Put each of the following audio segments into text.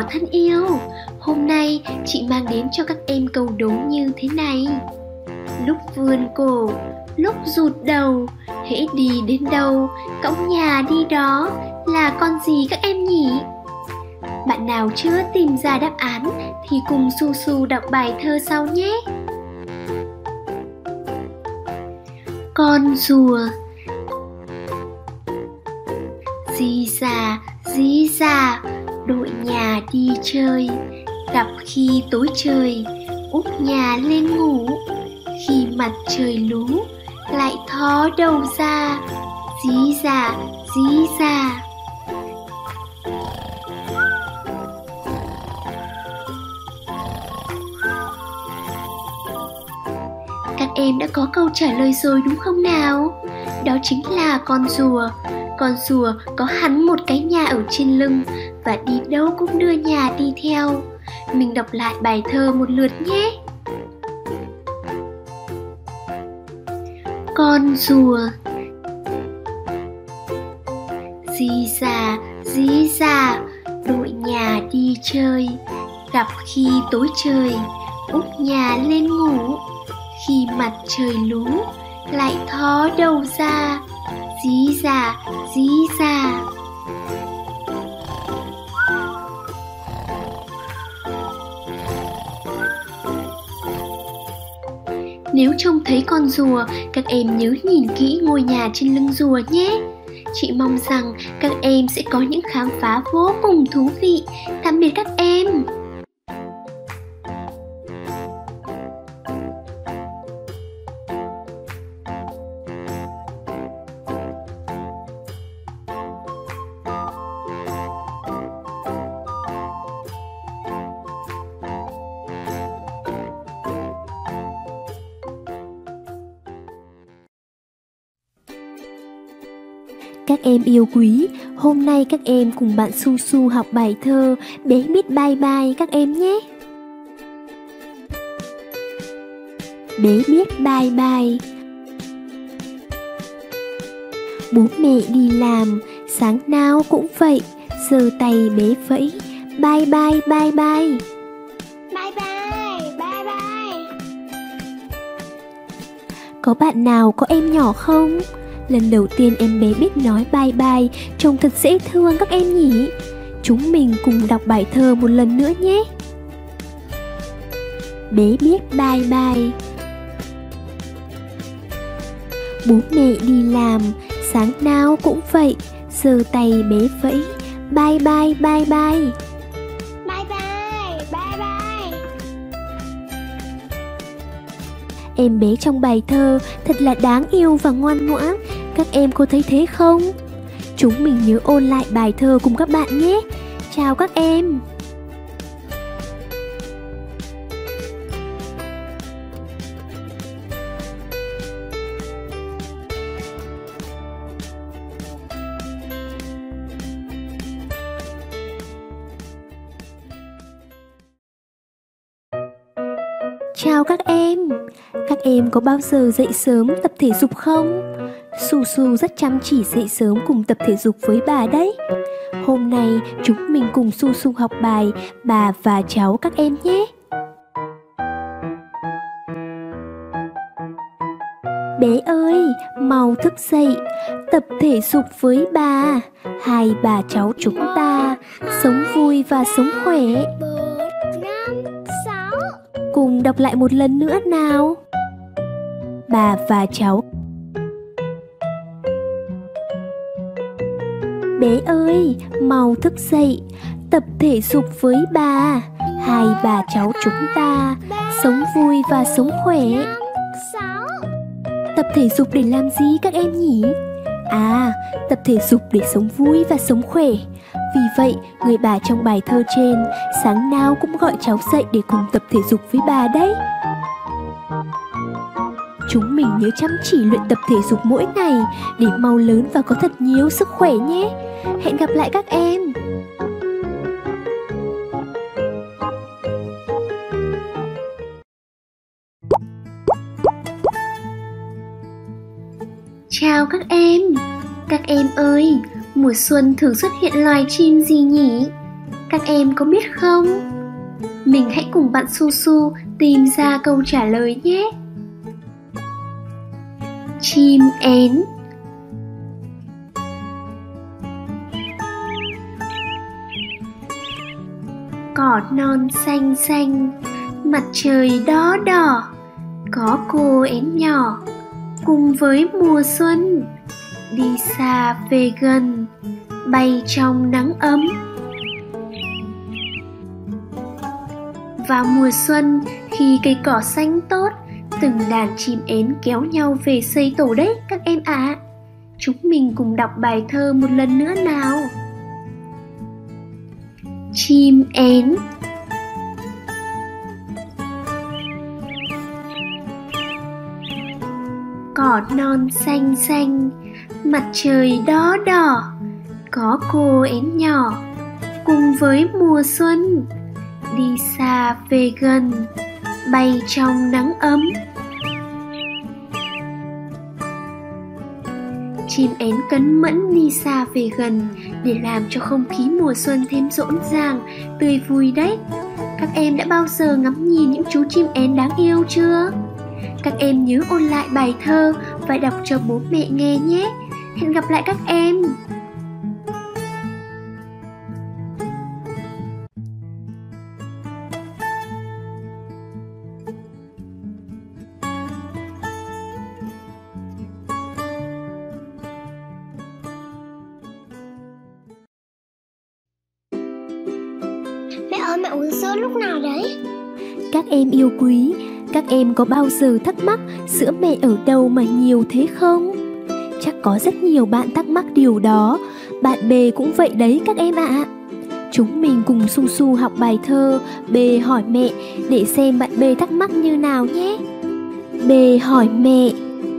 thân yêu, hôm nay chị mang đến cho các em câu đố như thế này. Lúc vươn cổ, lúc rụt đầu, hễ đi đến đâu, cõng nhà đi đó, là con gì các em nhỉ? Bạn nào chưa tìm ra đáp án thì cùng Su Su đọc bài thơ sau nhé. Con rùa. Dí già, đội nhà đi chơi, gặp khi tối trời, úp nhà lên ngủ, khi mặt trời lú, lại thó đầu ra, dí già. Các em đã có câu trả lời rồi đúng không nào? Đó chính là con rùa. Con rùa có hẳn một cái nhà ở trên lưng và đi đâu cũng đưa nhà đi theo. Mình đọc lại bài thơ một lượt nhé. Con rùa. Dí già, đội nhà đi chơi, gặp khi tối trời, úp nhà lên ngủ, khi mặt trời lú, lại thó đầu ra, dí già. Nếu trông thấy con rùa, các em nhớ nhìn kỹ ngôi nhà trên lưng rùa nhé. Chị mong rằng các em sẽ có những khám phá vô cùng thú vị. Tạm biệt các em. Các em yêu quý, hôm nay các em cùng bạn Su Su học bài thơ Bé biết bye bye các em nhé. Bé biết bye bye. Bố mẹ đi làm, sáng nào cũng vậy, giơ tay bé vẫy, bye bye bye bye. Bye bye, bye bye. Có bạn nào có em nhỏ không? Lần đầu tiên em bé biết nói bye bye, trông thật dễ thương các em nhỉ? Chúng mình cùng đọc bài thơ một lần nữa nhé. Bé biết bye bye. Bố mẹ đi làm, sáng nào cũng vậy, giơ tay bé vẫy, bye bye bye bye. Bye bye, bye bye. Em bé trong bài thơ thật là đáng yêu và ngoan ngoãn. Các em có thấy thế không? Chúng mình nhớ ôn lại bài thơ cùng các bạn nhé. Chào các em. Chào các em. Các em có bao giờ dậy sớm tập thể dục không? Su Su rất chăm chỉ dậy sớm cùng tập thể dục với bà đấy. Hôm nay chúng mình cùng Su Su học bài Bà và Cháu các em nhé. Bé ơi, mau thức dậy, tập thể dục với bà. Hai bà cháu chúng ta sống vui và sống khỏe. 4, 5, 6. Cùng đọc lại một lần nữa nào. Bà và cháu. Bé ơi, mau thức dậy, tập thể dục với bà. Hai bà cháu chúng ta sống vui và sống khỏe. 5, 6. Tập thể dục để làm gì các em nhỉ? À, tập thể dục để sống vui và sống khỏe. Vì vậy, người bà trong bài thơ trên sáng nào cũng gọi cháu dậy để cùng tập thể dục với bà đấy. Chúng mình nhớ chăm chỉ luyện tập thể dục mỗi ngày để mau lớn và có thật nhiều sức khỏe nhé. Hẹn gặp lại các em. Chào các em. Các em ơi, mùa xuân thường xuất hiện loài chim gì nhỉ? Các em có biết không? Mình hãy cùng bạn Su Su tìm ra câu trả lời nhé. Chim én. Cỏ non xanh xanh, mặt trời đỏ đỏ, có cô én nhỏ cùng với mùa xuân, đi xa về gần, bay trong nắng ấm. Vào mùa xuân, khi cây cỏ xanh tốt, từng đàn chim én kéo nhau về xây tổ đấy các em ạ. Chúng mình cùng đọc bài thơ một lần nữa nào. Chim én. Cỏ non xanh xanh, mặt trời đỏ đỏ, có cô én nhỏ cùng với mùa xuân, đi xa về gần, bay trong nắng ấm. Chim én cẩn mẫn đi xa về gần để làm cho không khí mùa xuân thêm rộn ràng, tươi vui đấy. Các em đã bao giờ ngắm nhìn những chú chim én đáng yêu chưa? Các em nhớ ôn lại bài thơ và đọc cho bố mẹ nghe nhé. Hẹn gặp lại các em. Mẹ ơi, mẹ uống sữa lúc nào đấy? Các em yêu quý, các em có bao giờ thắc mắc sữa mẹ ở đâu mà nhiều thế không? Chắc có rất nhiều bạn thắc mắc điều đó. Bạn Bê cũng vậy đấy các em ạ. Chúng mình cùng Su Su học bài thơ Bê hỏi mẹ để xem bạn Bê thắc mắc như nào nhé. Bê hỏi mẹ.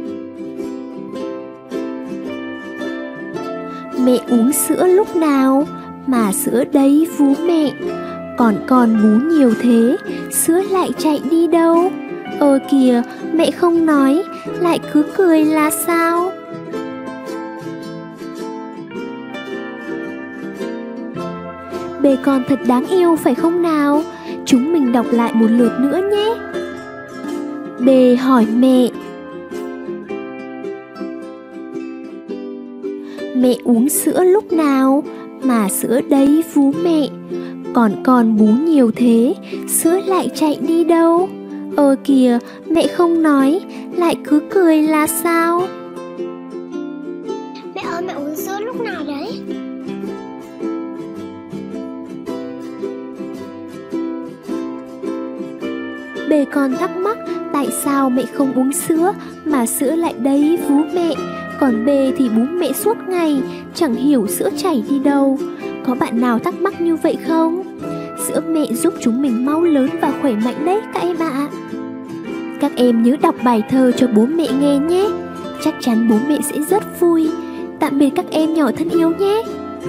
Mẹ uống sữa lúc nào mà sữa đấy vú mẹ? Còn bú nhiều thế, sữa lại chạy đi đâu? Kìa, mẹ không nói, lại cứ cười là sao? Bê con thật đáng yêu phải không nào? Chúng mình đọc lại một lượt nữa nhé. Bê hỏi mẹ. Mẹ uống sữa lúc nào mà sữa đấy vú mẹ? Còn bú nhiều thế, sữa lại chạy đi đâu? Kìa, mẹ không nói, lại cứ cười là sao? Mẹ ơi, mẹ uống sữa lúc nào đấy? Bê con thắc mắc tại sao mẹ không uống sữa mà sữa lại đấy vú mẹ, còn Bê thì bú mẹ suốt ngày, chẳng hiểu sữa chảy đi đâu. Có bạn nào thắc mắc như vậy không? Sữa mẹ giúp chúng mình mau lớn và khỏe mạnh đấy các em ạ. Các em nhớ đọc bài thơ cho bố mẹ nghe nhé. Chắc chắn bố mẹ sẽ rất vui. Tạm biệt các em nhỏ thân yêu nhé.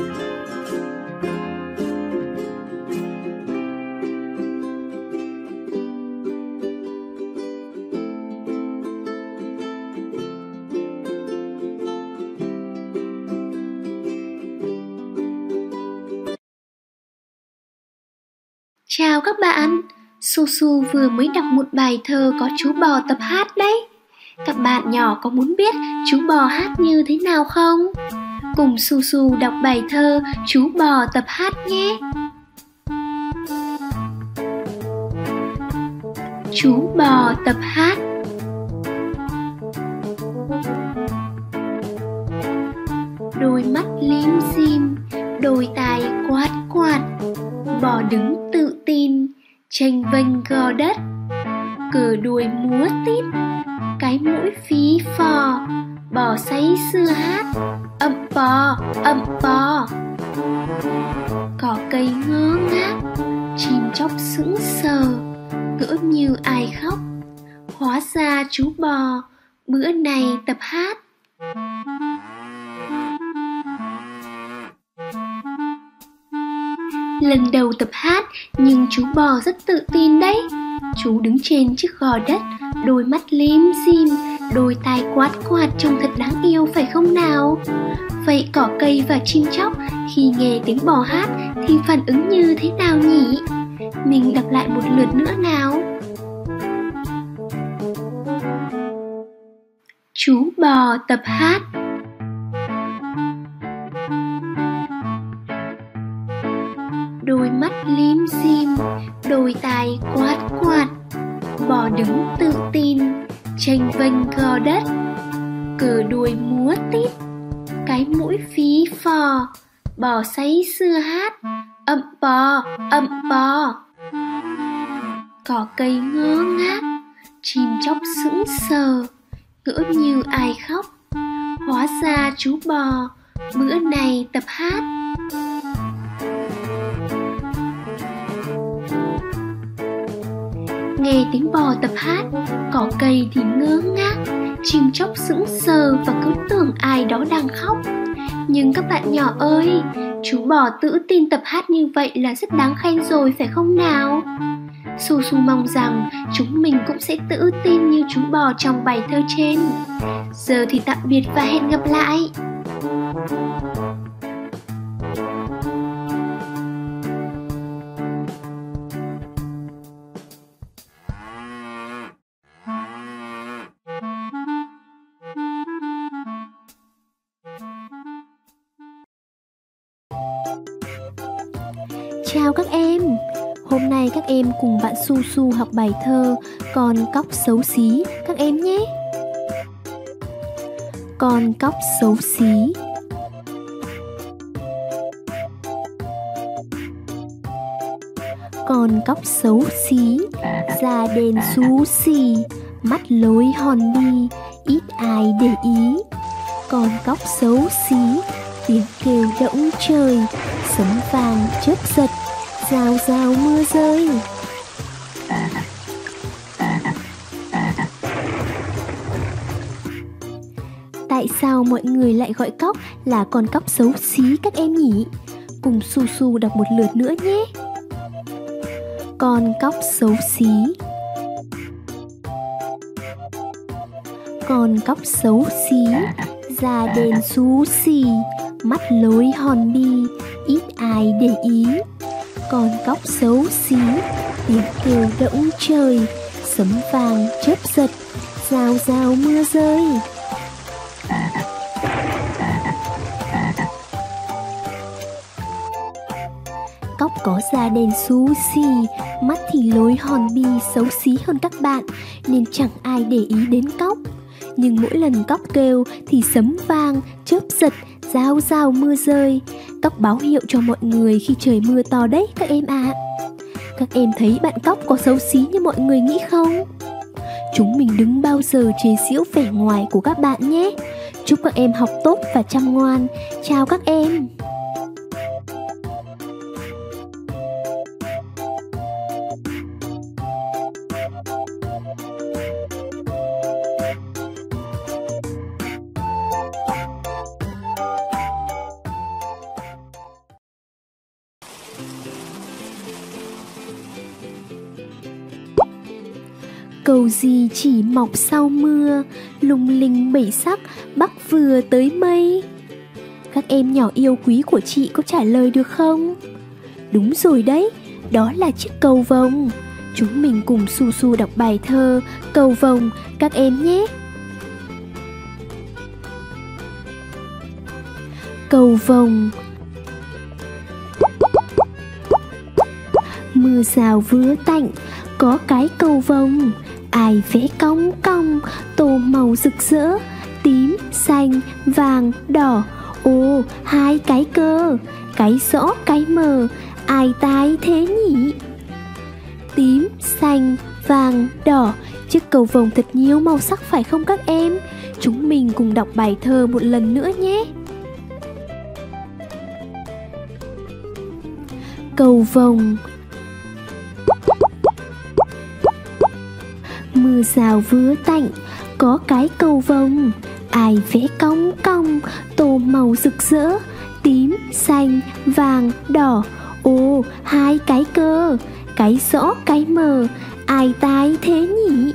Chào các bạn, Su Su vừa mới đọc một bài thơ có chú bò tập hát đấy. Các bạn nhỏ có muốn biết chú bò hát như thế nào không? Cùng Su Su đọc bài thơ Chú bò tập hát nhé. Chú bò tập hát. Đôi mắt lim dim, đôi tai quát quạt, bò đứng tự tin, chênh vênh gò đất, cờ đuôi múa tít, cái mũi phí phò, bò say sưa hát, ậm pò. Cỏ cây ngơ ngác, chim chóc sững sờ, ngỡ như ai khóc. Hóa ra chú bò bữa này tập hát. Lần đầu tập hát nhưng chú bò rất tự tin đấy. Chú đứng trên chiếc gò đất, đôi mắt lim dim, đôi tai quát quạt trông thật đáng yêu phải không nào? Vậy cỏ cây và chim chóc khi nghe tiếng bò hát thì phản ứng như thế nào nhỉ? Mình đọc lại một lượt nữa nào. Chú bò tập hát. Đôi mắt lim dim, đôi tai quát quát, bò đứng tự tin, chênh vênh gò đất, cờ đuôi múa tít, cái mũi phí phò, bò say sưa hát, ậm bò. Cỏ cây ngơ ngác, chim chóc sững sờ, ngỡ như ai khóc. Hóa ra chú bò bữa này tập hát. Nghe tiếng bò tập hát, cỏ cây thì ngơ ngác, chim chóc sững sờ và cứ tưởng ai đó đang khóc. Nhưng các bạn nhỏ ơi, chú bò tự tin tập hát như vậy là rất đáng khen rồi phải không nào? Su Su mong rằng chúng mình cũng sẽ tự tin như chú bò trong bài thơ trên. Giờ thì tạm biệt và hẹn gặp lại. Chào các em. Hôm nay các em cùng bạn Su Su học bài thơ Con cóc xấu xí các em nhé. Con cóc xấu xí. Con cóc xấu xí, da đen xú xì, mắt lối hòn bi, ít ai để ý. Con cóc xấu xí, tiếng kêu động trời, sấm vàng chớp giật, rào rào mưa rơi. Tại sao mọi người lại gọi cóc là con cóc xấu xí các em nhỉ? Cùng Su Su đọc một lượt nữa nhé. Con cóc xấu xí. Con cóc xấu xí, da đen xú xì, mắt lối hòn bi, ít ai để ý. Con cóc xấu xí, tiếng kêu động trời, sấm vàng chớp giật, rào rào mưa rơi. Cóc có da đen xú xì, mắt thì lối hòn bi xấu xí hơn các bạn, nên chẳng ai để ý đến cóc. Nhưng mỗi lần cóc kêu thì sấm vang, chớp giật, rào rào mưa rơi. Cóc báo hiệu cho mọi người khi trời mưa to đấy các em ạ. Các em thấy bạn cóc có xấu xí như mọi người nghĩ không? Chúng mình đừng bao giờ chế giễu vẻ ngoài của các bạn nhé. Chúc các em học tốt và chăm ngoan. Chào các em. Cầu gì chỉ mọc sau mưa, lung linh bảy sắc, bắc vừa tới mây. Các em nhỏ yêu quý của chị có trả lời được không? Đúng rồi đấy, đó là chiếc cầu vồng. Chúng mình cùng Su Su đọc bài thơ Cầu vồng các em nhé. Cầu vồng. Mưa rào vừa tạnh, có cái cầu vồng, ai vẽ cong cong, tô màu rực rỡ, tím, xanh, vàng, đỏ. Ồ, hai cái cơ, cái rõ cái mờ, ai tai thế nhỉ? Tím, xanh, vàng, đỏ, chiếc cầu vồng thật nhiều màu sắc phải không các em? Chúng mình cùng đọc bài thơ một lần nữa nhé. Cầu vồng. Mưa rào vừa tạnh, có cái cầu vồng, ai vẽ cong cong, tô màu rực rỡ, tím, xanh, vàng, đỏ. Ồ, hai cái cơ, cái rõ cái mờ, ai tai thế nhỉ?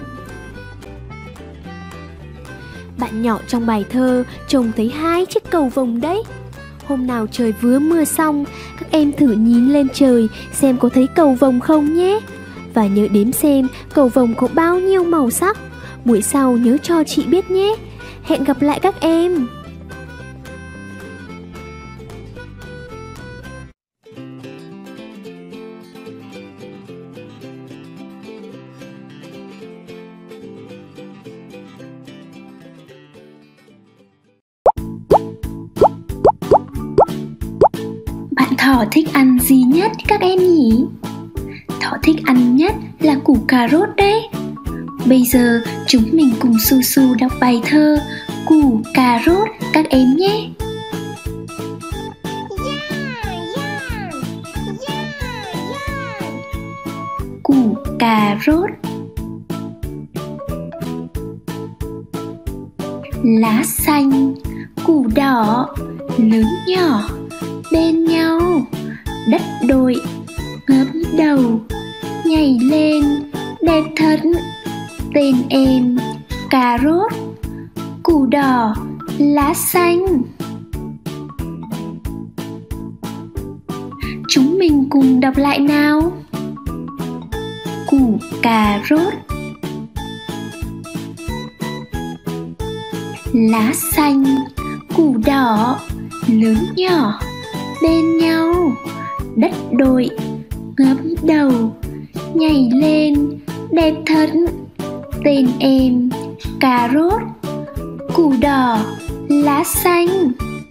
Bạn nhỏ trong bài thơ trông thấy hai chiếc cầu vồng đấy. Hôm nào trời vừa mưa xong, các em thử nhìn lên trời xem có thấy cầu vồng không nhé. Và nhớ đếm xem cầu vồng có bao nhiêu màu sắc. Buổi sau nhớ cho chị biết nhé. Hẹn gặp lại các em. Bạn thỏ thích ăn gì nhất các em nhỉ? Thỏ thích ăn nhất là củ cà rốt đấy. Bây giờ chúng mình cùng Su Su đọc bài thơ Củ cà rốt các em nhé. Củ cà rốt. Lá xanh, củ đỏ, lớn nhỏ bên nhau, đất đồi ngớp đầu, nhảy lên đẹp thật. Tên em cà rốt, củ đỏ, lá xanh. Chúng mình cùng đọc lại nào. Củ cà rốt. Lá xanh, củ đỏ, lớn nhỏ bên nhau, đất đồi ngớp đầu, nhảy lên đẹp thật. Tên em cà rốt, củ đỏ, lá xanh.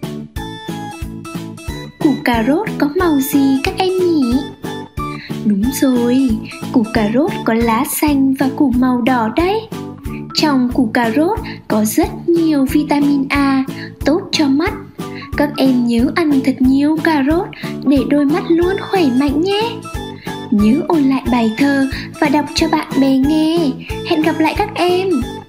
Củ cà rốt có màu gì các em nhỉ? Đúng rồi, củ cà rốt có lá xanh và củ màu đỏ đấy. Trong củ cà rốt có rất nhiều vitamin A tốt cho mắt. Các em nhớ ăn thật nhiều cà rốt để đôi mắt luôn khỏe mạnh nhé. Nhớ ôn lại bài thơ và đọc cho bạn bè nghe. Hẹn gặp lại các em.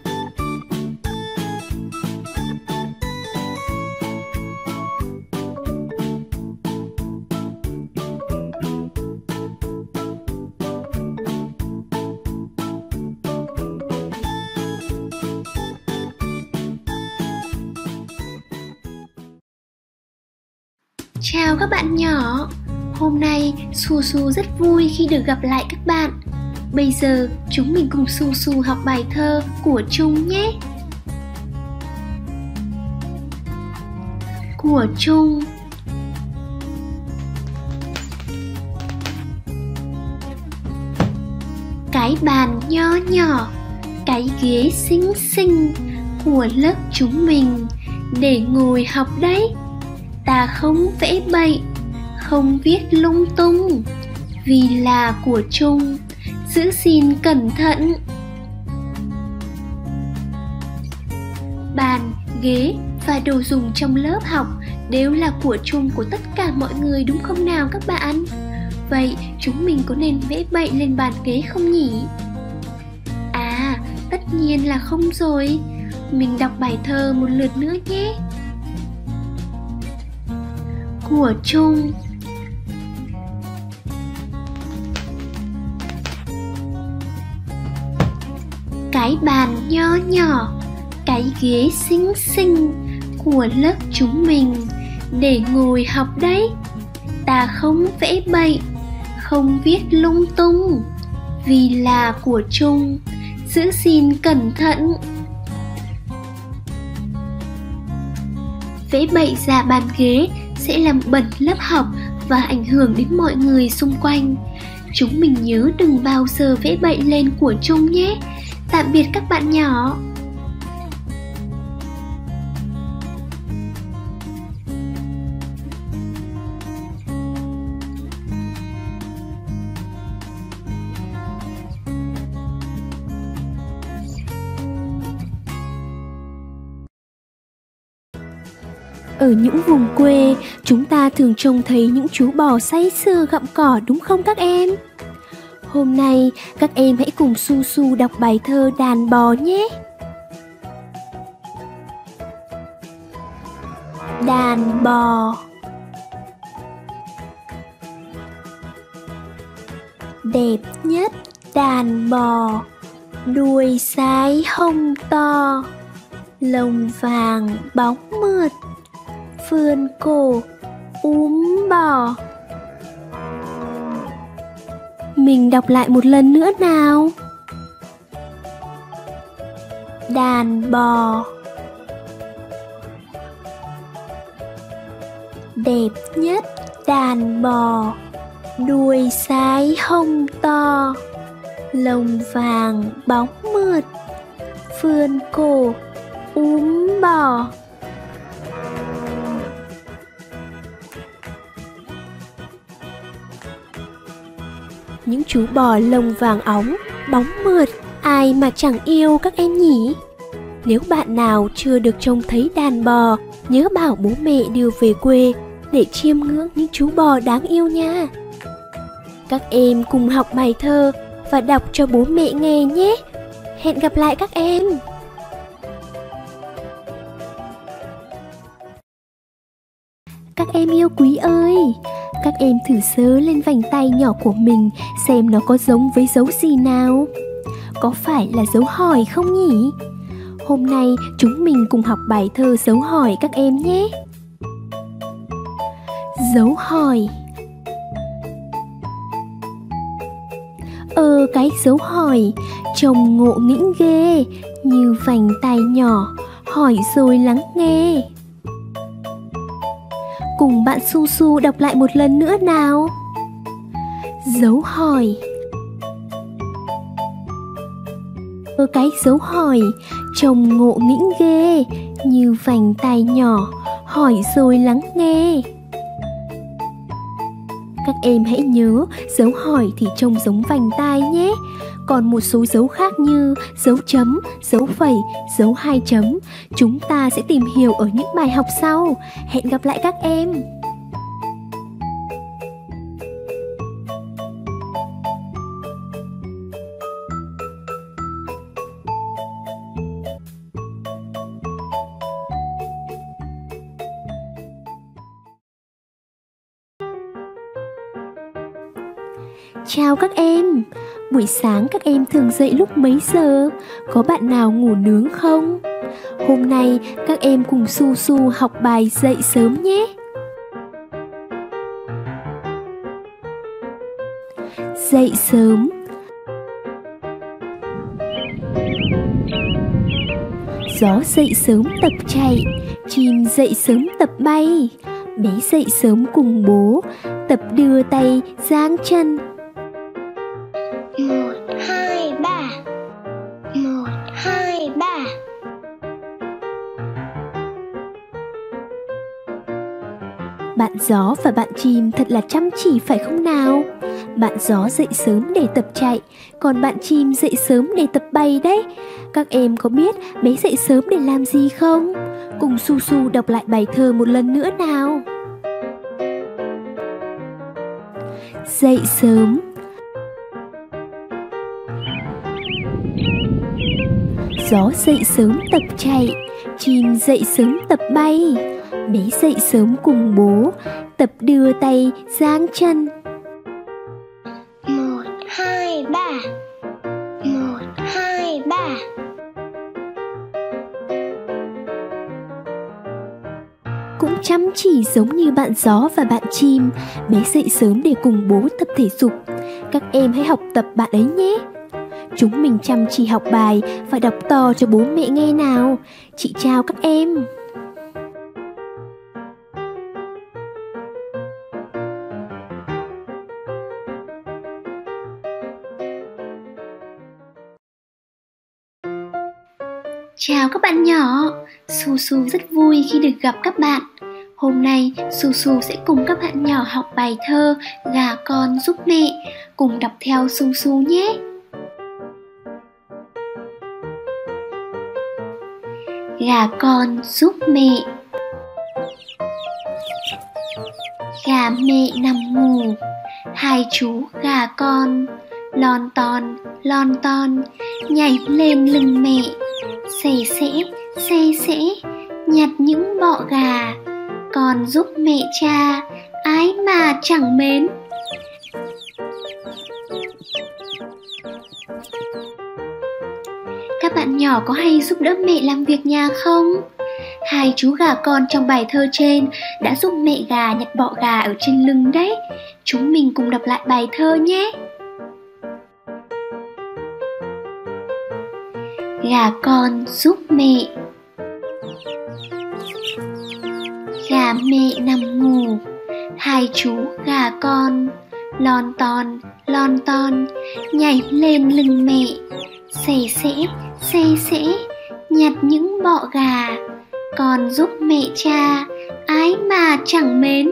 Chào các bạn nhỏ. Hôm nay Su Su rất vui khi được gặp lại các bạn. Bây giờ chúng mình cùng Su Su học bài thơ của Trung nhé. Của Trung. Cái bàn nho nhỏ, cái ghế xinh xinh của lớp chúng mình để ngồi học đấy. Ta không vẽ bậy, không viết lung tung, vì là của chung, giữ gìn cẩn thận. Bàn, ghế và đồ dùng trong lớp học đều là của chung của tất cả mọi người, đúng không nào các bạn? Vậy chúng mình có nên vẽ bậy lên bàn ghế không nhỉ? À, tất nhiên là không rồi. Mình đọc bài thơ một lượt nữa nhé. Của chung. Cái bàn nho nhỏ, cái ghế xinh xinh của lớp chúng mình để ngồi học đấy. Ta không vẽ bậy, không viết lung tung, vì là của chung, giữ gìn cẩn thận. Vẽ bậy ra bàn ghế sẽ làm bẩn lớp học và ảnh hưởng đến mọi người xung quanh. Chúng mình nhớ đừng bao giờ vẽ bậy lên của chung nhé. Tạm biệt các bạn nhỏ. Ở những vùng quê, chúng ta thường trông thấy những chú bò say sưa gặm cỏ, đúng không các em? Hôm nay, các em hãy cùng Su Su đọc bài thơ Đàn bò nhé. Đàn bò. Đẹp nhất đàn bò, đuôi dài hông to, lông vàng bóng mượt, vươn cổ bò. Mình đọc lại một lần nữa nào. Đàn bò. Đẹp nhất đàn bò, đuôi sái hông to, lông vàng bóng mượt, vươn cổ bò. Những chú bò lông vàng óng, bóng mượt, ai mà chẳng yêu các em nhỉ? Nếu bạn nào chưa được trông thấy đàn bò, nhớ bảo bố mẹ đưa về quê để chiêm ngưỡng những chú bò đáng yêu nha. Các em cùng học bài thơ và đọc cho bố mẹ nghe nhé. Hẹn gặp lại các em. Các em yêu quý ơi, các em thử sớ lên vành tay nhỏ của mình xem nó có giống với dấu gì nào. Có phải là dấu hỏi không nhỉ? Hôm nay chúng mình cùng học bài thơ dấu hỏi các em nhé. Dấu hỏi. Cái dấu hỏi trông ngộ nghĩnh ghê, như vành tay nhỏ, hỏi rồi lắng nghe. Cùng bạn Su Su đọc lại một lần nữa nào. Dấu hỏi. Cái dấu hỏi trông ngộ nghĩnh ghê, như vành tay nhỏ, hỏi rồi lắng nghe. Các em hãy nhớ, dấu hỏi thì trông giống vành tai nhé. Còn một số dấu khác như dấu chấm, dấu phẩy, dấu hai chấm, chúng ta sẽ tìm hiểu ở những bài học sau. Hẹn gặp lại các em. Chào các em. Buổi sáng các em thường dậy lúc mấy giờ? Có bạn nào ngủ nướng không? Hôm nay các em cùng Su Su học bài dậy sớm nhé. Dậy sớm. Gió dậy sớm tập chạy, chim dậy sớm tập bay, bé dậy sớm cùng bố, tập đưa tay giang chân. 1, 2, 3. 1, 2, 3. Bạn gió và bạn chim thật là chăm chỉ phải không nào? Bạn gió dậy sớm để tập chạy, còn bạn chim dậy sớm để tập bay đấy. Các em có biết bé dậy sớm để làm gì không? Cùng Su Su đọc lại bài thơ một lần nữa nào. Dậy sớm. Gió dậy sớm tập chạy, chim dậy sớm tập bay, bé dậy sớm cùng bố, tập đưa tay giang chân. 1, 2, 3. 1, 2, 3. Cũng chăm chỉ giống như bạn gió và bạn chim, bé dậy sớm để cùng bố tập thể dục. Các em hãy học tập bạn ấy nhé. Chúng mình chăm chỉ học bài và đọc to cho bố mẹ nghe nào. Chị chào các em. Chào các bạn nhỏ, Su Su rất vui khi được gặp các bạn. Hôm nay Su Su sẽ cùng các bạn nhỏ học bài thơ Gà con giúp mẹ. Cùng đọc theo Su Su nhé. Gà con giúp mẹ. Gà mẹ nằm ngủ, hai chú gà con lon ton nhảy lên lưng mẹ, xe sẽ nhặt những bọ gà. Con giúp mẹ cha, ái mà chẳng mến. Các bạn nhỏ có hay giúp đỡ mẹ làm việc nhà không? Hai chú gà con trong bài thơ trên đã giúp mẹ gà nhặt bọ gà ở trên lưng đấy. Chúng mình cùng đọc lại bài thơ nhé. Gà con giúp mẹ. Gà mẹ nằm ngủ, hai chú gà con lon ton nhảy lên lưng mẹ, xe sẽ nhặt những bọ gà. Con giúp mẹ cha, ái mà chẳng mến.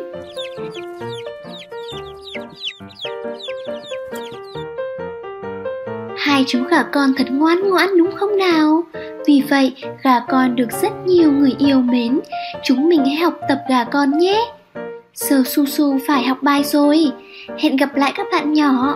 Hai chú gà con thật ngoan ngoãn đúng không nào? Vì vậy, gà con được rất nhiều người yêu mến. Chúng mình hãy học tập gà con nhé. Giờ Su Su phải học bài rồi. Hẹn gặp lại các bạn nhỏ.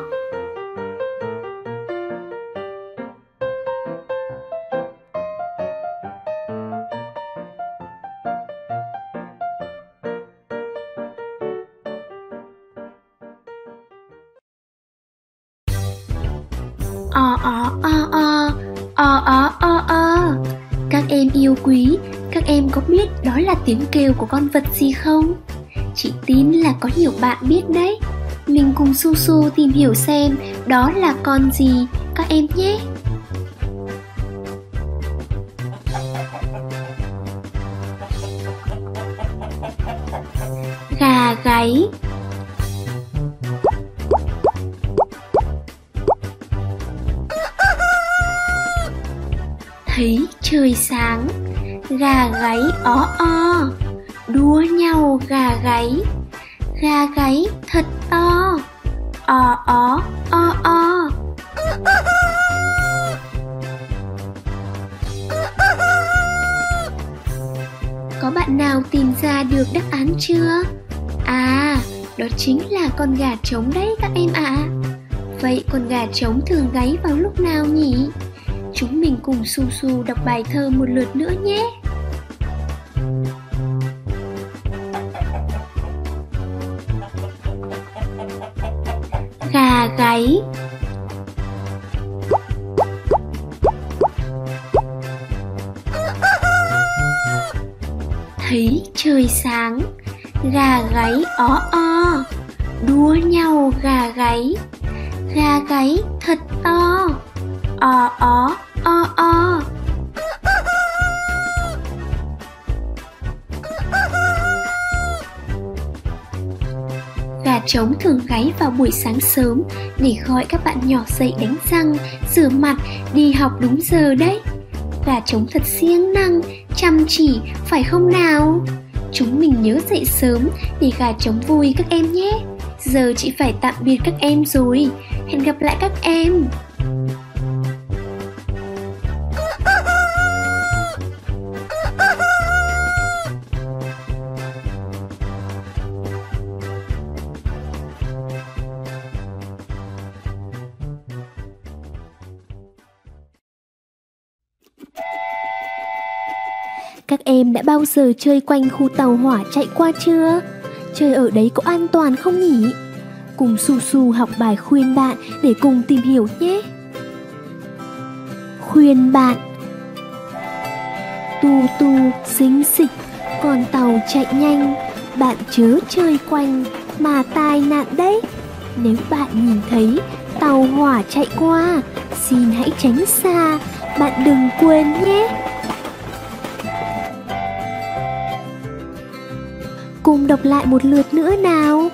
Các em yêu quý, các em có biết đó là tiếng kêu của con vật gì không? Chị tin là có nhiều bạn biết đấy. Mình cùng Su Su tìm hiểu xem đó là con gì các em nhé. Gà gáy. Thấy trời sáng, gà gáy ó o, đua nhau gà gáy thật to, o o. Có bạn nào tìm ra được đáp án chưa? À, đó chính là con gà trống đấy các em ạ. Vậy con gà trống thường gáy vào lúc nào nhỉ? Chúng mình cùng Su Su đọc bài thơ một lượt nữa nhé. Gà gáy. Thấy trời sáng, gà gáy ó o, đua nhau gà gáy thật to, o. Gà trống thường gáy vào buổi sáng sớm để gọi các bạn nhỏ dậy đánh răng, rửa mặt, đi học đúng giờ đấy. Gà trống thật siêng năng, chăm chỉ, phải không nào? Chúng mình nhớ dậy sớm để gà trống vui các em nhé. Giờ chị phải tạm biệt các em rồi. Hẹn gặp lại các em. Các em đã bao giờ chơi quanh khu tàu hỏa chạy qua chưa? Chơi ở đấy có an toàn không nhỉ? Cùng Su Su học bài khuyên bạn để cùng tìm hiểu nhé. Khuyên bạn. Tu tu xính xịch, con tàu chạy nhanh, bạn chớ chơi quanh mà tai nạn đấy. Nếu bạn nhìn thấy tàu hỏa chạy qua, xin hãy tránh xa, bạn đừng quên nhé. Cùng đọc lại một lượt nữa nào.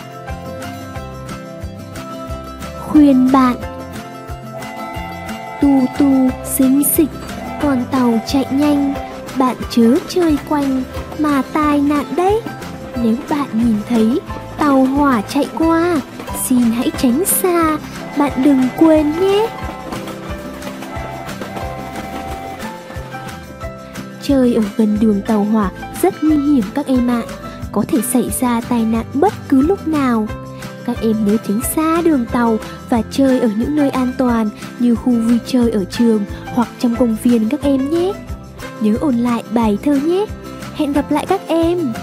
Khuyên bạn. Tu tu xính xịch, con tàu chạy nhanh, bạn chớ chơi quanh mà tai nạn đấy. Nếu bạn nhìn thấy tàu hỏa chạy qua, xin hãy tránh xa, bạn đừng quên nhé. Chơi ở gần đường tàu hỏa rất nguy hiểm các em ạ. Có thể xảy ra tai nạn bất cứ lúc nào. Các em nhớ tránh xa đường tàu và chơi ở những nơi an toàn như khu vui chơi ở trường hoặc trong công viên các em nhé. Nhớ ôn lại bài thơ nhé. Hẹn gặp lại các em.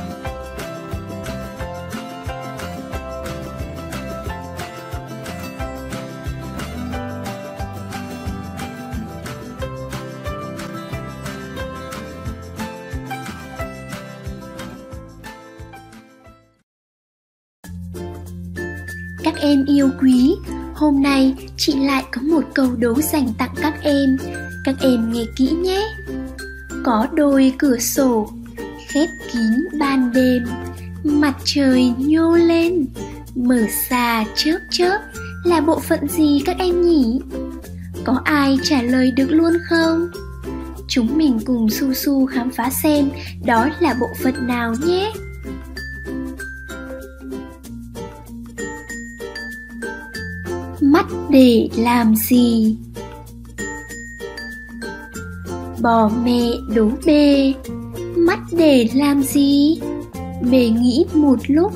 Các em yêu quý, hôm nay chị lại có một câu đố dành tặng các em. Các em nghe kỹ nhé. Có đôi cửa sổ, khép kín ban đêm, mặt trời nhô lên, mở xa chớp chớp, là bộ phận gì các em nhỉ? Có ai trả lời được luôn không? Chúng mình cùng Su Su khám phá xem đó là bộ phận nào nhé. Mắt để làm gì? Bò mẹ đố bê, mắt để làm gì? Bê nghĩ một lúc,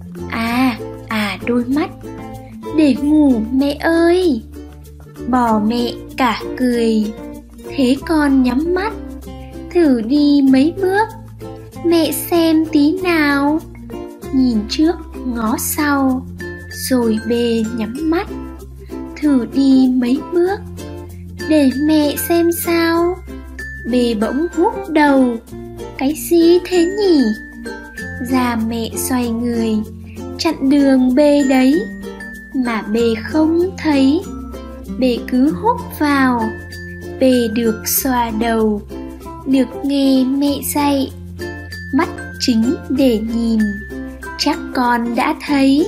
đôi mắt để ngủ mẹ ơi. Bò mẹ cả cười, thế con nhắm mắt, thử đi mấy bước, mẹ xem tí nào. Nhìn trước ngó sau, rồi bê nhắm mắt, thử đi mấy bước, để mẹ xem sao. Bê bỗng húc đầu, cái gì thế nhỉ? Già mẹ xoay người, chặn đường bê đấy, mà bê không thấy. Bê cứ húc vào, bê được xoa đầu, được nghe mẹ dạy. Mắt chính để nhìn, chắc con đã thấy.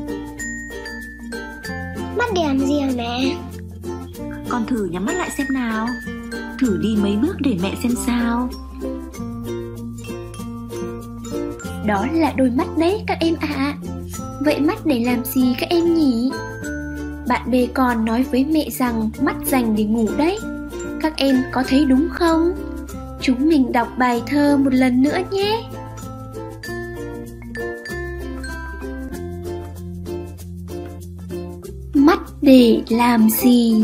Mắt để làm gì hả mẹ? Con thử nhắm mắt lại xem nào, thử đi mấy bước để mẹ xem sao. Đó là đôi mắt đấy các em ạ. Vậy mắt để làm gì các em nhỉ? Bạn bê con nói với mẹ rằng mắt dành để ngủ đấy. Các em có thấy đúng không? Chúng mình đọc bài thơ một lần nữa nhé. Mắt để làm gì?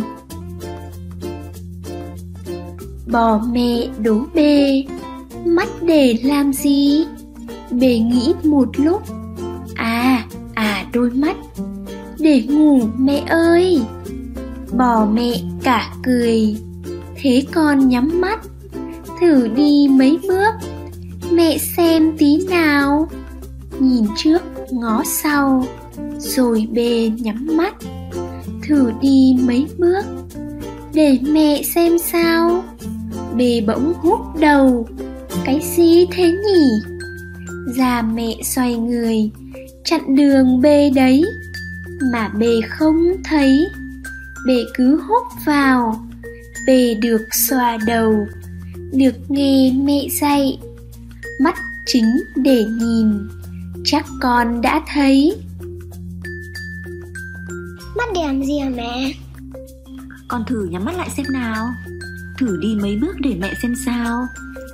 Bò mẹ đố bê, mắt để làm gì? Bê nghĩ một lúc, đôi mắt để ngủ mẹ ơi. Bò mẹ cả cười, thế con nhắm mắt, thử đi mấy bước, mẹ xem tí nào. Nhìn trước ngó sau, rồi bê nhắm mắt, thử đi mấy bước, để mẹ xem sao. Bê bỗng húc đầu, cái gì thế nhỉ? Già mẹ xoay người, chặn đường bê đấy, mà bê không thấy. Bê cứ húc vào, bê được xoa đầu, được nghe mẹ dạy. Mắt chính để nhìn, chắc con đã thấy. Mắt để làm gì hả mẹ? Con thử nhắm mắt lại xem nào, thử đi mấy bước để mẹ xem sao.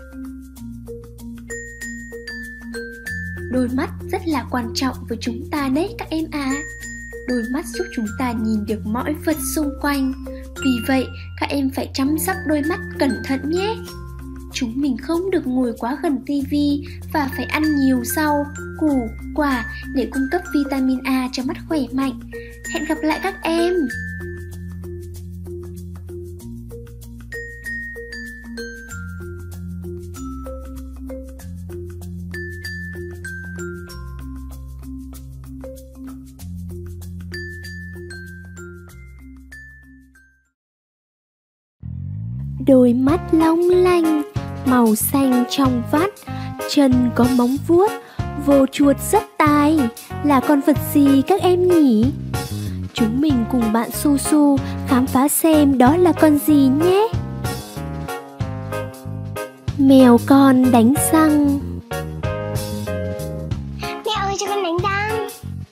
Đôi mắt rất là quan trọng với chúng ta đấy các em ạ. Đôi mắt giúp chúng ta nhìn được mọi vật xung quanh. Vì vậy các em phải chăm sóc đôi mắt cẩn thận nhé. Chúng mình không được ngồi quá gần tivi và phải ăn nhiều rau, củ, quả để cung cấp vitamin A cho mắt khỏe mạnh. Hẹn gặp lại các em. Đôi mắt long lanh, màu xanh trong vắt, chân có móng vuốt, vô chuột rất tài. Là con vật gì các em nhỉ? Chúng mình cùng bạn Su Su khám phá xem đó là con gì nhé. Mèo con đánh răng. Mẹ ơi cho con đánh răng.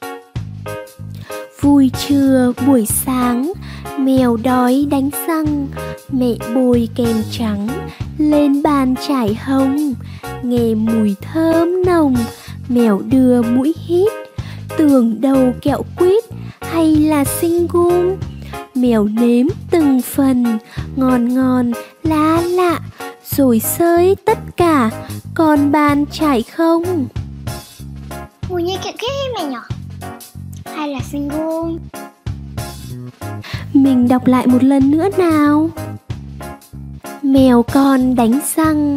Vui trưa buổi sáng, mèo đói đánh răng. Mẹ bôi kem trắng lên bàn trải hồng. Nghe mùi thơm nồng, mèo đưa mũi hít. Tưởng đầu kẹo quýt hay là sinh gum. Mèo nếm từng phần, ngon ngon lá lạ, rồi xới tất cả, còn bàn trải không. Mùi như kẹo quýt mẹ nhỏ, hay là sinh gum? Mình đọc lại một lần nữa nào. Mèo con đánh răng.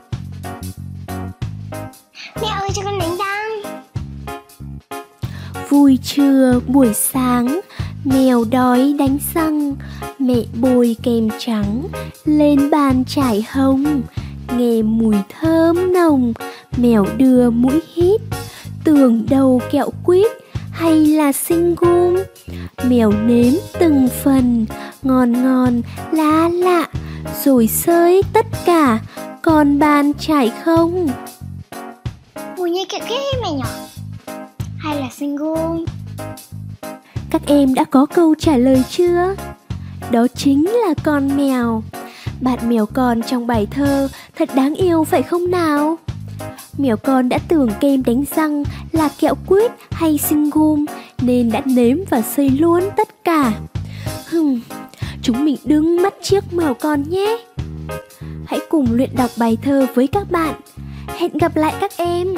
Mẹ ơi cho con đánh răng. Buổi trưa buổi sáng, mèo đói đánh răng, mẹ bôi kem trắng lên bàn trải hồng. Nghe mùi thơm nồng, mèo đưa mũi hít, tưởng đầu kẹo quýt hay là xinh gum. Mèo nếm từng phần, ngon ngon lá lạ, rồi xới tất cả, còn bàn trải không. Mùi như kẹo cái mày nhỏ, hay là xinh gum? Các em đã có câu trả lời chưa? Đó chính là con mèo. Bạn mèo con trong bài thơ thật đáng yêu phải không nào? Mèo con đã tưởng kem đánh răng là kẹo quýt hay xinh gum nên đã nếm và xơi luôn tất cả. Chúng mình đừng mắt chiếc mèo con nhé. Hãy cùng luyện đọc bài thơ với các bạn. Hẹn gặp lại các em.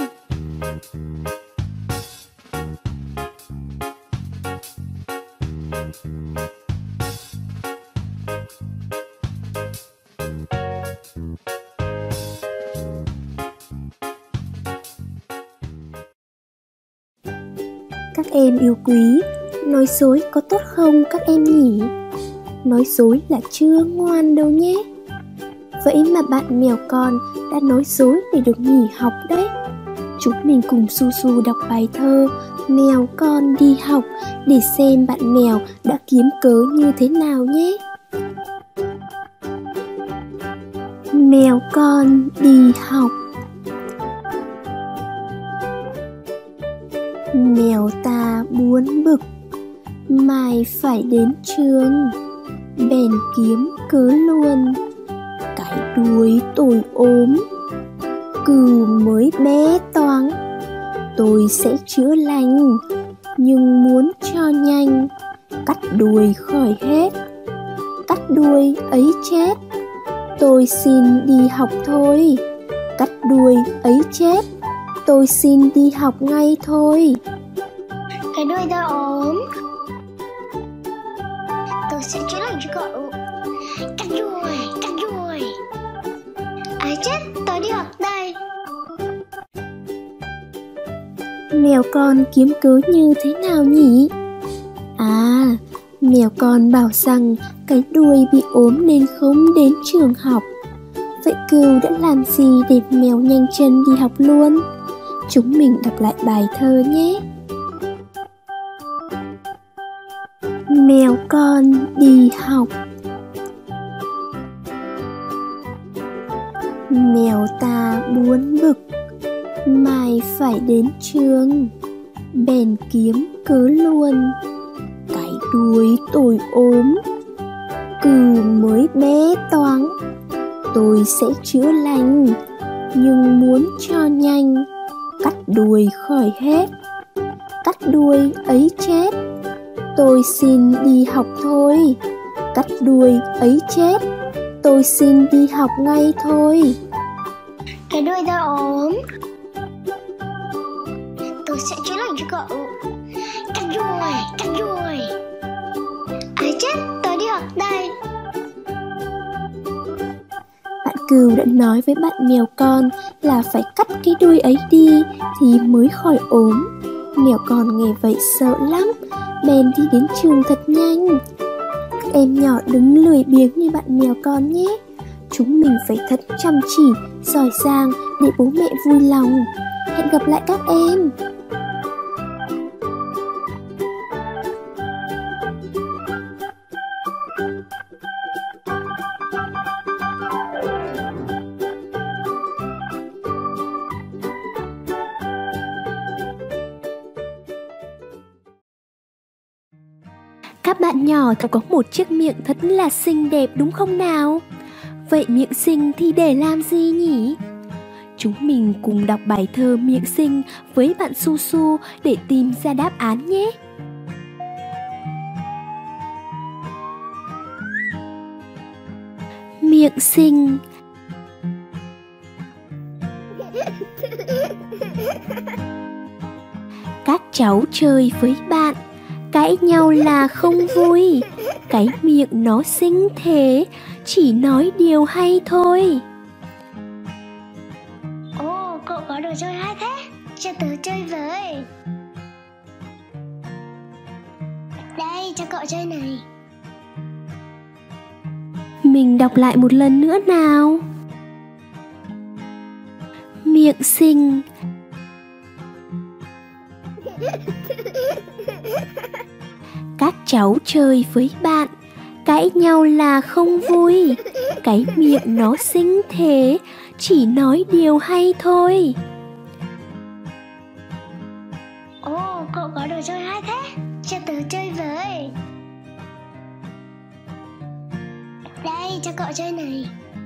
Các em yêu quý, nói dối có tốt không các em nhỉ? Nói dối là chưa ngoan đâu nhé. Vậy mà bạn mèo con đã nói dối để được nghỉ học đấy. Chúng mình cùng Su Su đọc bài thơ Mèo con đi học để xem bạn mèo đã kiếm cớ như thế nào nhé. Mèo con đi học. Mèo ta buồn bực, mai phải đến trường, bèn kiếm cớ luôn, cái đuôi tôi ốm, cừu mới bé toáng, tôi sẽ chữa lành, nhưng muốn cho nhanh, cắt đuôi khỏi hết, cắt đuôi ấy chết, tôi xin đi học thôi, cắt đuôi ấy chết, tôi xin đi học ngay thôi. Cái đuôi tôi ốm, tôi sẽ chữa lành cho cậu. Cắt đuôi, cắt đuôi. Ai chết, tôi đi học đây. Mèo con kiếm cớ như thế nào nhỉ? À, mèo con bảo rằng cái đuôi bị ốm nên không đến trường học. Vậy cừu đã làm gì để mèo nhanh chân đi học luôn? Chúng mình đọc lại bài thơ nhé. Mèo con đi học. Mèo ta buồn bực, mai phải đến trường, bèn kiếm cớ luôn, cái đuôi tôi ốm, cừu mới bé toáng, tôi sẽ chữa lành, nhưng muốn cho nhanh, cắt đuôi khỏi hết, cắt đuôi ấy chết, tôi xin đi học thôi, cắt đuôi ấy chết, tôi xin đi học ngay thôi. Cái đuôi tôi ốm, tôi sẽ chữa lành cho cậu. Cắt đuôi, cắt đuôi. Ai chết, tôi đi học đây. Bạn cừu đã nói với bạn mèo con là phải cắt cái đuôi ấy đi thì mới khỏi ốm. Mèo con nghe vậy sợ lắm, bèn đi đến trường thật nhanh. Các em nhỏ đừng lười biếng như bạn mèo con nhé. Chúng mình phải thật chăm chỉ, giỏi giang để bố mẹ vui lòng. Hẹn gặp lại các em. Các bạn nhỏ có một chiếc miệng thật là xinh đẹp đúng không nào? Vậy miệng xinh thì để làm gì nhỉ? Chúng mình cùng đọc bài thơ Miệng xinh với bạn Su Su để tìm ra đáp án nhé. Miệng xinh. Các cháu chơi với bạn, cãi nhau là không vui, cái miệng nó xinh thế, chỉ nói điều hay thôi. Ồ, cậu có đồ chơi hay thế, cho tớ chơi với. Đây, cho cậu chơi này. Mình đọc lại một lần nữa nào. Miệng xinh. Các cháu chơi với bạn, cãi nhau là không vui. Cái miệng nó xinh thế, chỉ nói điều hay thôi. Ồ, cậu có đồ chơi hay thế, cho tớ chơi với. Đây, cho cậu chơi này.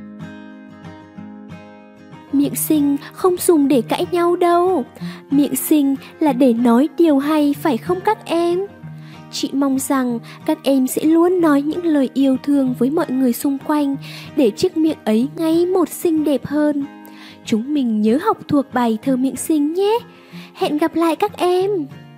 Miệng xinh không dùng để cãi nhau đâu. Miệng xinh là để nói điều hay, phải không các em? Chị mong rằng các em sẽ luôn nói những lời yêu thương với mọi người xung quanh, để chiếc miệng ấy ngày một xinh đẹp hơn. Chúng mình nhớ học thuộc bài thơ miệng xinh nhé. Hẹn gặp lại các em.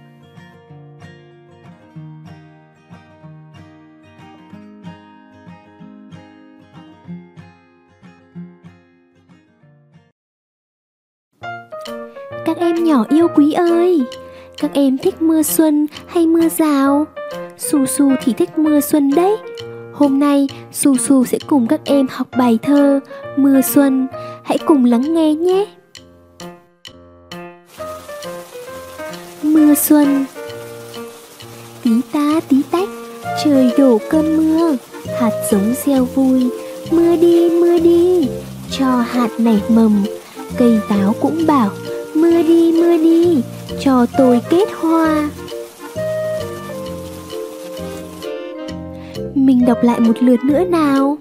Các em nhỏ yêu quý ơi, các em thích mưa xuân hay mưa rào? Su Su thì thích mưa xuân đấy. Hôm nay Su Su sẽ cùng các em học bài thơ Mưa Xuân. Hãy cùng lắng nghe nhé. Mưa xuân. Tí ta tí tách, trời đổ cơn mưa, hạt giống gieo vui. Mưa đi, cho hạt nảy mầm. Cây táo cũng bảo mưa đi, cho tôi kết hoa. Mình đọc lại một lượt nữa nào.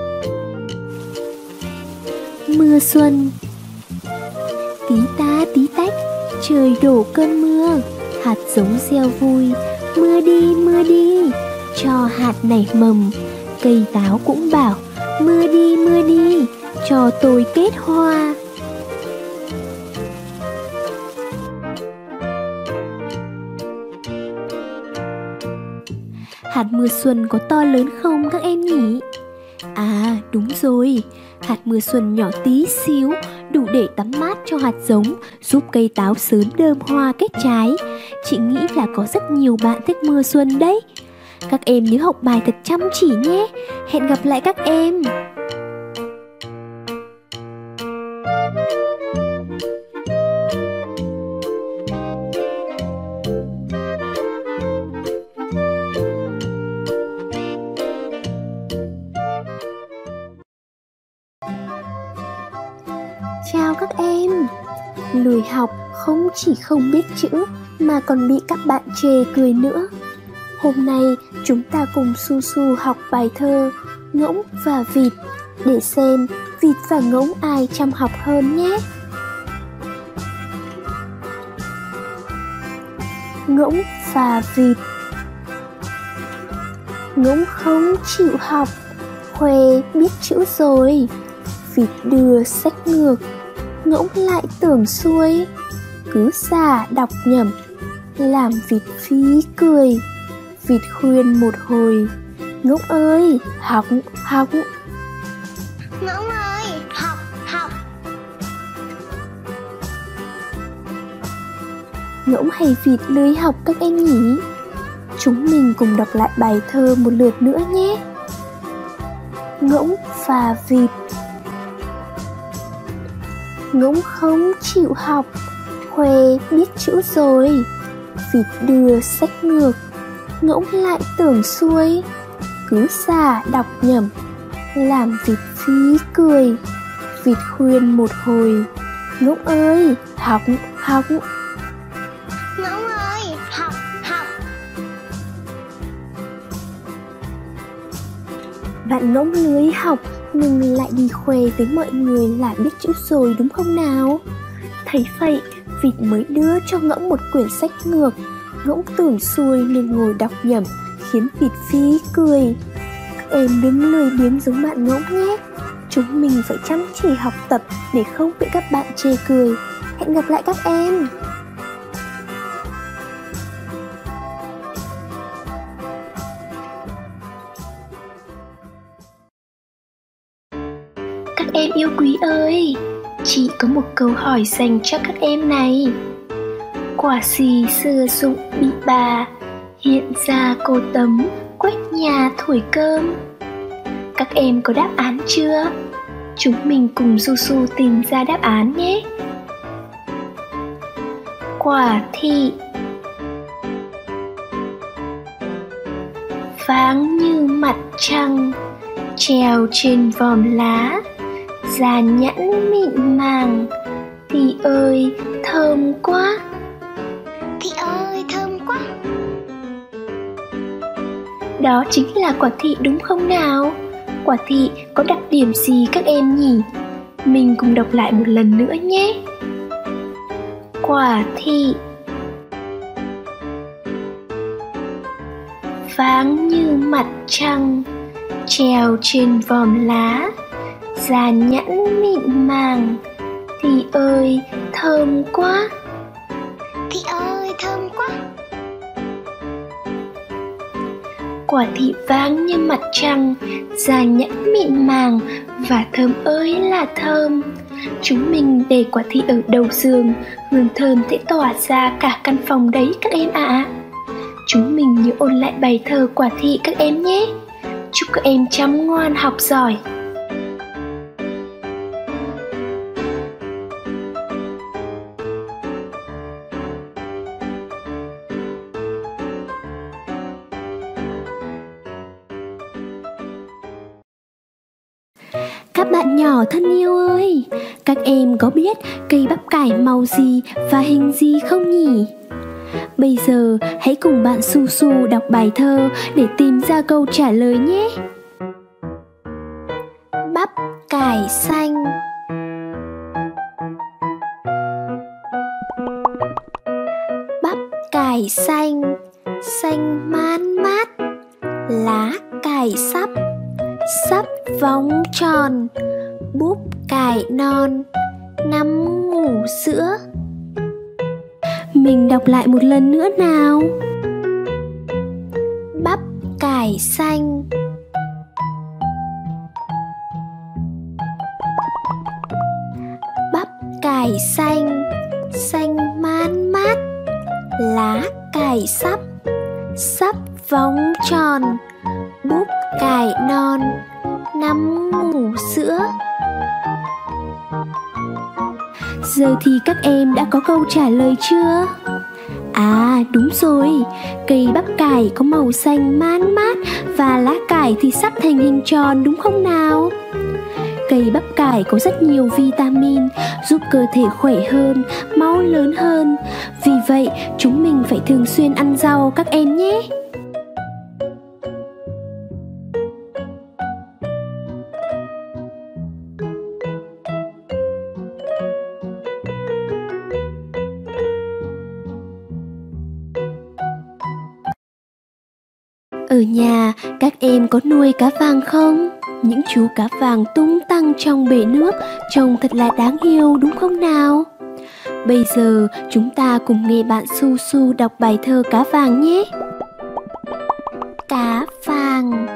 Mưa xuân. Tí ta tí tách, trời đổ cơn mưa, hạt giống gieo vui. Mưa đi, cho hạt nảy mầm. Cây táo cũng bảo mưa đi, cho tôi kết hoa. Hạt mưa xuân có to lớn không các em nhỉ? À đúng rồi, hạt mưa xuân nhỏ tí xíu, đủ để tắm mát cho hạt giống, giúp cây táo sớm đơm hoa kết trái. Chị nghĩ là có rất nhiều bạn thích mưa xuân đấy. Các em nhớ học bài thật chăm chỉ nhé. Hẹn gặp lại các em. Chào các em. Lười học không chỉ không biết chữ mà còn bị các bạn chê cười nữa. Hôm nay chúng ta cùng Su Su học bài thơ Ngỗng và Vịt, để xem vịt và ngỗng ai chăm học hơn nhé. Ngỗng và Vịt. Ngỗng không chịu học, khoe biết chữ rồi. Vịt đưa sách ngược, ngỗng lại tưởng xuôi. Cứ giả đọc nhầm, làm vịt phí cười. Vịt khuyên một hồi, ngỗng ơi, học, học. Ngỗng ơi, học, học. Ngỗng hay vịt lười học các em nhỉ? Chúng mình cùng đọc lại bài thơ một lượt nữa nhé. Ngỗng và Vịt. Ngỗng không chịu học, khoe biết chữ rồi. Vịt đưa sách ngược, ngỗng lại tưởng xuôi. Cứ giả đọc nhầm, làm vịt phí cười. Vịt khuyên một hồi, ngỗng ơi, học, học. Ngỗng ơi, học, học. Bạn ngỗng lười học nhưng lại đi khoe với mọi người là biết chữ rồi đúng không nào? Thấy vậy, vịt mới đưa cho ngỗng một quyển sách ngược. Ngỗng tưởng xuôi nên ngồi đọc nhầm, khiến vịt phí cười. Các em đừng lười biếng giống bạn ngỗng nhé. Chúng mình phải chăm chỉ học tập để không bị các bạn chê cười. Hẹn gặp lại các em. Các em yêu quý ơi, chị có một câu hỏi dành cho các em này. Quả gì xưa dụng bị bà, Hiện ra cô Tấm quét nhà thổi cơm. Các em có đáp án chưa? Chúng mình cùng Su Su tìm ra đáp án nhé. Quả thị. Váng như mặt trăng, treo trên vòm lá, da nhẵn mịn màng. Thị ơi, thơm quá. Thị ơi, thơm quá. Đó chính là quả thị đúng không nào? Quả thị có đặc điểm gì các em nhỉ? Mình cùng đọc lại một lần nữa nhé. Quả thị. Váng như mặt trăng, treo trên vòm lá, da nhẵn mịn màng. Thị ơi, thơm quá. Thị ơi, thơm quá. Quả thị váng như mặt trăng, da nhẵn mịn màng và thơm ơi là thơm. Chúng mình để quả thị ở đầu giường, hương thơm sẽ tỏa ra cả căn phòng đấy các em ạ. Chúng mình nhớ ôn lại bài thơ quả thị các em nhé. Chúc các em chăm ngoan học giỏi. Các bạn nhỏ thân yêu ơi, các em có biết cây bắp cải màu gì và hình gì không nhỉ? Bây giờ hãy cùng bạn Su Su đọc bài thơ để tìm ra câu trả lời nhé. Bắp cải xanh. Bắp cải xanh, xanh man mát. Lá cải sắp, sắp vòng tròn. Búp cải non, nằm ngủ sữa. Mình đọc lại một lần nữa nào. Bắp cải xanh. Bắp cải xanh, xanh man mát. Lá cải sắp, sắp vòng tròn. Búp cải non, nằm ngủ sữa. Giờ thì các em đã có câu trả lời chưa? À đúng rồi, cây bắp cải có màu xanh man mát và lá cải thì sắp thành hình tròn đúng không nào? Cây bắp cải có rất nhiều vitamin giúp cơ thể khỏe hơn, máu lớn hơn. Vì vậy chúng mình phải thường xuyên ăn rau các em nhé. Ở nhà, các em có nuôi cá vàng không? Những chú cá vàng tung tăng trong bể nước trông thật là đáng yêu đúng không nào? Bây giờ chúng ta cùng nghe bạn Su Su đọc bài thơ cá vàng nhé. Cá vàng.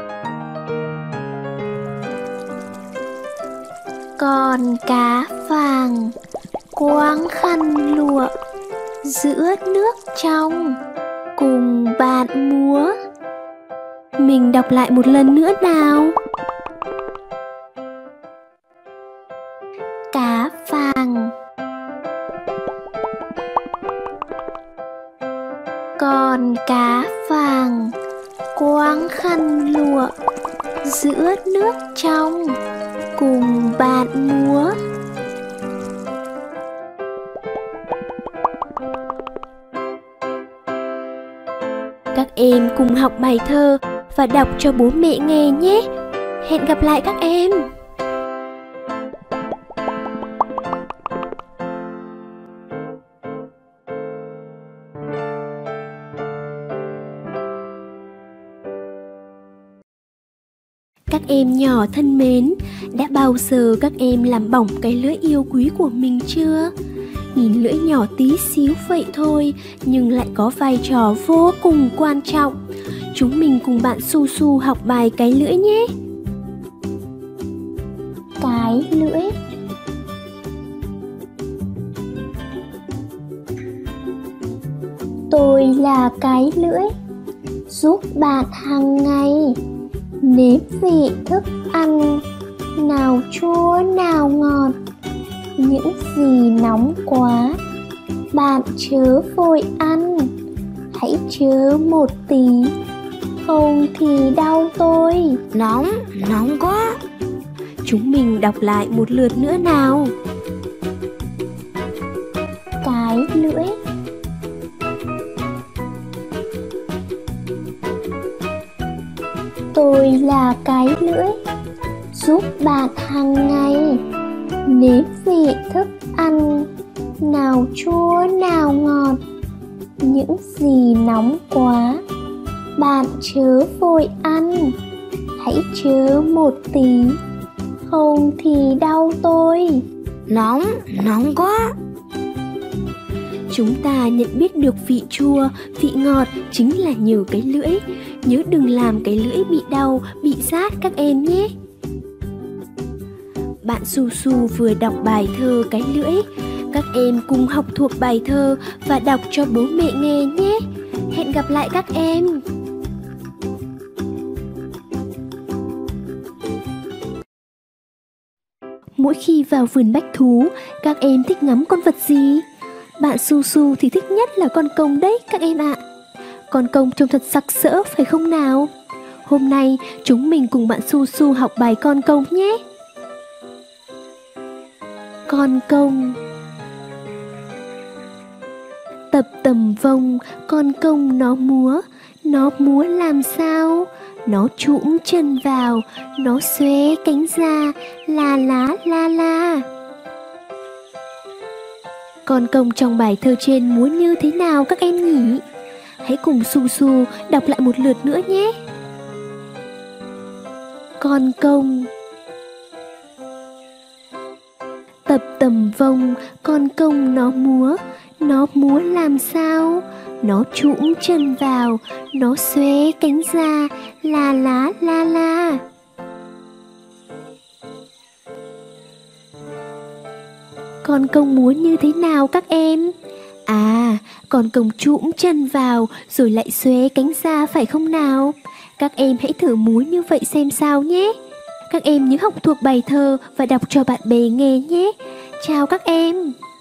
Con cá vàng quàng khăn lụa giữa nước trong cùng bạn múa. Mình đọc lại một lần nữa nào. Cá vàng. Con cá vàng quàng khăn lụa giữa nước trong cùng bạn múa. Các em cùng học bài thơ và đọc cho bố mẹ nghe nhé. Hẹn gặp lại các em. Các em nhỏ thân mến, đã bao giờ các em làm bỏng cái lưỡi yêu quý của mình chưa? Nhìn lưỡi nhỏ tí xíu vậy thôi, nhưng lại có vai trò vô cùng quan trọng. Chúng mình cùng bạn Su Su học bài cái lưỡi nhé. Cái lưỡi. Tôi là cái lưỡi, giúp bạn hàng ngày nếm vị thức ăn, nào chua nào ngọt. Những gì nóng quá, bạn chớ vội ăn, hãy chớ một tí, không thì đau tôi. Nóng quá. Chúng mình đọc lại một lượt nữa nào. Cái lưỡi. Tôi là cái lưỡi, giúp bạn hàng ngày nếm vị thức ăn, nào chua nào ngọt. Những gì nóng quá, bạn chớ vội ăn, hãy chớ một tí, không thì đau tôi. Nóng quá. Chúng ta nhận biết được vị chua, vị ngọt chính là nhờ cái lưỡi. Nhớ đừng làm cái lưỡi bị đau, bị rát các em nhé. Bạn Su Su vừa đọc bài thơ Cái lưỡi. Các em cùng học thuộc bài thơ và đọc cho bố mẹ nghe nhé. Hẹn gặp lại các em. Mỗi khi vào vườn bách thú, các em thích ngắm con vật gì? Bạn Su Su thì thích nhất là con công đấy các em ạ. Con công trông thật sặc sỡ phải không nào? Hôm nay chúng mình cùng bạn Su Su học bài con công nhé. Con công. Tập tầm vông, con công nó múa làm sao? Nó trũm chân vào, nó xòe cánh ra, la lá la la. Con công trong bài thơ trên múa như thế nào các em nhỉ? Hãy cùng Su Su đọc lại một lượt nữa nhé. Con công. Tập tầm vông, con công nó múa làm sao? Nó trũm chân vào, nó xòe cánh ra, la lá la la. Con công múa như thế nào các em? À, con công trũm chân vào rồi lại xòe cánh ra phải không nào? Các em hãy thử múa như vậy xem sao nhé. Các em nhớ học thuộc bài thơ và đọc cho bạn bè nghe nhé. Chào các em.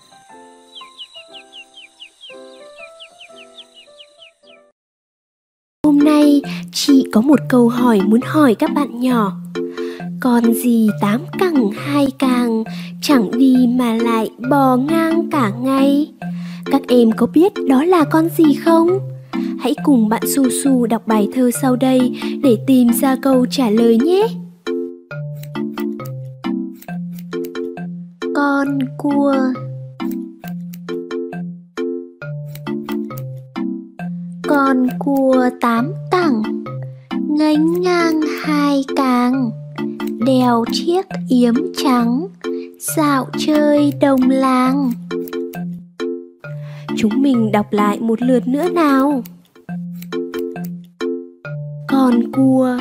Hôm nay chị có một câu hỏi muốn hỏi các bạn nhỏ. Con gì 8 cẳng 2 càng, chẳng đi mà lại bò ngang cả ngày? Các em có biết đó là con gì không? Hãy cùng bạn Su Su đọc bài thơ sau đây để tìm ra câu trả lời nhé. Con cua. Con cua 8 cẳng, nghênh ngang 2 càng, đèo chiếc yếm trắng, dạo chơi đồng làng. Chúng mình đọc lại một lượt nữa nào. Con cua.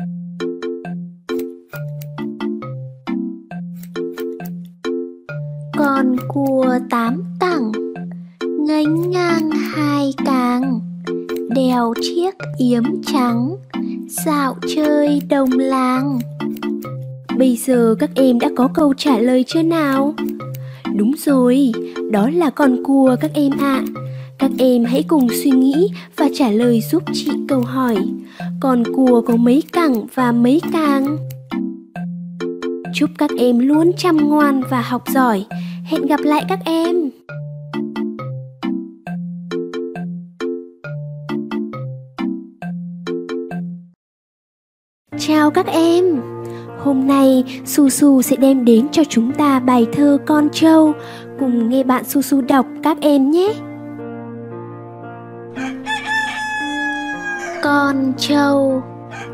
Con cua 8 cẳng, nghênh ngang 2 càng, đèo chiếc yếm trắng, dạo chơi đồng làng. Bây giờ các em đã có câu trả lời chưa nào? Đúng rồi, đó là con cua các em ạ. Các em hãy cùng suy nghĩ và trả lời giúp chị câu hỏi. Con cua có mấy cẳng và mấy càng? Chúc các em luôn chăm ngoan và học giỏi. Hẹn gặp lại các em. Chào các em. Hôm nay Su Su sẽ đem đến cho chúng ta bài thơ Con trâu. Cùng nghe bạn Su Su đọc các em nhé. Con trâu.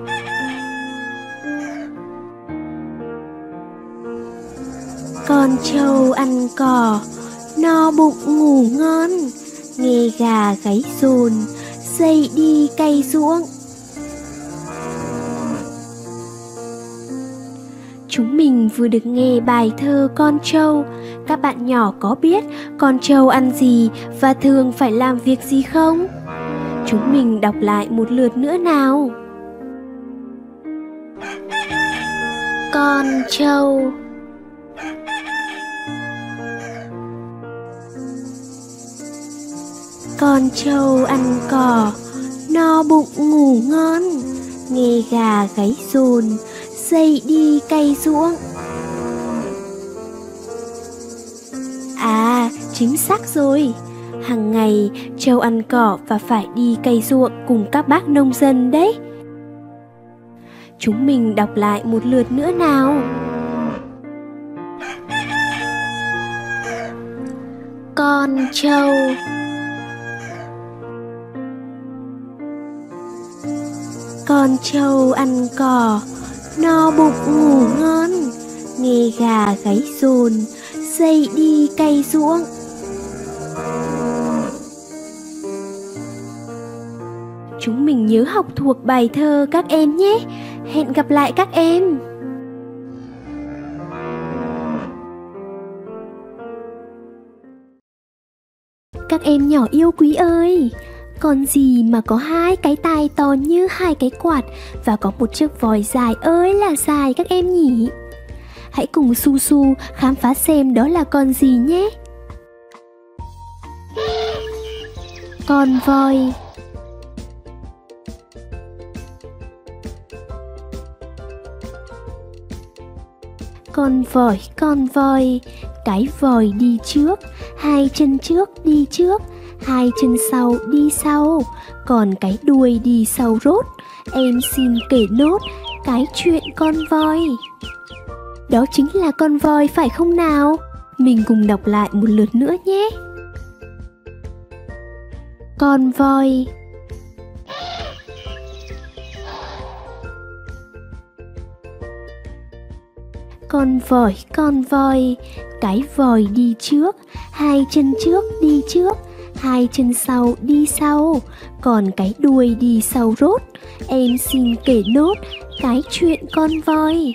Con trâu ăn cỏ, no bụng ngủ ngon, nghe gà gáy dồn, dậy đi cày ruộng. Chúng mình mình vừa được nghe bài thơ Con trâu. Các bạn nhỏ có biết con trâu ăn gì và thường phải làm việc gì không? Chúng mình đọc lại một lượt nữa nào. Con trâu. Con trâu ăn cỏ, no bụng ngủ ngon, nghe gà gáy dồn, dậy đi cày ruộng. À, chính xác rồi. Hàng ngày trâu ăn cỏ và phải đi cày ruộng cùng các bác nông dân đấy. Chúng mình đọc lại một lượt nữa nào. Con trâu. Con trâu ăn cỏ, no bụng ngủ ngon, nghe gà gáy dồn, dậy đi cày ruộng. Chúng mình nhớ học thuộc bài thơ các em nhé. Hẹn gặp lại các em. Các em nhỏ yêu quý ơi, con gì mà có hai cái tai to như hai cái quạt và có một chiếc vòi dài ơi là dài các em nhỉ? Hãy cùng Su Su khám phá xem đó là con gì nhé. Con voi. Con voi, cái vòi đi trước, hai chân trước đi trước, hai chân sau đi sau, còn cái đuôi đi sau rốt. Em xin kể nốt cái chuyện con voi. Đó chính là con voi phải không nào? Mình cùng đọc lại một lượt nữa nhé. Con voi. Con voi, cái vòi đi trước, hai chân trước đi trước, hai chân sau đi sau, còn cái đuôi đi sau rốt. Em xin kể nốt cái chuyện con voi.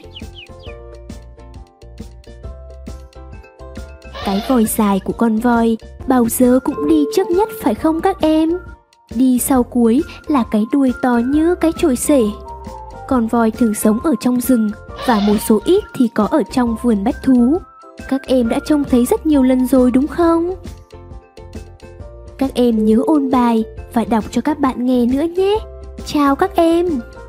Cái vòi dài của con voi bao giờ cũng đi trước nhất phải không các em? Đi sau cuối là cái đuôi to như cái chổi xể. Con voi thường sống ở trong rừng và một số ít thì có ở trong vườn bách thú. Các em đã trông thấy rất nhiều lần rồi đúng không? Các em nhớ ôn bài và đọc cho các bạn nghe nữa nhé. Chào các em!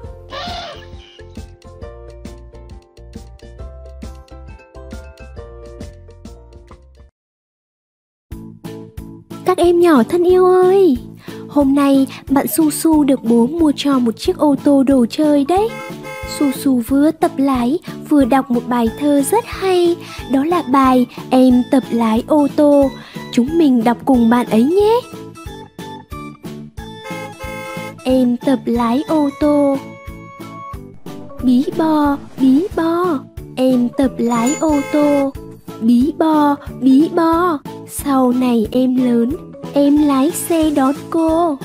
Các em nhỏ thân yêu ơi! Hôm nay bạn Su Su được bố mua cho một chiếc ô tô đồ chơi đấy. Su Su vừa tập lái vừa đọc một bài thơ rất hay. Đó là bài Em tập lái ô tô. Chúng mình đọc cùng bạn ấy nhé. Em tập lái ô tô. Bí bo, em tập lái ô tô. Bí bo, sau này em lớn, em lái xe đón cô.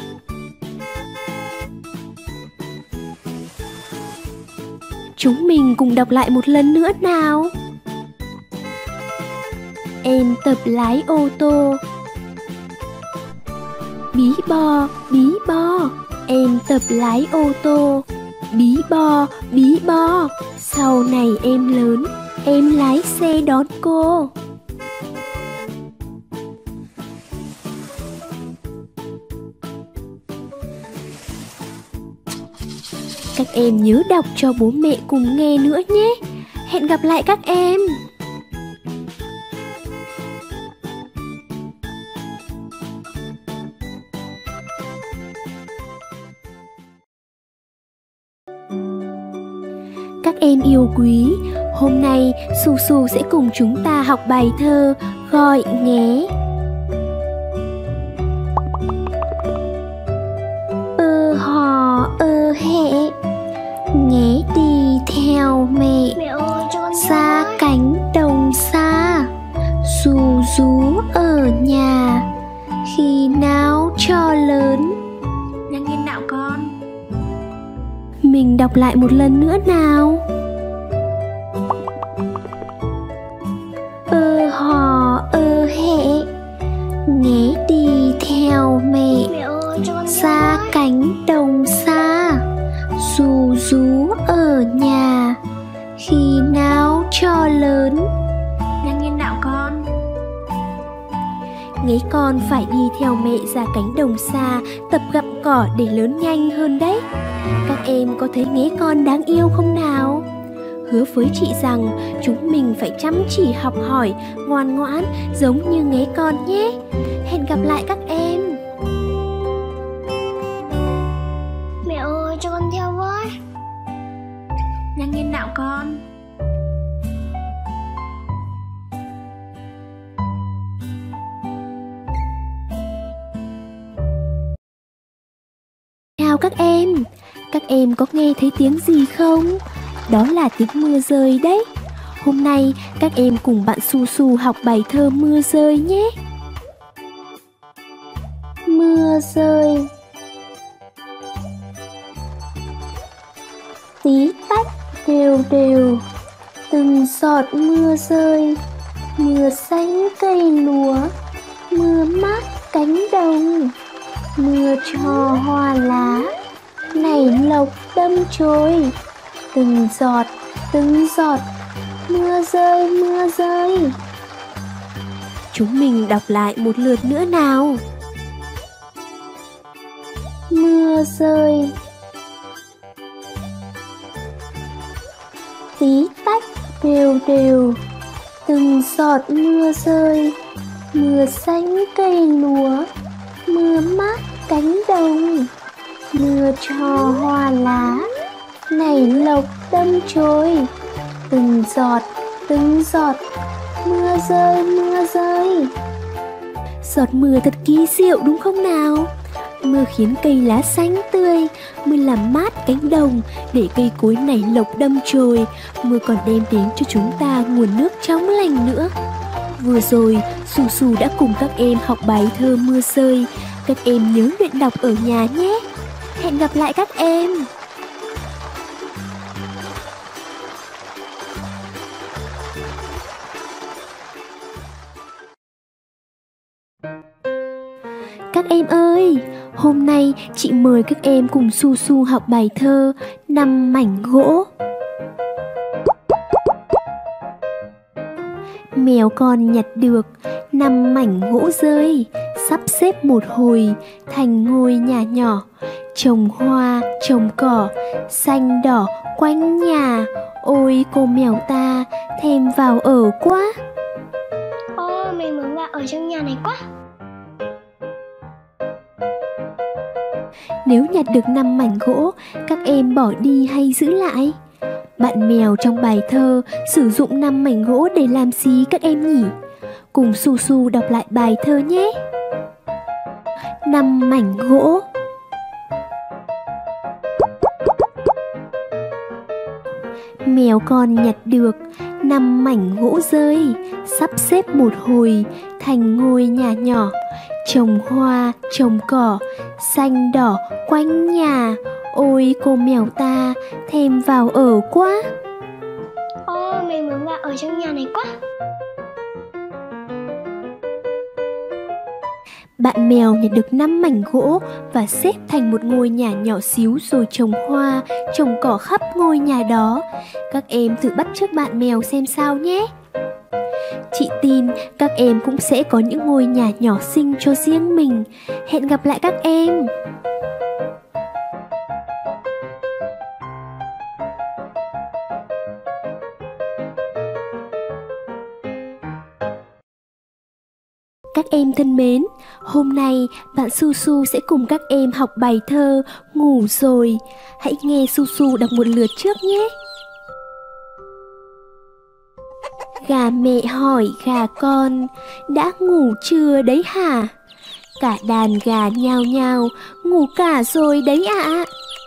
Chúng mình cùng đọc lại một lần nữa nào. Em tập lái ô tô. Bí bo, em tập lái ô tô. Bí bo, sau này em lớn, em lái xe đón cô. Các em nhớ đọc cho bố mẹ cùng nghe nữa nhé. Hẹn gặp lại các em. Các em yêu quý, hôm nay Su Su sẽ cùng chúng ta học bài thơ Gọi Nghé. Hò hẹ, nghé đi theo mẹ, Mẹ ơi cho con xa với. cánh đồng xa, ru rú ở nhà, khi nào cho lớn. Nhanh lên nào con. Mình đọc lại một lần nữa nào. hò hẹ, nghé đi theo mẹ Mẹ ơi cho con theo xa với. cánh đồng xa, ru rú ở nhà, khi nào cho lớn. Nhanh lên nào con. Nghé con phải đi theo mẹ ra cánh đồng xa, tập gặm cỏ để lớn nhanh hơn đấy. Các em có thấy nghé con đáng yêu không nào? Hứa với chị rằng chúng mình phải chăm chỉ học hỏi, ngoan ngoãn giống như nghé con nhé. Hẹn gặp lại các em. Mẹ ơi cho con theo với. Nhanh lên nào con. Chào các em có nghe thấy tiếng gì không? Đó là tiếng mưa rơi đấy. Hôm nay các em cùng bạn Su Su học bài thơ Mưa rơi nhé. Mưa rơi, tí tách đều đều, từng giọt mưa rơi, mưa xanh cây lúa, mưa mát cánh đồng, mưa cho hoa lá nảy lộc đâm chồi, từng giọt mưa rơi mưa rơi. Chúng mình đọc lại một lượt nữa nào. Mưa rơi, tí tách đều đều, từng giọt mưa rơi, mưa xanh cây lúa, mưa mát cánh đồng, mưa cho hoa lá nảy lộc đâm chồi, từng giọt mưa rơi mưa rơi. Giọt mưa thật kỳ diệu đúng không nào? Mưa khiến cây lá xanh tươi, mưa làm mát cánh đồng để cây cối nảy lộc đâm chồi, mưa còn đem đến cho chúng ta nguồn nước trong lành nữa. Vừa rồi, Su Su đã cùng các em học bài thơ Mưa rơi. Các em nhớ luyện đọc ở nhà nhé. Hẹn gặp lại các em. Các em ơi, hôm nay chị mời các em cùng Su Su học bài thơ 5 mảnh gỗ. Mèo con nhặt được 5 mảnh gỗ rơi, sắp xếp một hồi thành ngôi nhà nhỏ, trồng hoa trồng cỏ xanh đỏ quanh nhà. Ôi cô mèo ta thèm vào ở quá. Ô mình muốn vào ở trong nhà này quá. Nếu nhặt được 5 mảnh gỗ, các em bỏ đi hay giữ lại? Bạn mèo trong bài thơ sử dụng 5 mảnh gỗ để làm gì các em nhỉ? Cùng Su Su đọc lại bài thơ nhé. 5 mảnh gỗ. Mèo con nhặt được 5 mảnh gỗ rơi, sắp xếp một hồi thành ngôi nhà nhỏ, trồng hoa trồng cỏ xanh đỏ quanh nhà. Ôi cô mèo ta thèm vào ở quá. Ô mình muốn vào ở trong nhà này quá. Bạn mèo nhặt được 5 mảnh gỗ và xếp thành một ngôi nhà nhỏ xíu rồi trồng hoa, trồng cỏ khắp ngôi nhà đó. Các em thử bắt chước bạn mèo xem sao nhé. Chị tin các em cũng sẽ có những ngôi nhà nhỏ xinh cho riêng mình. Hẹn gặp lại các em. Các em thân mến, hôm nay bạn Su Su sẽ cùng các em học bài thơ Ngủ rồi. Hãy nghe Su Su đọc một lượt trước nhé. Gà mẹ hỏi gà con, đã ngủ chưa đấy hả? Cả đàn gà nhao nhao, ngủ cả rồi đấy ạ.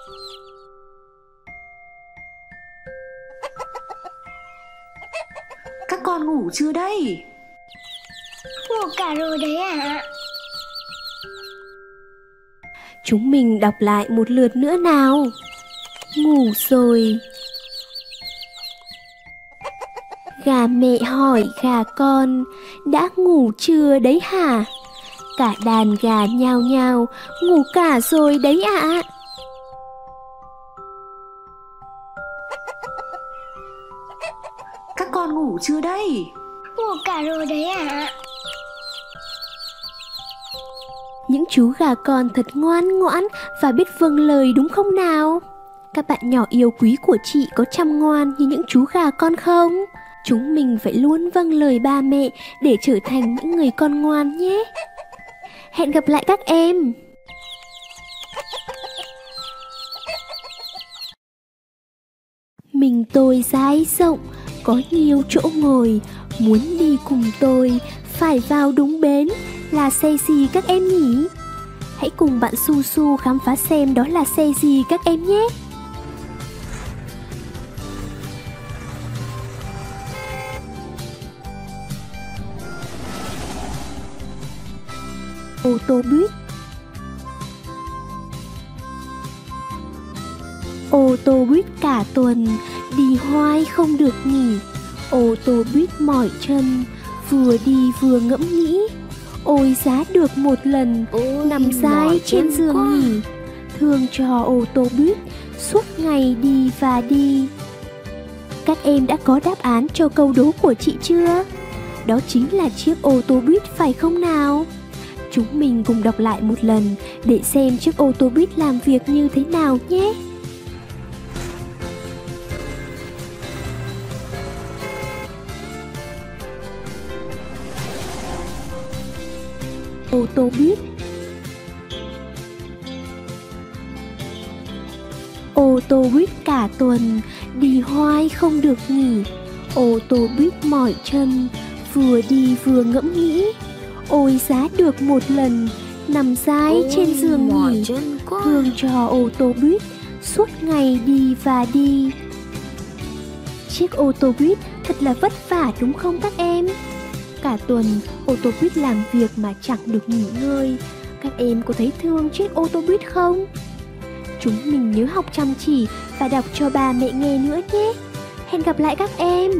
Các con ngủ chưa đây? Ngủ cả rồi đấy ạ. Chúng mình đọc lại một lượt nữa nào. Ngủ rồi. Gà mẹ hỏi gà con, đã ngủ chưa đấy hả? Cả đàn gà nhao nhao, ngủ cả rồi đấy ạ. Các con ngủ chưa đây? Ngủ cả rồi đấy ạ. Những chú gà con thật ngoan ngoãn và biết vâng lời đúng không nào? Các bạn nhỏ yêu quý của chị có chăm ngoan như những chú gà con không? Chúng mình phải luôn vâng lời ba mẹ để trở thành những người con ngoan nhé. Hẹn gặp lại các em. Mình tôi dái rộng, có nhiều chỗ ngồi, muốn đi cùng tôi, phải vào đúng bến. Là xe gì các em nhỉ? Hãy cùng bạn Su Su khám phá xem đó là xe gì các em nhé. Ô tô buýt. Ô tô buýt cả tuần, đi hoài không được nghỉ. Ô tô buýt mỏi chân, vừa đi vừa ngẫm nghĩ. Ôi giá được một lần, nằm dài trên giường nghỉ. Thương cho ô tô buýt, suốt ngày đi và đi. Các em đã có đáp án cho câu đố của chị chưa? Đó chính là chiếc ô tô buýt phải không nào? Chúng mình cùng đọc lại một lần để xem chiếc ô tô buýt làm việc như thế nào nhé. Ô tô buýt. Ô tô buýt cả tuần, đi hoài không được nghỉ. Ô tô buýt mỏi chân, vừa đi vừa ngẫm nghĩ. Ôi giá được một lần, nằm dài trên giường nghỉ. Thương cho ô tô buýt, suốt ngày đi và đi. Chiếc ô tô buýt thật là vất vả đúng không các em? Cả tuần ô tô buýt làm việc mà chẳng được nghỉ ngơi. Các em có thấy thương chiếc ô tô buýt không? Chúng mình nhớ học chăm chỉ và đọc cho ba mẹ nghe nữa nhé. Hẹn gặp lại các em.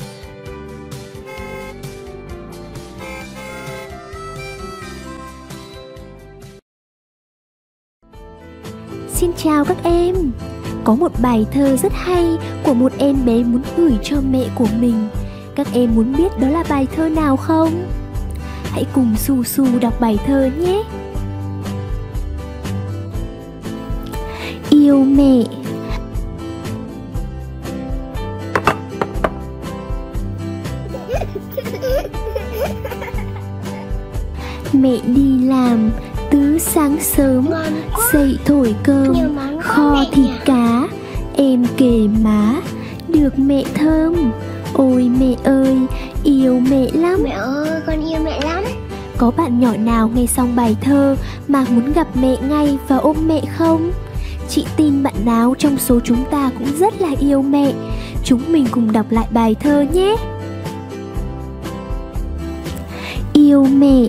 Xin chào các em. Có một bài thơ rất hay của một em bé muốn gửi cho mẹ của mình. Các em muốn biết đó là bài thơ nào không? Hãy cùng Su Su đọc bài thơ nhé. Yêu mẹ. Mẹ đi làm từ sáng sớm, dậy thổi cơm, kho thịt cá, em kề má, được mẹ thơm. Ôi mẹ ơi, yêu mẹ lắm. Mẹ ơi, con yêu mẹ lắm. Có bạn nhỏ nào nghe xong bài thơ mà muốn gặp mẹ ngay và ôm mẹ không? Chị tin bạn nào trong số chúng ta cũng rất là yêu mẹ. Chúng mình cùng đọc lại bài thơ nhé. Yêu mẹ.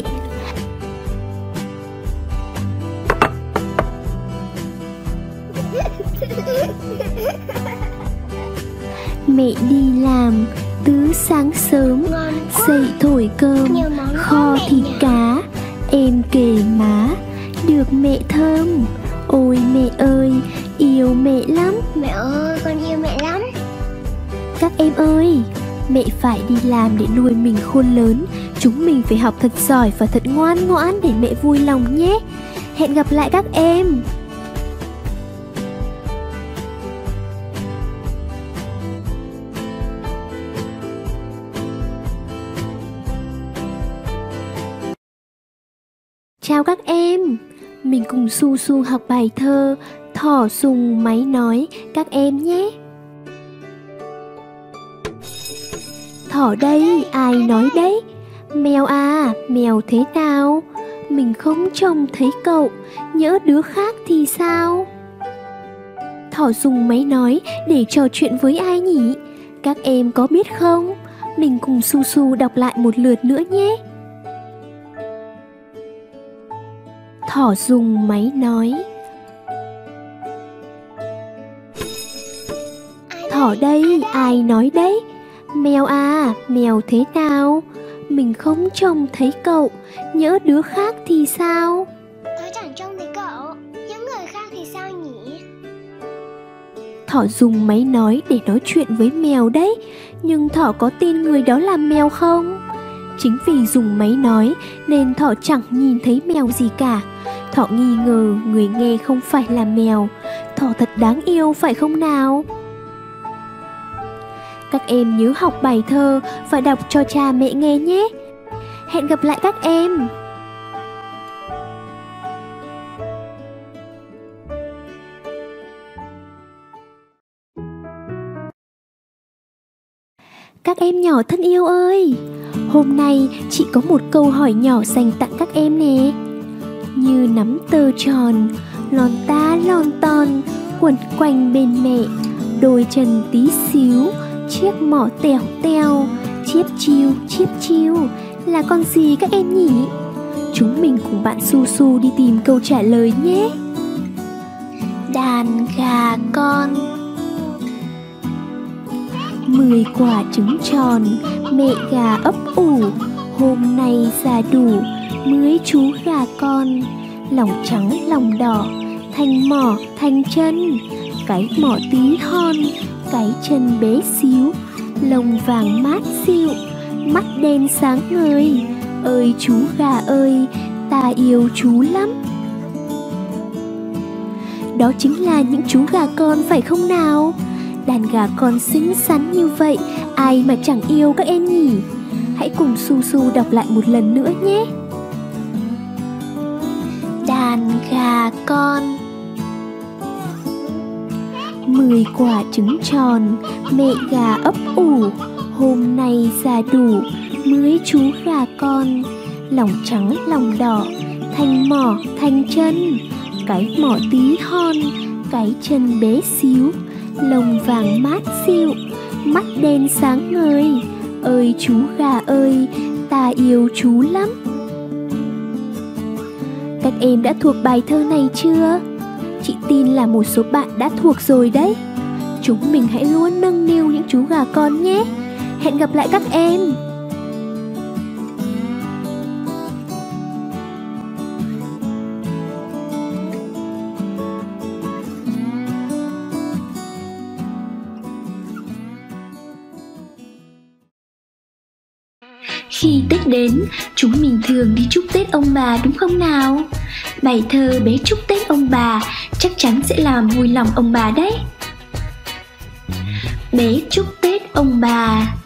Mẹ đi làm từ sáng sớm, dậy thổi cơm, kho thịt cá, em kề má, được mẹ thơm. Ôi mẹ ơi, yêu mẹ lắm. Mẹ ơi, con yêu mẹ lắm. Các em ơi, mẹ phải đi làm để nuôi mình khôn lớn. Chúng mình phải học thật giỏi và thật ngoan ngoãn để mẹ vui lòng nhé. Hẹn gặp lại các em. Chào các em, mình cùng Su Su học bài thơ Thỏ dùng máy nói các em nhé. Thỏ đây, ai nói đấy? Mèo à, mèo thế nào? Mình không trông thấy cậu, nhỡ đứa khác thì sao? Thỏ dùng máy nói để trò chuyện với ai nhỉ? Các em có biết không? Mình cùng Su Su đọc lại một lượt nữa nhé. Thỏ dùng máy nói. Thỏ đây, ai nói đấy? Mèo à, mèo thế nào? Mình không trông thấy cậu, nhỡ đứa khác thì sao? Tớ chẳng trông thấy cậu, những người khác thì sao nhỉ? Thỏ dùng máy nói để nói chuyện với mèo đấy, nhưng Thỏ có tin người đó là mèo không? Chính vì dùng máy nói nên Thỏ chẳng nhìn thấy mèo gì cả. Thỏ nghi ngờ người nghe không phải là mèo. Thỏ thật đáng yêu phải không nào? Các em nhớ học bài thơ và đọc cho cha mẹ nghe nhé. Hẹn gặp lại các em. Các em nhỏ thân yêu ơi, hôm nay chị có một câu hỏi nhỏ dành tặng các em nè. Như nắm tơ tròn, lon ta lon ton, quẩn quanh bên mẹ, đôi chân tí xíu, chiếc mỏ tèo teo, chiếp chiu, là con gì các em nhỉ? Chúng mình cùng bạn Su Su đi tìm câu trả lời nhé. Đàn gà con. 10 quả trứng tròn, mẹ gà ấp ủ, hôm nay già đủ, 10 chú gà con. Lòng trắng lòng đỏ, thành mỏ thành chân, cái mỏ tí hon, cái chân bé xíu, lông vàng mát xịu, mắt đen sáng ngời. Ơi chú gà ơi, ta yêu chú lắm. Đó chính là những chú gà con phải không nào? Đàn gà con xinh xắn như vậy, ai mà chẳng yêu các em nhỉ? Hãy cùng Su Su đọc lại một lần nữa nhé. Đàn gà con. 10 quả trứng tròn, mẹ gà ấp ủ, hôm nay già đủ, 10 chú gà con. Lòng trắng lòng đỏ, thành mỏ thành chân, cái mỏ tí hon, cái chân bé xíu, lông vàng mát xịu, mắt đen sáng ngời. Ơi chú gà ơi, ta yêu chú lắm. Các em đã thuộc bài thơ này chưa? Chị tin là một số bạn đã thuộc rồi đấy. Chúng mình hãy luôn nâng niu những chú gà con nhé. Hẹn gặp lại các em. Khi Tết đến, chúng mình thường đi chúc Tết ông bà đúng không nào? Bài thơ Bé chúc Tết ông bà chắc chắn sẽ làm vui lòng ông bà đấy. Bé chúc Tết ông bà.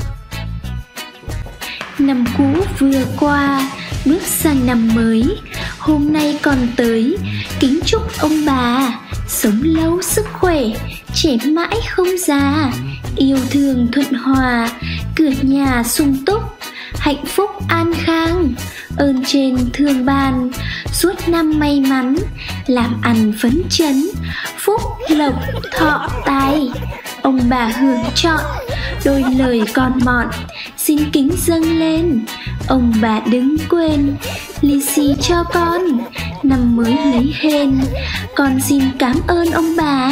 Năm cũ vừa qua, bước sang năm mới, hôm nay còn tới, kính chúc ông bà sống lâu sức khỏe, trẻ mãi không già, yêu thương thuận hòa, cửa nhà sung túc, hạnh phúc an khang, ơn trên thương ban, suốt năm may mắn, làm ăn phấn chấn, phúc lộc thọ tài. Ông bà hưởng chọn, đôi lời con mọn, xin kính dâng lên. Ông bà đừng quên, lì xì cho con, năm mới lấy hên, con xin cảm ơn ông bà.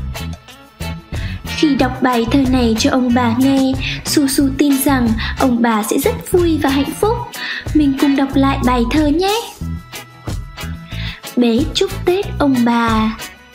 Khi đọc bài thơ này cho ông bà nghe, Su Su tin rằng ông bà sẽ rất vui và hạnh phúc. Mình cùng đọc lại bài thơ nhé. Bé chúc Tết ông bà.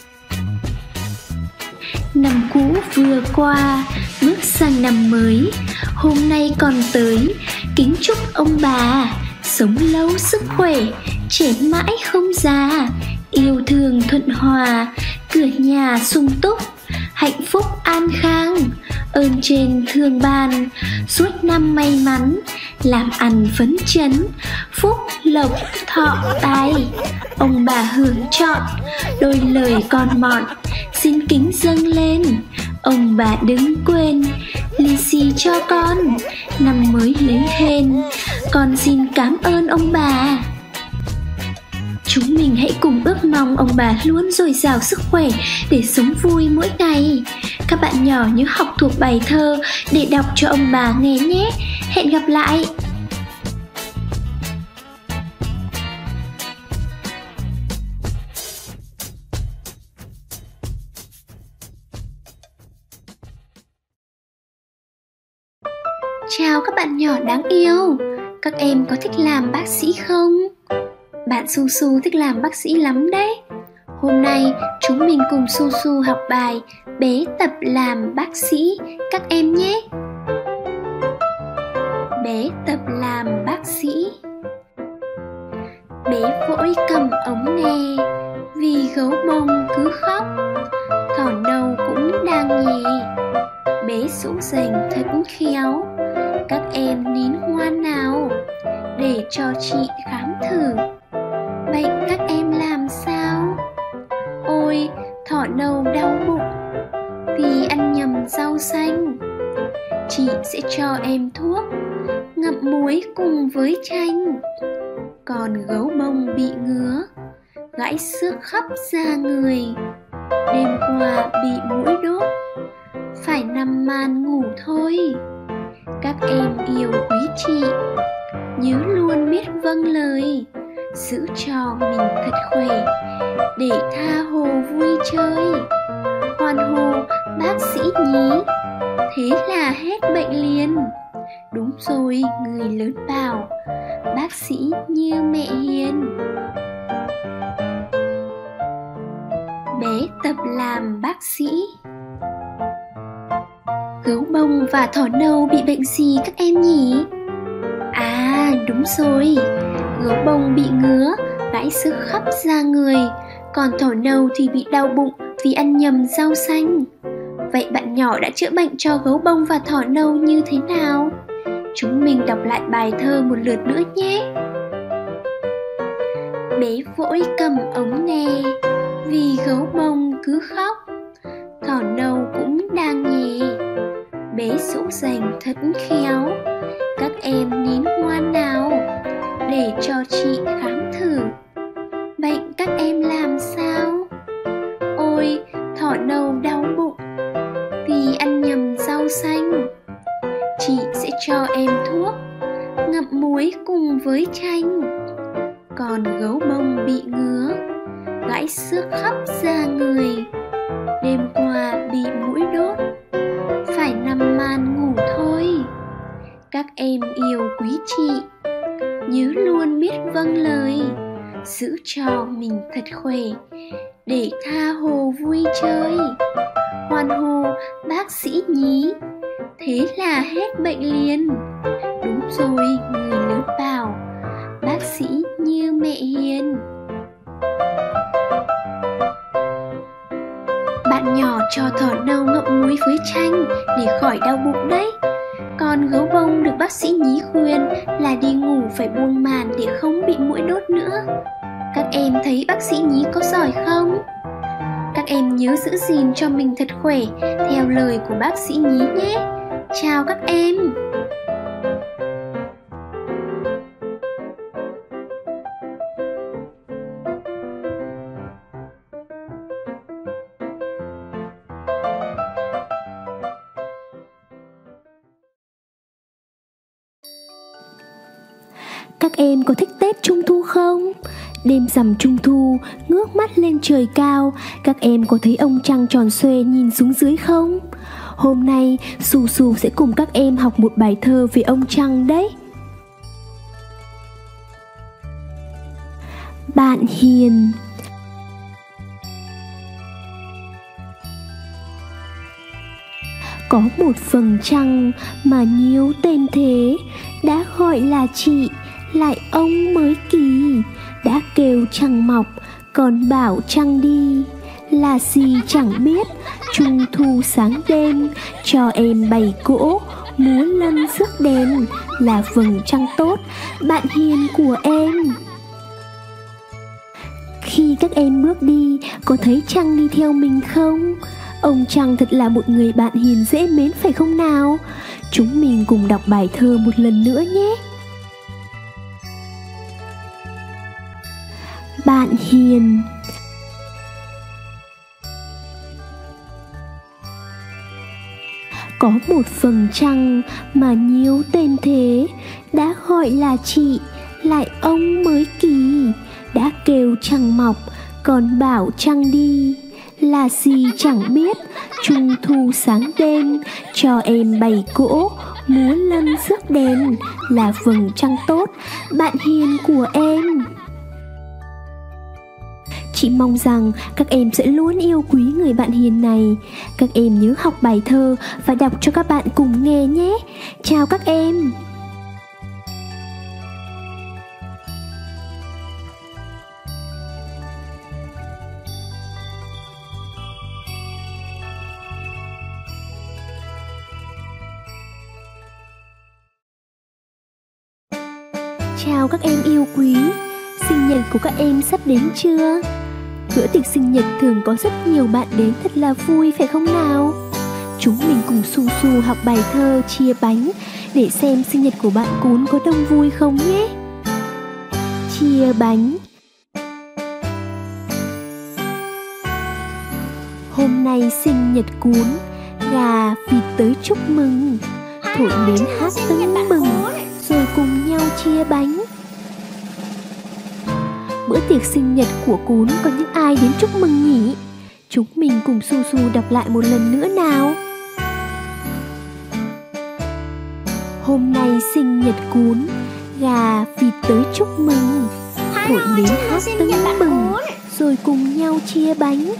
Năm cũ vừa qua, bước sang năm mới, hôm nay còn tới, kính chúc ông bà sống lâu sức khỏe, trẻ mãi không già, yêu thương thuận hòa, cửa nhà sung túc, hạnh phúc an khang, ơn trên thương ban, suốt năm may mắn, làm ăn phấn chấn, phúc lộc thọ tài. Ông bà hưởng chọn, đôi lời con mọn, xin kính dâng lên. Ông bà đừng quên, lì xì cho con, năm mới lấy hên, con xin cảm ơn ông bà. Chúng mình hãy cùng ước mong ông bà luôn dồi dào sức khỏe để sống vui mỗi ngày. Các bạn nhỏ nhớ học thuộc bài thơ để đọc cho ông bà nghe nhé. Hẹn gặp lại! bạn đáng yêu, các em có thích làm bác sĩ không? Bạn Su Su thích làm bác sĩ lắm đấy. Hôm nay chúng mình cùng Su Su học bài Bé tập làm bác sĩ các em nhé. Bé tập làm bác sĩ. Bé vội cầm ống nghe, vì gấu bông cứ khóc, thỏ nâu cũng đang nhè. Bé dỗ dành thật khéo, các em nín ngoan nào, để cho chị khám thử. Vậy các em làm sao? Ôi, thỏ nâu đau bụng vì ăn nhầm rau xanh. Chị sẽ cho em thuốc ngậm muối cùng với chanh. Còn gấu bông bị ngứa, gãi xước khắp da người. Đêm qua bị muỗi đốt, phải nằm màn ngủ thôi. Các em yêu quý chị, nhớ luôn biết vâng lời, giữ cho mình thật khỏe, để tha hồ vui chơi. Hoan hô bác sĩ nhí, thế là hết bệnh liền. Đúng rồi, người lớn bảo, bác sĩ như mẹ hiền. Bé tập làm bác sĩ. Gấu bông và thỏ nâu bị bệnh gì các em nhỉ? À, đúng rồi, gấu bông bị ngứa, gãi xước khắp da người. Còn thỏ nâu thì bị đau bụng vì ăn nhầm rau xanh. Vậy bạn nhỏ đã chữa bệnh cho gấu bông và thỏ nâu như thế nào? Chúng mình đọc lại bài thơ một lượt nữa nhé. Bé vội cầm ống nghe, vì gấu bông cứ khóc, thỏ nâu cũng đang nhè. Bé dỗ dành thật khéo, các em nín ngoan nào, để cho chị khám thử. Vậy các em làm sao? Ôi, thỏ nâu đau bụng vì ăn nhầm rau xanh. Chị sẽ cho em thuốc ngậm muối cùng với chanh. Còn gấu bông bị ngứa, gãi xước khắp da người. Đêm qua bị muỗi đốt, phải nằm màn ngủ thôi. Các em yêu quý chị, nhớ luôn biết vâng lời, giữ cho mình thật khỏe, để tha hồ vui chơi. Hoan hô bác sĩ nhí, thế là hết bệnh liền. Đúng rồi, người lớn bảo, bác sĩ như mẹ hiền. Bạn nhỏ cho thỏ nâu ngậm muối với chanh để khỏi đau bụng đấy. Còn gấu bông được bác sĩ nhí khuyên là đi ngủ phải buông màn để không bị muỗi đốt nữa. Các em thấy bác sĩ nhí có giỏi không? Các em nhớ giữ gìn cho mình thật khỏe theo lời của bác sĩ nhí nhé. Chào các em. Các em có thích Tết Trung Thu không? Đêm rằm Trung Thu, ngước mắt lên trời cao, các em có thấy ông trăng tròn xoe nhìn xuống dưới không? Hôm nay, Su Su sẽ cùng các em học một bài thơ về ông trăng đấy. Bạn hiền. Có một vầng trăng mà nhiều tên thế, đã gọi là chị, lại ông mới kỳ. Đã kêu trăng mọc, còn bảo trăng đi, là gì chẳng biết. Trung thu sáng đêm, cho em bày cỗ, múa lân rước đèn, là vầng trăng tốt, bạn hiền của em. Khi các em bước đi, có thấy trăng đi theo mình không? Ông trăng thật là một người bạn hiền dễ mến phải không nào? Chúng mình cùng đọc bài thơ một lần nữa nhé. Bạn hiền. Có một vầng trăng mà nhiều tên thế, đã gọi là chị, lại ông mới kỳ. Đã kêu trăng mọc, còn bảo trăng đi, là gì chẳng biết. Trung thu sáng đêm, cho em bày cỗ, múa lân rước đèn, là vầng trăng tốt, bạn hiền của em. Chị mong rằng các em sẽ luôn yêu quý người bạn hiền này. Các em nhớ học bài thơ và đọc cho các bạn cùng nghe nhé. Chào các em. Chào các em yêu quý, sinh nhật của các em sắp đến chưa? Bữa tiệc sinh nhật thường có rất nhiều bạn đến thật là vui phải không nào? Chúng mình cùng Su Su học bài thơ chia bánh để xem sinh nhật của bạn Cún có đông vui không nhé. Chia bánh. Hôm nay sinh nhật Cún, gà vịt tới chúc mừng, thổi nến hát tưng bừng, rồi cùng nhau chia bánh. Bữa tiệc sinh nhật của Cún có những ai đến chúc mừng nhỉ? Chúng mình cùng Su Su đọc lại một lần nữa nào. Hôm nay sinh nhật Cún, gà vịt tới chúc mừng, thổi nến hát tưng bừng, rồi cùng nhau chia bánh.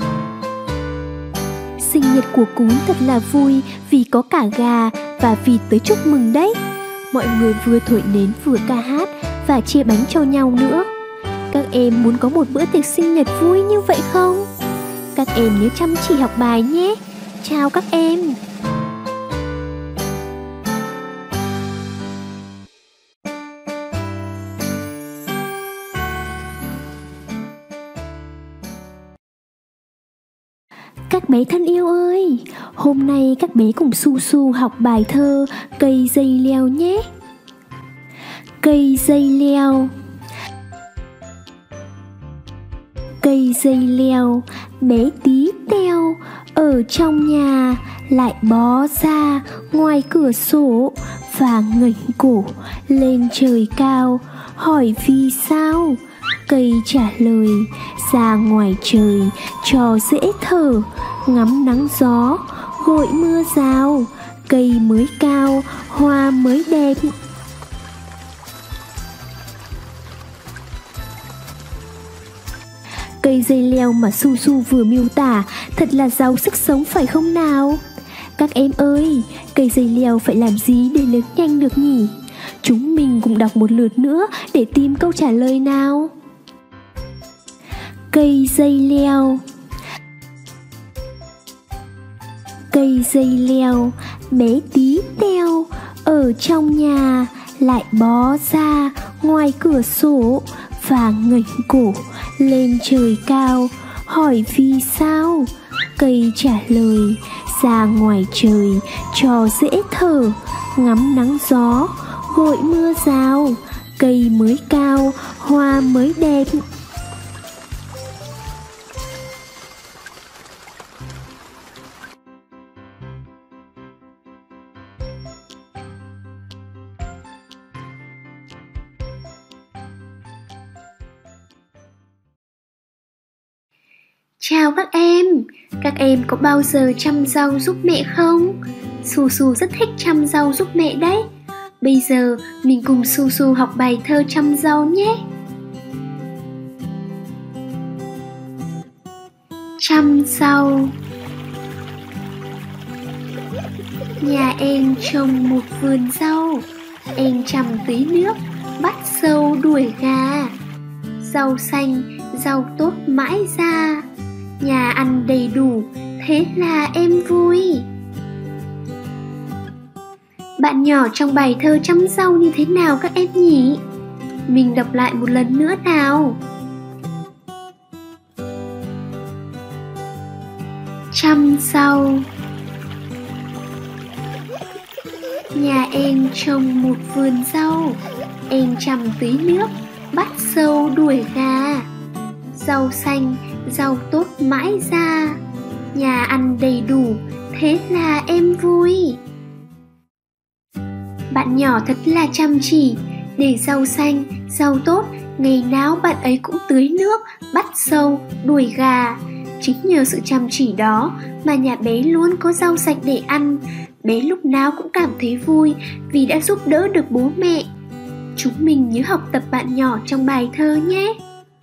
Sinh nhật của Cún thật là vui vì có cả gà và vịt tới chúc mừng đấy. Mọi người vừa thổi nến vừa ca hát và chia bánh cho nhau nữa. Các em muốn có một bữa tiệc sinh nhật vui như vậy không? Các em nhớ chăm chỉ học bài nhé. Chào các em. Các bé thân yêu ơi, hôm nay các bé cùng Su Su học bài thơ Cây dây leo nhé. Cây dây leo. Cây dây leo bé tí teo, ở trong nhà lại bó ra ngoài cửa sổ, và ngẩng cổ lên trời cao hỏi vì sao. Cây trả lời ra ngoài trời cho dễ thở, ngắm nắng gió gội mưa rào, cây mới cao hoa mới đẹp. Cây dây leo mà Su Su vừa miêu tả thật là giàu sức sống phải không nào? Các em ơi, cây dây leo phải làm gì để lớn nhanh được nhỉ? Chúng mình cùng đọc một lượt nữa để tìm câu trả lời nào. Cây dây leo. Cây dây leo bé tí teo, ở trong nhà lại bó ra ngoài cửa sổ, và ngẩng cổ lên trời cao hỏi vì sao. Cây trả lời ra ngoài trời cho dễ thở, ngắm nắng gió gội mưa rào, cây mới cao hoa mới đẹp. Chào các em có bao giờ chăm rau giúp mẹ không? Su Su rất thích chăm rau giúp mẹ đấy. Bây giờ mình cùng Su Su học bài thơ chăm rau nhé. Chăm rau. Nhà em trồng một vườn rau, em chăm tưới nước, bắt sâu đuổi gà. Rau xanh, rau tốt mãi ra, nhà ăn đầy đủ, thế là em vui. Bạn nhỏ trong bài thơ chăm rau như thế nào các em nhỉ? Mình đọc lại một lần nữa nào. Chăm rau. Nhà em trồng một vườn rau, em chăm tưới nước, bắt sâu đuổi gà. Rau xanh, rau tốt mãi ra, nhà ăn đầy đủ, thế là em vui. Bạn nhỏ thật là chăm chỉ, để rau xanh, rau tốt, ngày nào bạn ấy cũng tưới nước, bắt sâu, đuổi gà. Chính nhờ sự chăm chỉ đó mà nhà bé luôn có rau sạch để ăn, bé lúc nào cũng cảm thấy vui vì đã giúp đỡ được bố mẹ. Chúng mình nhớ học tập bạn nhỏ trong bài thơ nhé.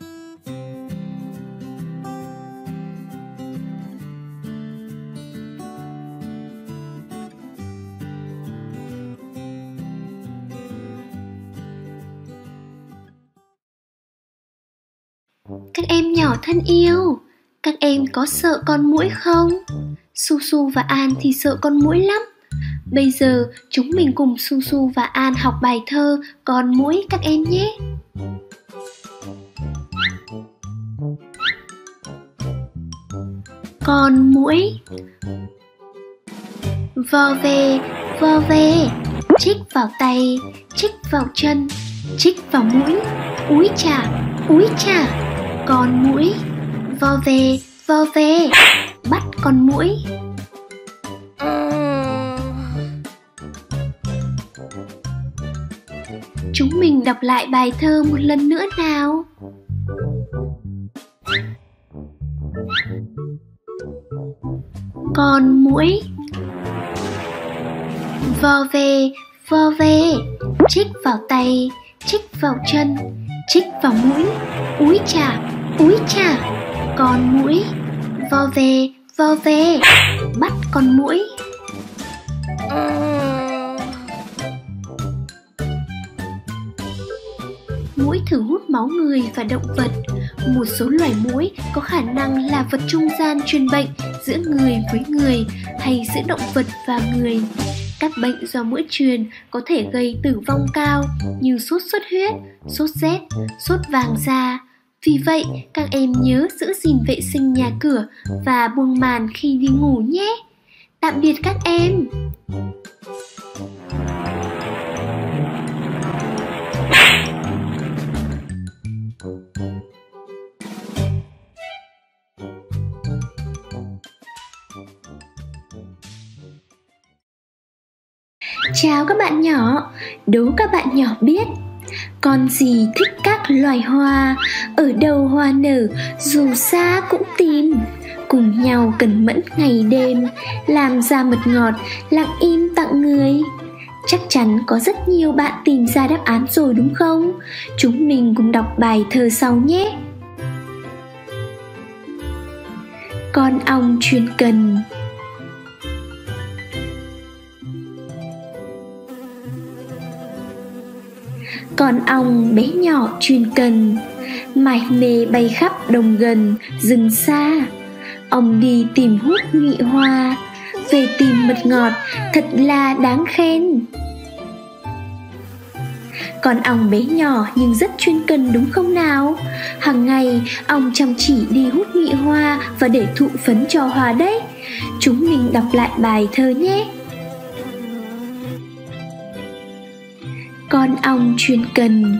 Các em nhỏ thân yêu, các em có sợ con muỗi không? Su Su và An thì sợ con muỗi lắm. Bây giờ chúng mình cùng Su Su và An học bài thơ Con muỗi các em nhé. Con muỗi vo về, chích vào tay, chích vào chân, chích vào mũi, úi chà, con muỗi vo về, bắt con muỗi. Chúng mình đọc lại bài thơ một lần nữa nào. Con muỗi vo về, chích vào tay, chích vào chân, chích vào mũi, úi chà, con muỗi vo về, bắt con muỗi. Muỗi thường hút máu người và động vật. Một số loài muỗi có khả năng là vật trung gian truyền bệnh giữa người với người hay giữa động vật và người. Các bệnh do muỗi truyền có thể gây tử vong cao như sốt xuất huyết, sốt rét, sốt vàng da. Vì vậy, các em nhớ giữ gìn vệ sinh nhà cửa và buông màn khi đi ngủ nhé. Tạm biệt các em. Chào các bạn nhỏ, đố các bạn nhỏ biết con gì thích các loài hoa, ở đâu hoa nở dù xa cũng tìm, cùng nhau cần mẫn ngày đêm, làm ra mật ngọt lặng im tặng người. Chắc chắn có rất nhiều bạn tìm ra đáp án rồi đúng không? Chúng mình cùng đọc bài thơ sau nhé. Con ong chuyên cần. Con ong bé nhỏ chuyên cần, mải mê bay khắp đồng gần rừng xa. Ong đi tìm hút nhụy hoa, về tìm mật ngọt thật là đáng khen. Con ong bé nhỏ nhưng rất chuyên cần đúng không nào? Hàng ngày ong chăm chỉ đi hút nhụy hoa và để thụ phấn cho hoa đấy. Chúng mình đọc lại bài thơ nhé. Con ong chuyên cần.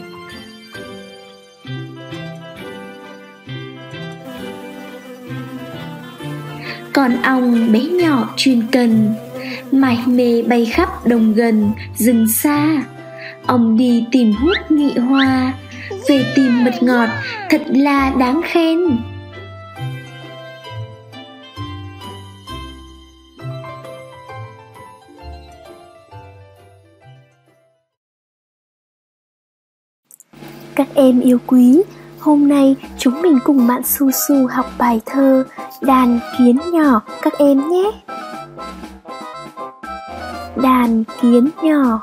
Con ong bé nhỏ chuyên cần, mải mê bay khắp đồng gần rừng xa. Ong đi tìm hút nhụy hoa, về tìm mật ngọt thật là đáng khen. Các em yêu quý, hôm nay chúng mình cùng bạn Su Su học bài thơ Đàn kiến nhỏ các em nhé. Đàn kiến nhỏ.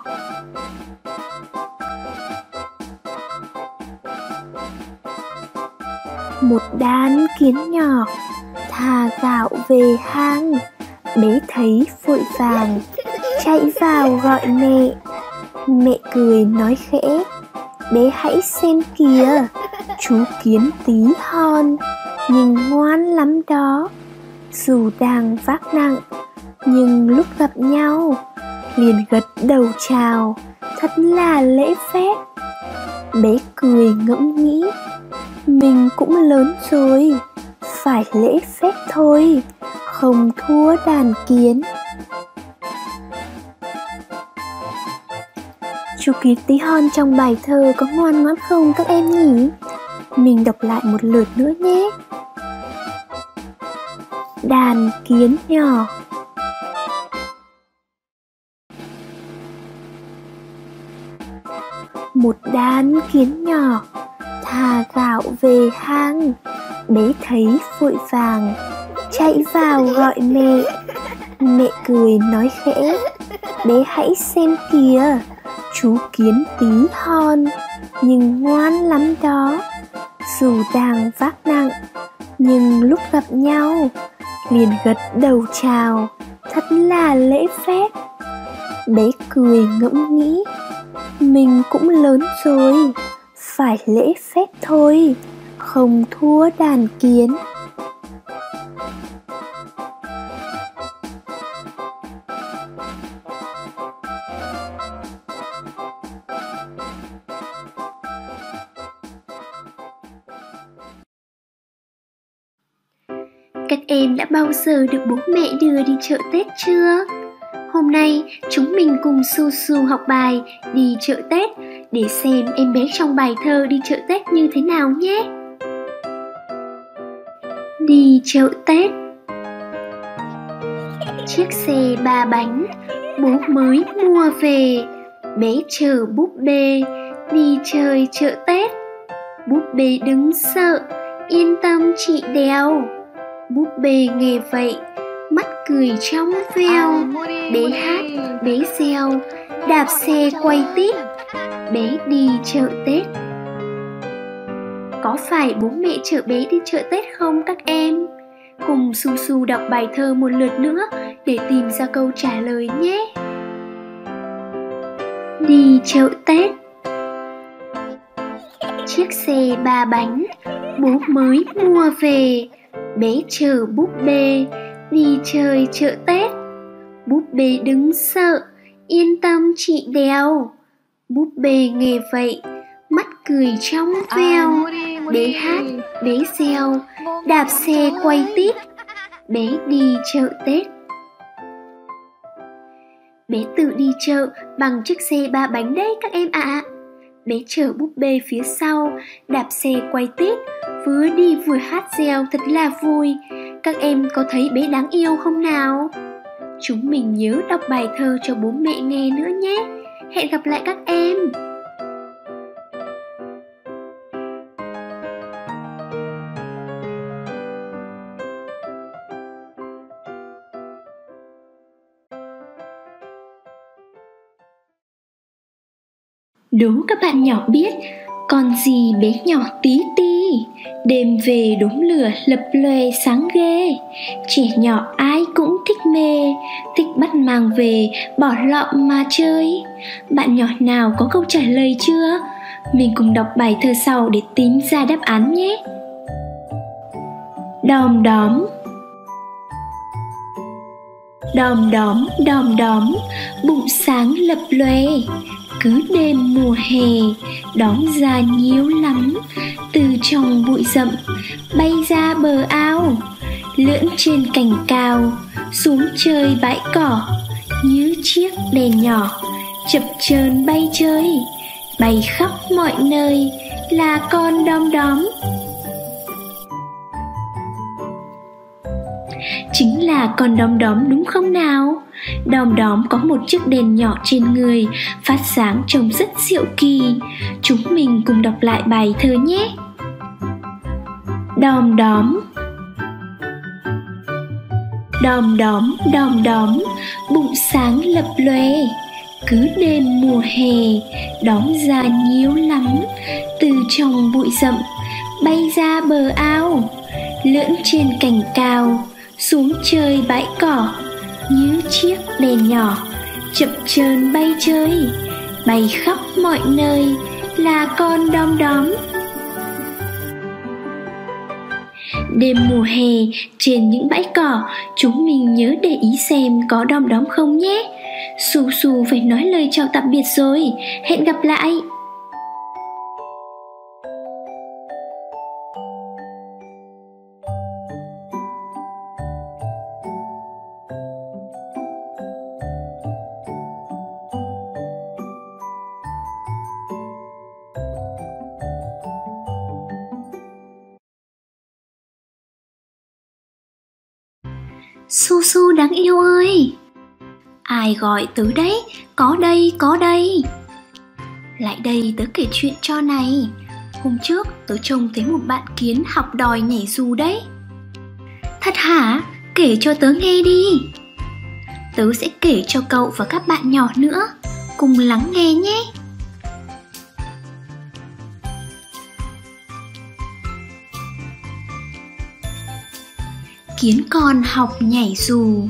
Một đàn kiến nhỏ thà gạo về hang, bé thấy vội vàng chạy vào gọi mẹ. Mẹ cười nói khẽ, bé hãy xem kìa, chú kiến tí hon nhưng ngoan lắm đó. Dù đang vác nặng nhưng lúc gặp nhau liền gật đầu chào, thật là lễ phép. Bé cười ngẫm nghĩ, mình cũng lớn rồi, phải lễ phép thôi, không thua đàn kiến. Chú kiến tí hon trong bài thơ có ngoan ngoãn không các em nhỉ? Mình đọc lại một lượt nữa nhé. Đàn kiến nhỏ. Một đàn kiến nhỏ thả gạo về hang. Bé thấy vội vàng chạy vào gọi mẹ. Mẹ cười nói khẽ: bé hãy xem kìa, chú kiến tí hon nhưng ngoan lắm đó. Dù đang vác nặng nhưng lúc gặp nhau liền gật đầu chào, thật là lễ phép. Bé cười ngẫm nghĩ, mình cũng lớn rồi, phải lễ phép thôi, không thua đàn kiến. Các em đã bao giờ được bố mẹ đưa đi chợ Tết chưa? Hôm nay chúng mình cùng Su Su học bài đi chợ Tết để xem em bé trong bài thơ đi chợ Tết như thế nào nhé. Đi chợ Tết. Chiếc xe 3 bánh bố mới mua về, bé chở búp bê đi chơi chợ Tết. Búp bê đứng sợ, yên tâm chị đèo. Búp bê nghe vậy, mắt cười trong veo. Bé hát, bé reo, đạp xe quay tít, bé đi chợ Tết. Có phải bố mẹ chở bé đi chợ Tết không các em? Cùng Su Su đọc bài thơ một lượt nữa để tìm ra câu trả lời nhé. Đi chợ Tết. Chiếc xe 3 bánh bố mới mua về, bé chở búp bê đi chơi chợ Tết. Búp bê đứng sợ, yên tâm chị đèo. Búp bê nghe vậy, mắt cười trong veo. Bé hát, bé reo, đạp xe quay tít, bé đi chợ Tết. Bé tự đi chợ bằng chiếc xe 3 bánh đấy các em ạ. Bé chở búp bê phía sau, đạp xe quay tít, vừa đi vừa hát reo thật là vui. Các em có thấy bé đáng yêu không nào? Chúng mình nhớ đọc bài thơ cho bố mẹ nghe nữa nhé. Hẹn gặp lại các em. Đố các bạn nhỏ biết, con gì bé nhỏ tí ti, đêm về đốm lửa lập lòe sáng ghê. Trẻ nhỏ ai cũng thích mê, thích bắt mang về bỏ lọ mà chơi. Bạn nhỏ nào có câu trả lời chưa? Mình cùng đọc bài thơ sau để tìm ra đáp án nhé. Đom đóm. Đom đóm, đom đóm, bụng sáng lập lòe. Cứ đêm mùa hè đóm ra nhiều lắm, từ trong bụi rậm bay ra bờ ao, lượn trên cành cao xuống chơi bãi cỏ. Như chiếc đèn nhỏ chập chờn bay chơi, bay khắp mọi nơi là con đom đóm. Chính là con đom đóm đúng không nào? Đom đóm có một chiếc đèn nhỏ trên người, phát sáng trông rất diệu kỳ. Chúng mình cùng đọc lại bài thơ nhé. Đom đóm. Đom đóm, đom đóm, bụng sáng lập lòe. Cứ đêm mùa hè đóm ra nhiều lắm, từ trong bụi rậm bay ra bờ ao, lượn trên cành cao xuống chơi bãi cỏ. Như chiếc đèn nhỏ chập chờn bay chơi, bay khắp mọi nơi là con đom đóm. Đêm mùa hè trên những bãi cỏ, chúng mình nhớ để ý xem có đom đóm không nhé. Su Su phải nói lời chào tạm biệt rồi. Hẹn gặp lại. Su Su đáng yêu ơi! Ai gọi tớ đấy? Có đây, có đây! Lại đây tớ kể chuyện cho này. Hôm trước tớ trông thấy một bạn kiến học đòi nhảy dù đấy. Thật hả? Kể cho tớ nghe đi. Tớ sẽ kể cho cậu và các bạn nhỏ nữa. Cùng lắng nghe nhé. Kiến con học nhảy dù.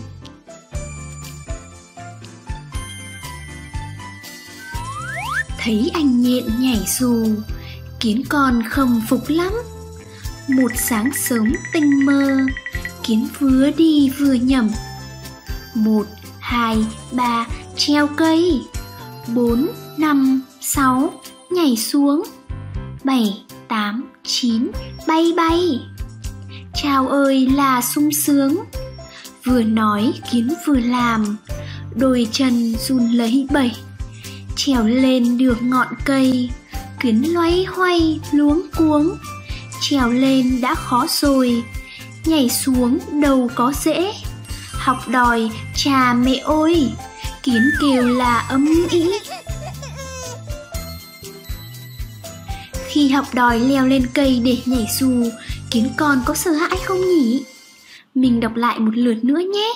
Thấy anh nhện nhảy dù, kiến con không phục lắm. Một sáng sớm tinh mơ, kiến vừa đi vừa nhẩm: 1, 2, 3 treo cây, 4, 5, 6 nhảy xuống, 7, 8, 9 bay bay. Chao ơi là sung sướng. Vừa nói kiến vừa làm, đôi chân run lấy bẩy. Trèo lên được ngọn cây, kiến loay hoay luống cuống. Trèo lên đã khó rồi, nhảy xuống đâu có dễ. Học đòi cha mẹ ơi, kiến kêu là ầm ĩ. Khi học đòi leo lên cây để nhảy dù, kiến con có sợ hãi không nhỉ? Mình đọc lại một lượt nữa nhé.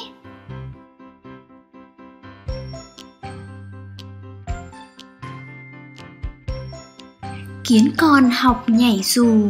Kiến con học nhảy dù.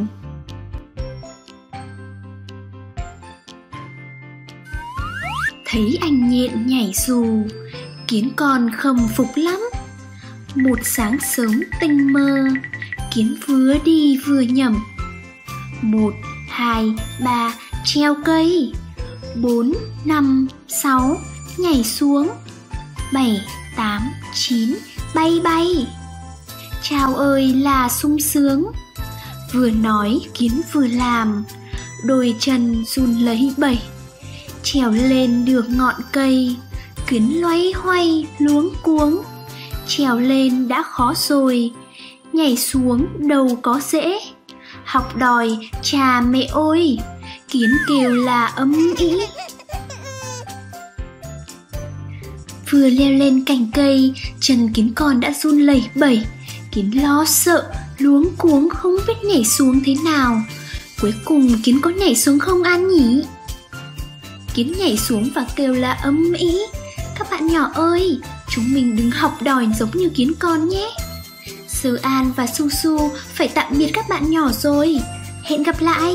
Thấy anh nhện nhảy dù, kiến con không phục lắm. Một sáng sớm tinh mơ, kiến vừa đi vừa nhẩm: 1, 2, 3 treo cây, 4, 5, 6 nhảy xuống, 7, 8, 9 bay bay. Chao ơi là sung sướng. Vừa nói kiến vừa làm, đôi chân run lấy bẩy. Trèo lên được ngọn cây, kiến loay hoay luống cuống. Trèo lên đã khó rồi, nhảy xuống đâu có dễ. Học đòi cha mẹ ơi, kiến kêu là ầm ĩ. Vừa leo lên cành cây, chân kiến con đã run lẩy bẩy. Kiến lo sợ, luống cuống không biết nhảy xuống thế nào. Cuối cùng kiến có nhảy xuống không An nhỉ? Kiến nhảy xuống và kêu là ầm ĩ. Các bạn nhỏ ơi, chúng mình đừng học đòi giống như kiến con nhé. Sơ An và Su Su phải tạm biệt các bạn nhỏ rồi. Hẹn gặp lại.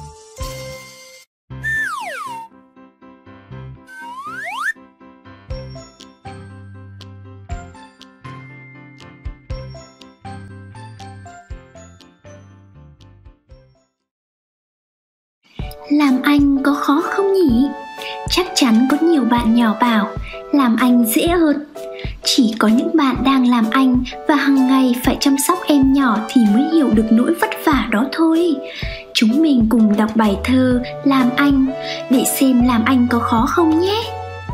Làm anh có khó không nhỉ? Chắc chắn có nhiều bạn nhỏ bảo làm anh dễ hơn. Chỉ có những bạn đang làm anh và hàng ngày phải chăm sóc em nhỏ thì mới hiểu được nỗi vất vả đó thôi. Chúng mình cùng đọc bài thơ Làm Anh để xem làm anh có khó không nhé.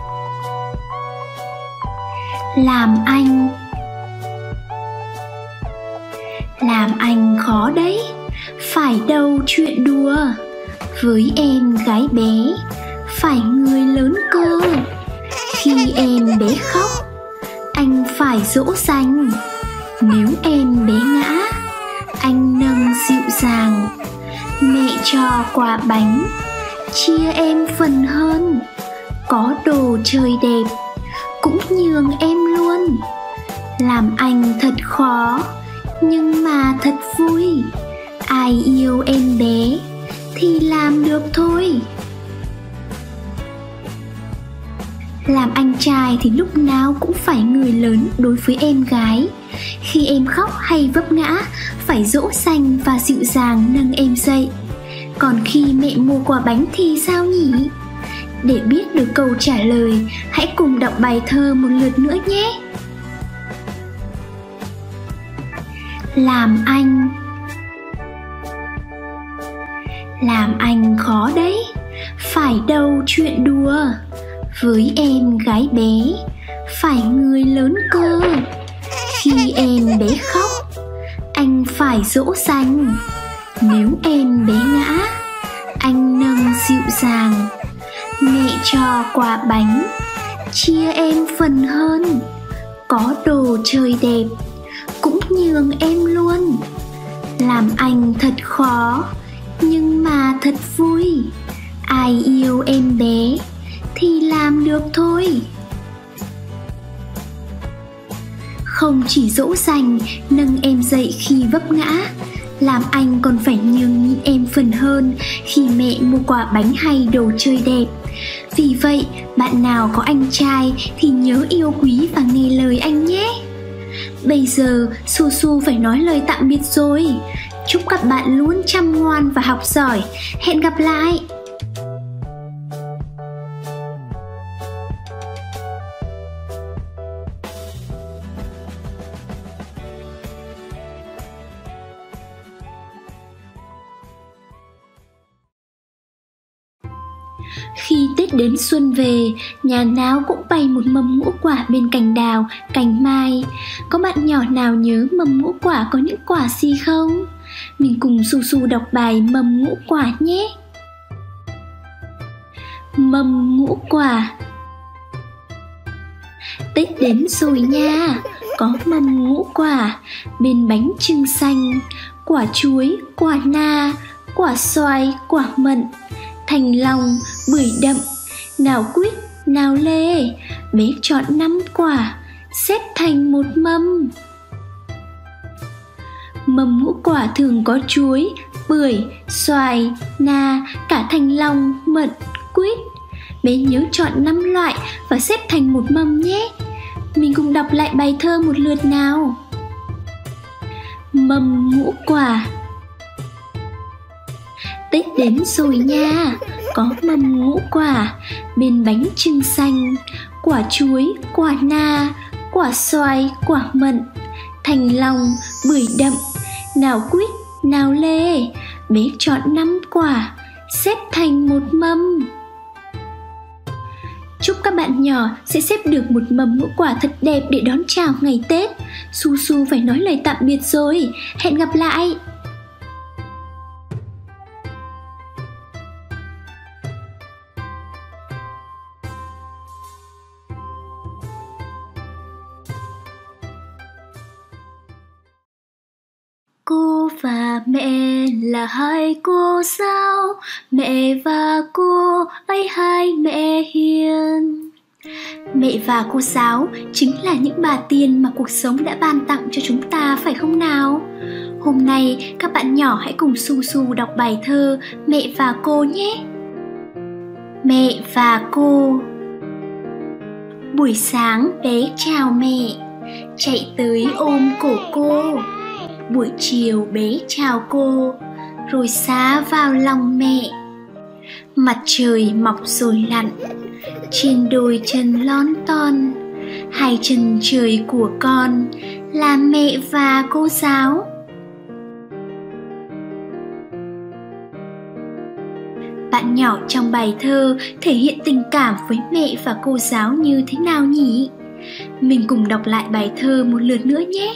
Làm anh. Làm anh khó đấy, phải đâu chuyện đùa. Với em gái bé, phải người lớn cơ. Khi em bé khóc, anh phải dỗ dành. Nếu em bé ngã, anh nâng dịu dàng. Mẹ cho quà bánh, chia em phần hơn. Có đồ chơi đẹp, cũng nhường em luôn. Làm anh thật khó, nhưng mà thật vui. Ai yêu em bé thì làm được thôi. Làm anh trai thì lúc nào cũng phải người lớn đối với em gái. Khi em khóc hay vấp ngã, phải dỗ dành và dịu dàng nâng em dậy. Còn khi mẹ mua quà bánh thì sao nhỉ? Để biết được câu trả lời, hãy cùng đọc bài thơ một lượt nữa nhé. Làm anh. Làm anh khó đấy, phải đâu chuyện đùa. Với em gái bé, phải người lớn cơ. Khi em bé khóc, anh phải dỗ dành. Nếu em bé ngã, anh nâng dịu dàng. Mẹ cho quà bánh, chia em phần hơn. Có đồ chơi đẹp, cũng nhường em luôn. Làm anh thật khó, nhưng mà thật vui. Ai yêu em bé thì làm được thôi. Không chỉ dỗ dành, nâng em dậy khi vấp ngã, làm anh còn phải nhường nhịn em phần hơn khi mẹ mua quà bánh hay đồ chơi đẹp. Vì vậy, bạn nào có anh trai thì nhớ yêu quý và nghe lời anh nhé. Bây giờ, Su Su phải nói lời tạm biệt rồi. Chúc các bạn luôn chăm ngoan và học giỏi. Hẹn gặp lại! Khi Tết đến xuân về, nhà nào cũng bày một mâm ngũ quả bên cành đào, cành mai. Có bạn nhỏ nào nhớ mâm ngũ quả có những quả gì không? Mình cùng Su Su đọc bài mâm ngũ quả nhé. Mâm ngũ quả. Tết đến rồi nha, có mâm ngũ quả, bên bánh chưng xanh, quả chuối, quả na, quả xoài, quả mận, thanh long, bưởi đậm, nào quýt, nào lê. Bé chọn 5 quả, xếp thành một mâm. Mâm ngũ quả thường có chuối, bưởi, xoài, na, cả thanh long, mận, quýt. Bé nhớ chọn 5 loại và xếp thành một mâm nhé. Mình cùng đọc lại bài thơ một lượt nào. Mâm ngũ quả. Tết đến rồi nha, có mâm ngũ quả, bên bánh chưng xanh, quả chuối, quả na, quả xoài, quả mận, thanh long, bưởi đậm, nào quýt, nào lê. Bé chọn 5 quả, xếp thành một mâm. Chúc các bạn nhỏ sẽ xếp được một mâm ngũ quả thật đẹp để đón chào ngày Tết. Su Su phải nói lời tạm biệt rồi. Hẹn gặp lại! Cô và mẹ là hai cô giáo, mẹ và cô ấy hai mẹ hiền. Mẹ và cô giáo chính là những bà tiền mà cuộc sống đã ban tặng cho chúng ta, phải không nào? Hôm nay các bạn nhỏ hãy cùng Su Su đọc bài thơ Mẹ và cô nhé. Mẹ và cô. Buổi sáng bé chào mẹ, chạy tới ôm cổ cô. Buổi chiều bé chào cô, rồi xá vào lòng mẹ. Mặt trời mọc rồi lặn, trên đôi chân lon ton. Hai chân trời của con là mẹ và cô giáo. Bạn nhỏ trong bài thơ thể hiện tình cảm với mẹ và cô giáo như thế nào nhỉ? Mình cùng đọc lại bài thơ một lượt nữa nhé.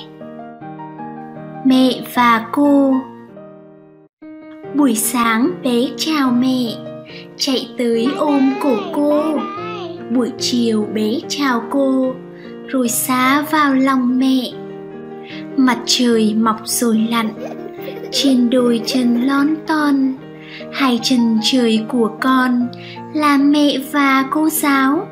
Mẹ và cô. Buổi sáng bé chào mẹ, chạy tới ôm cổ cô. Buổi chiều bé chào cô, rồi xá vào lòng mẹ. Mặt trời mọc rồi lặn, trên đôi chân lon ton. Hai chân trời của con là mẹ và cô giáo.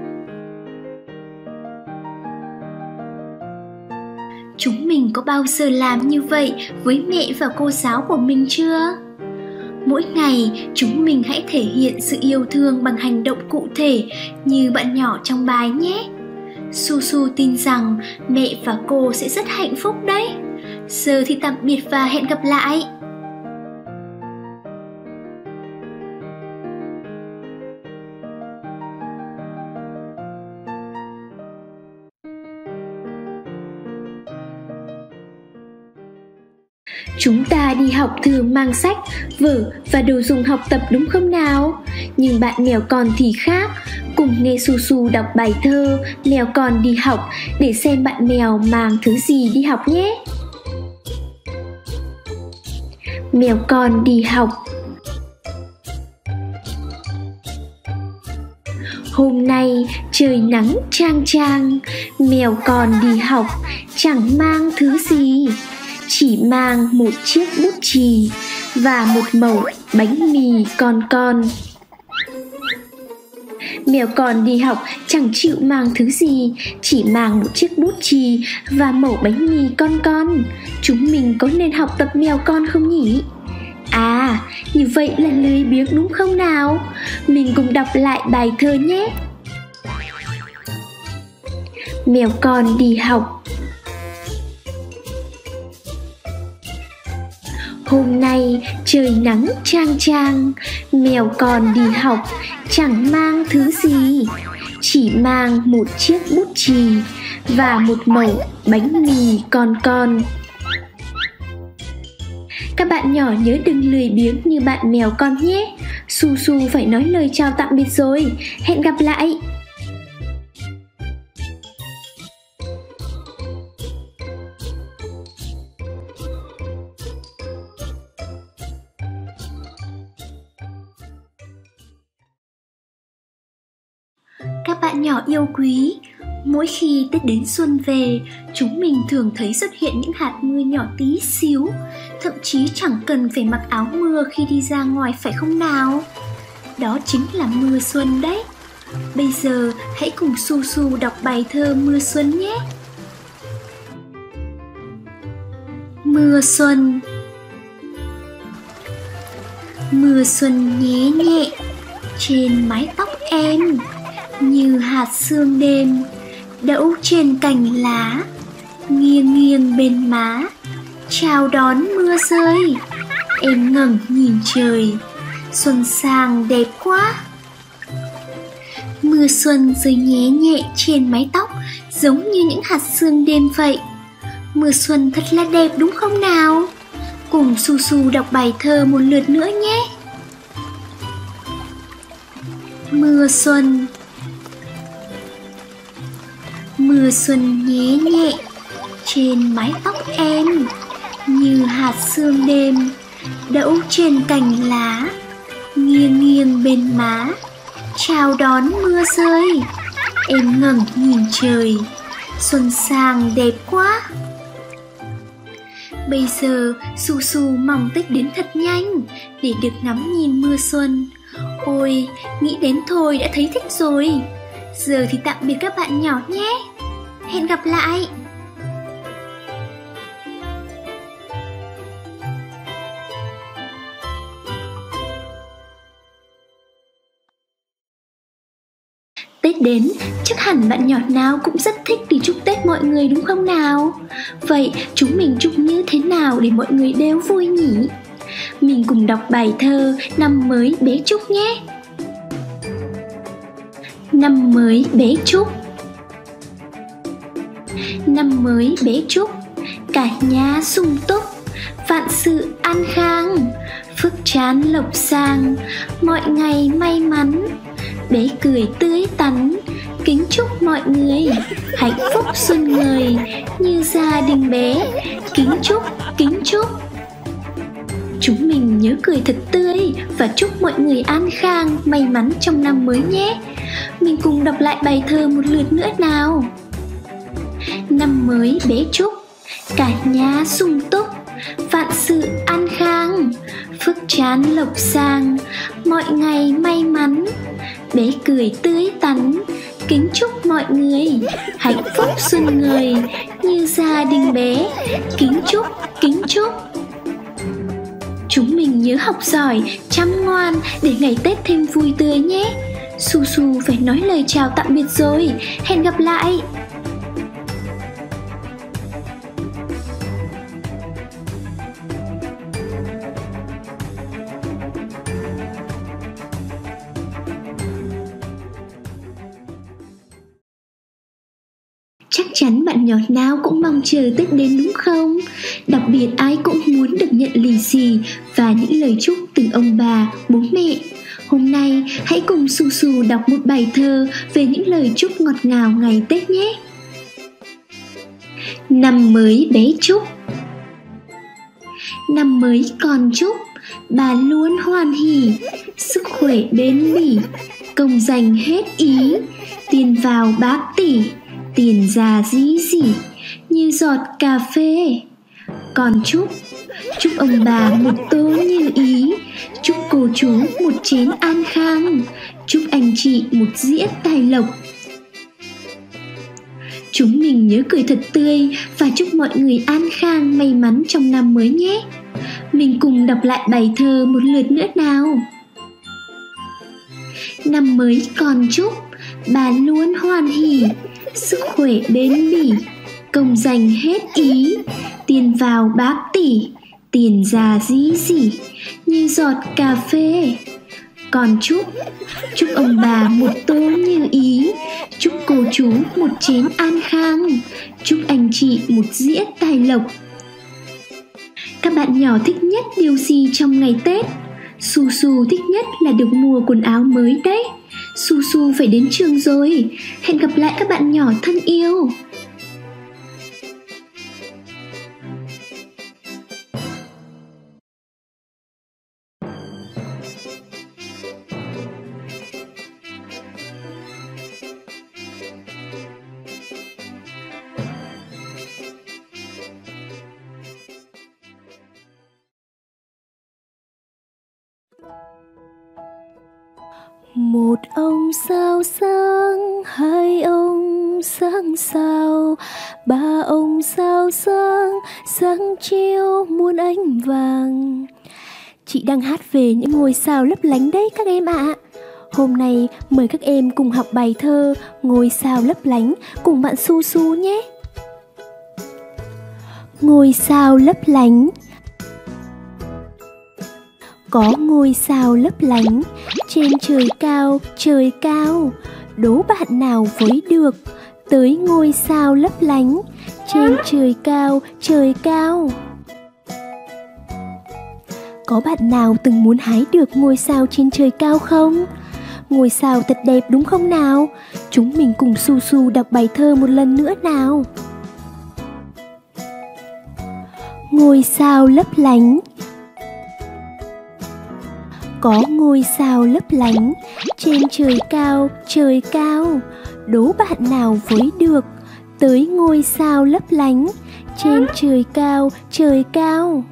Chúng mình có bao giờ làm như vậy với mẹ và cô giáo của mình chưa? Mỗi ngày chúng mình hãy thể hiện sự yêu thương bằng hành động cụ thể như bạn nhỏ trong bài nhé. Su Su tin rằng mẹ và cô sẽ rất hạnh phúc đấy. Giờ thì tạm biệt và hẹn gặp lại. Chúng ta đi học thường mang sách, vở và đồ dùng học tập đúng không nào? Nhưng bạn mèo con thì khác. Cùng nghe Su Su đọc bài thơ Mèo con đi học để xem bạn mèo mang thứ gì đi học nhé. Mèo con đi học. Hôm nay trời nắng chang chang, mèo con đi học chẳng mang thứ gì, chỉ mang một chiếc bút chì và một mẩu bánh mì con. Mèo con đi học chẳng chịu mang thứ gì, chỉ mang một chiếc bút chì và mẩu bánh mì con. Chúng mình có nên học tập mèo con không nhỉ? À, như vậy là lười biếng đúng không nào? Mình cùng đọc lại bài thơ nhé. Mèo con đi học. Hôm nay trời nắng chang chang, mèo con đi học chẳng mang thứ gì, chỉ mang một chiếc bút chì và một mẩu bánh mì con. Các bạn nhỏ nhớ đừng lười biếng như bạn mèo con nhé. Su Su phải nói lời chào tạm biệt rồi. Hẹn gặp lại. Các bạn nhỏ yêu quý, mỗi khi Tết đến xuân về, chúng mình thường thấy xuất hiện những hạt mưa nhỏ tí xíu, thậm chí chẳng cần phải mặc áo mưa khi đi ra ngoài phải không nào? Đó chính là mưa xuân đấy. Bây giờ hãy cùng Su Su đọc bài thơ Mưa Xuân nhé. Mưa xuân. Mưa xuân nhẹ nhẹ trên mái tóc em, như hạt sương đêm đậu trên cành lá, nghiêng nghiêng bên má chào đón mưa rơi. Em ngẩng nhìn trời, xuân sang đẹp quá. Mưa xuân rơi nhẹ nhẹ trên mái tóc, giống như những hạt sương đêm vậy. Mưa xuân thật là đẹp đúng không nào? Cùng Su Su đọc bài thơ một lượt nữa nhé. Mưa xuân. Mưa xuân nhẹ nhẹ trên mái tóc em, như hạt sương đêm đậu trên cành lá, nghiêng nghiêng bên má chào đón mưa rơi. Em ngẩng nhìn trời, xuân sang đẹp quá. Bây giờ Su Su mong Tết đến thật nhanh để được ngắm nhìn mưa xuân. Ôi, nghĩ đến thôi đã thấy thích rồi. Giờ thì tạm biệt các bạn nhỏ nhé. Hẹn gặp lại. Tết đến, chắc hẳn bạn nhỏ nào cũng rất thích đi chúc Tết mọi người đúng không nào? Vậy chúng mình chúc như thế nào để mọi người đều vui nhỉ? Mình cùng đọc bài thơ Năm mới bé Trúc nhé. Năm mới bé Trúc. Năm mới bé Trúc, cả nhà sung túc, vạn sự an khang, phước trán lộc sang, mọi ngày may mắn. Bé cười tươi tắn, kính chúc mọi người hạnh phúc xuân ngời như gia đình bé. Kính chúc. Chúng mình nhớ cười thật tươi và chúc mọi người an khang, may mắn trong năm mới nhé. Mình cùng đọc lại bài thơ một lượt nữa nào. Năm mới bé Trúc, cả nhà sung túc, vạn sự an khang, phước trán lộc sang, mọi ngày may mắn. Bé cười tươi tắn, kính chúc mọi người hạnh phúc xuân ngời như gia đình bé. Kính chúc. Chúng mình nhớ học giỏi, chăm ngoan để ngày Tết thêm vui tươi nhé. Su Su phải nói lời chào tạm biệt rồi. Hẹn gặp lại. Chắc chắn bạn nhỏ nào cũng mong chờ Tết đến đúng không? Đặc biệt ai cũng muốn được nhận lì xì và những lời chúc từ ông bà, bố mẹ. Hôm nay hãy cùng Su Su đọc một bài thơ về những lời chúc ngọt ngào ngày Tết nhé. Năm mới bé Trúc. Năm mới con Trúc, bà luôn hoan hỉ, sức khỏe bền bỉ, công dành hết ý, tiền vào bác tỷ, tiền ra dí dỉ như giọt cà phê. Còn chúc ông bà một tô như ý, chúc cô chú một chén an khang, chúc anh chị một dĩa tài lộc. Chúng mình nhớ cười thật tươi và chúc mọi người an khang may mắn trong năm mới nhé. Mình cùng đọc lại bài thơ một lượt nữa nào. Năm mới còn chúc bà luôn hoan hỉ, sức khỏe bền bỉ, công dành hết ý, tiền vào bác tỷ, tiền ra dí dỉ như giọt cà phê. Còn chúc ông bà một tô như ý, chúc cô chú một chén an khang, chúc anh chị một dĩa tài lộc. Các bạn nhỏ thích nhất điều gì trong ngày Tết? Su Su thích nhất là được mua quần áo mới đấy. Su Su phải đến trường rồi. Hẹn gặp lại các bạn nhỏ thân yêu. Một ông sao sáng, hai ông sáng sao, ba ông sao sáng, sáng chiếu muôn ánh vàng. Chị đang hát về những ngôi sao lấp lánh đấy các em ạ. Hôm nay mời các em cùng học bài thơ Ngôi sao lấp lánh cùng bạn Su Su nhé. Ngôi sao lấp lánh. Có ngôi sao lấp lánh trên trời cao, đố bạn nào với được tới ngôi sao lấp lánh trên trời cao. Có bạn nào từng muốn hái được ngôi sao trên trời cao không? Ngôi sao thật đẹp đúng không nào? Chúng mình cùng Su Su đọc bài thơ một lần nữa nào. Ngôi sao lấp lánh. Có ngôi sao lấp lánh trên trời cao, đố bạn nào với được tới ngôi sao lấp lánh trên trời cao.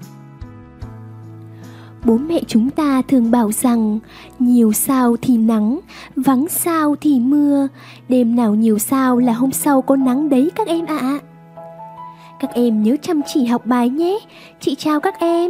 Bố mẹ chúng ta thường bảo rằng nhiều sao thì nắng, vắng sao thì mưa. Đêm nào nhiều sao là hôm sau có nắng đấy các em ạ. Các em nhớ chăm chỉ học bài nhé. Chị chào các em.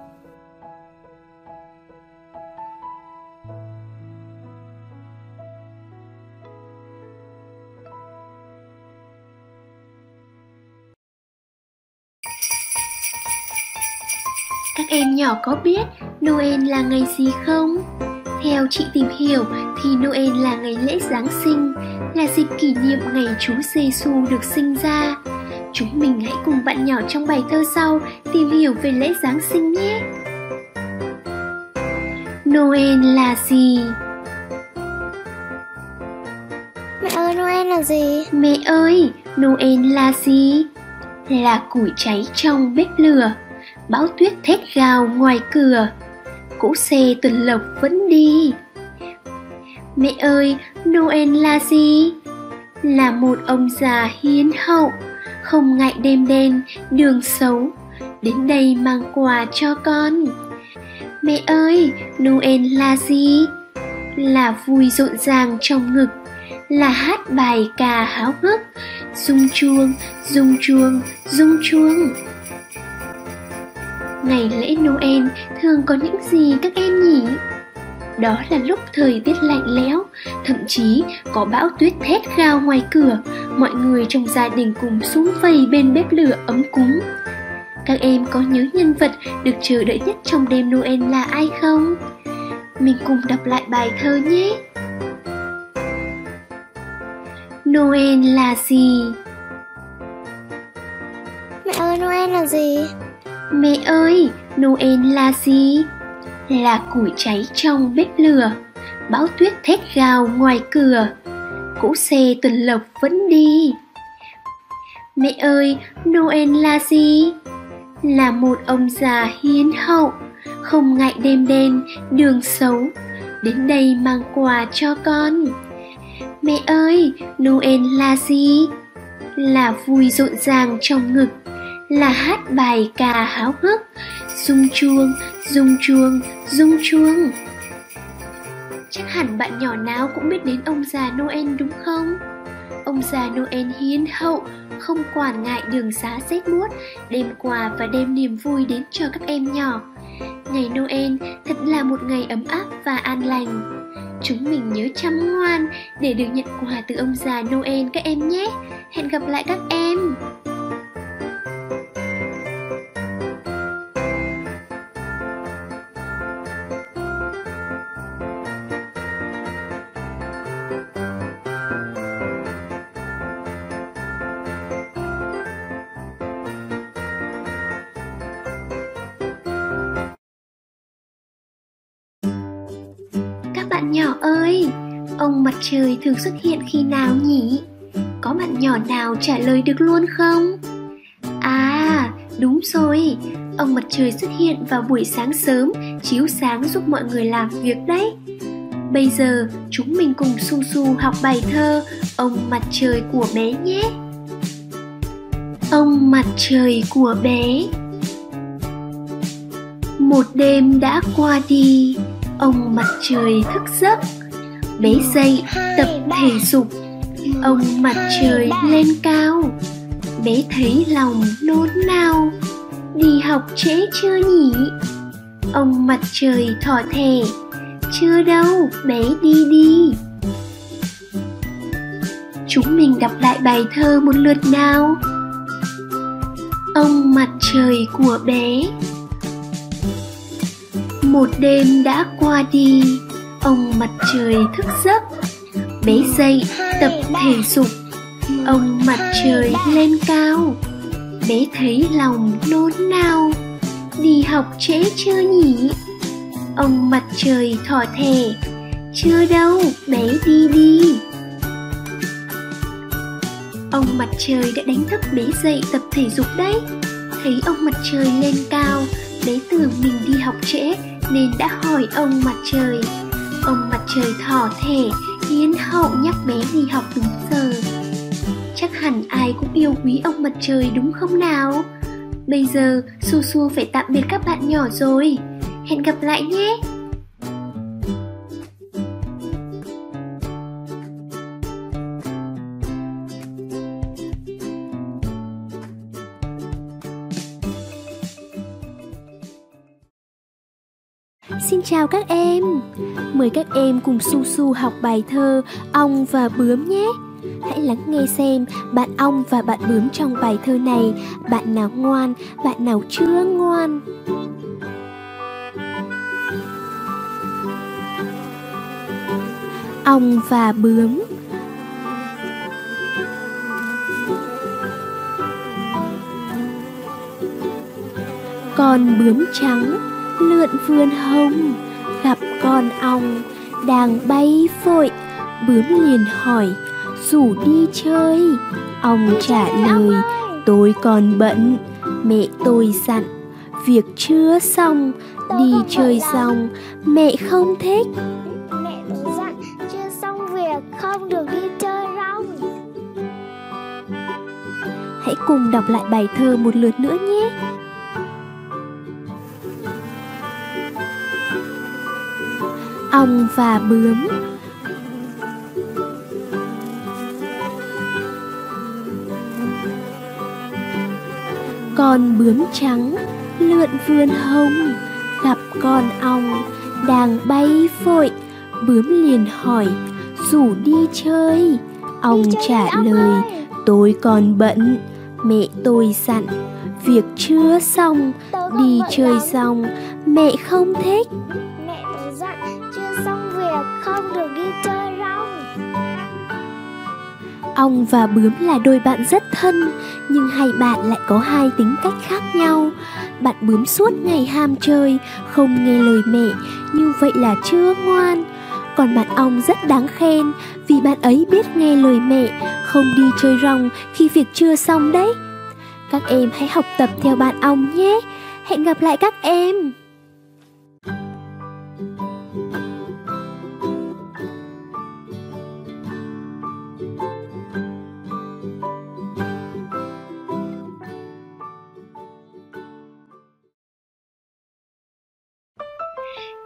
Các em nhỏ có biết Noel là ngày gì không? Theo chị tìm hiểu thì Noel là ngày lễ Giáng sinh, là dịp kỷ niệm ngày Chúa Giêsu được sinh ra. Chúng mình hãy cùng bạn nhỏ trong bài thơ sau tìm hiểu về lễ Giáng sinh nhé. Noel là gì? Mẹ ơi, Noel là gì? Mẹ ơi, Noel là gì? Là củi cháy trong bếp lửa, bão tuyết thét gào ngoài cửa, cỗ xe tuần lộc vẫn đi. Mẹ ơi, Noel là gì? Là một ông già hiền hậu, không ngại đêm đen đường xấu, đến đây mang quà cho con. Mẹ ơi, Noel là gì? Là vui rộn ràng trong ngực, là hát bài ca háo hức, rung chuông, rung chuông, rung chuông. Ngày lễ Noel thường có những gì các em nhỉ? Đó là lúc thời tiết lạnh lẽo, thậm chí có bão tuyết thét gào ngoài cửa, mọi người trong gia đình cùng sum vầy bên bếp lửa ấm cúng. Các em có nhớ nhân vật được chờ đợi nhất trong đêm Noel là ai không? Mình cùng đọc lại bài thơ nhé. Noel là gì? Mẹ ơi, Noel là gì? Mẹ ơi, Noel là gì? Là củi cháy trong bếp lửa, bão tuyết thét gào ngoài cửa, cỗ xe tuần lộc vẫn đi. Mẹ ơi, Noel là gì? Là một ông già hiền hậu, không ngại đêm đen đường xấu, đến đây mang quà cho con. Mẹ ơi, Noel là gì? Là vui rộn ràng trong ngực, là hát bài ca háo hức, rung chuông, rung chuông, rung chuông. Chắc hẳn bạn nhỏ nào cũng biết đến ông già Noel đúng không? Ông già Noel hiếu hậu, không quản ngại đường xá rét buốt, đem quà và đem niềm vui đến cho các em nhỏ. Ngày Noel thật là một ngày ấm áp và an lành. Chúng mình nhớ chăm ngoan để được nhận quà từ ông già Noel các em nhé. Hẹn gặp lại các em. Bạn nhỏ ơi, ông mặt trời thường xuất hiện khi nào nhỉ? Có bạn nhỏ nào trả lời được luôn không? À, đúng rồi, ông mặt trời xuất hiện vào buổi sáng sớm, chiếu sáng giúp mọi người làm việc đấy. Bây giờ chúng mình cùng Su Su học bài thơ Ông mặt trời của bé nhé. Ông mặt trời của bé. Một đêm đã qua đi, ông mặt trời thức giấc, bé dậy tập thể dục. Ông mặt trời lên cao, bé thấy lòng nôn nao, đi học trễ chưa nhỉ? Ông mặt trời thỏ thẻ, chưa đâu, bé đi đi. Chúng mình đọc lại bài thơ một lượt nào. Ông mặt trời của bé. Một đêm đã qua đi, ông mặt trời thức giấc, bé dậy tập thể dục. Ông mặt trời lên cao, bé thấy lòng nôn nao, đi học trễ chưa nhỉ? Ông mặt trời thỏ thẻ, chưa đâu, bé đi đi. Ông mặt trời đã đánh thức bé dậy tập thể dục đấy. Thấy ông mặt trời lên cao, bé tưởng mình đi học trễ nên đã hỏi ông mặt trời. Ông mặt trời thỏ thẻ, hiếu hậu nhắc bé đi học đúng giờ. Chắc hẳn ai cũng yêu quý ông mặt trời đúng không nào? Bây giờ Su Su phải tạm biệt các bạn nhỏ rồi. Hẹn gặp lại nhé! Xin chào các em. Mời các em cùng Su Su học bài thơ Ong và Bướm nhé. Hãy lắng nghe xem bạn ong và bạn bướm trong bài thơ này, bạn nào ngoan, bạn nào chưa ngoan. Ong và bướm. Con bướm trắng lượn vườn hồng, gặp con ong đang bay vội. Bướm liền hỏi, rủ đi chơi. Ong trả lời, tôi còn bận, mẹ tôi dặn, việc chưa xong, đi chơi xong, mẹ không thích. Mẹ tôi dặn, chưa xong việc, không được đi chơi rong. Hãy cùng đọc lại bài thơ một lượt nữa nhé. Ong và bướm. Con bướm trắng lượn vườn hồng, gặp con ong đang bay vội. Bướm liền hỏi, rủ đi chơi. Ong trả lời, tôi còn bận, mẹ tôi dặn, việc chưa xong, đi chơi xong, mẹ không thích. Mẹ tôi dặn, chưa xong việc, không được đi chơi rong. Ong và bướm là đôi bạn rất thân, nhưng hai bạn lại có hai tính cách khác nhau. Bạn bướm suốt ngày ham chơi, không nghe lời mẹ, như vậy là chưa ngoan. Còn bạn ong rất đáng khen, vì bạn ấy biết nghe lời mẹ, không đi chơi rong khi việc chưa xong đấy. Các em hãy học tập theo bạn ong nhé. Hẹn gặp lại các em.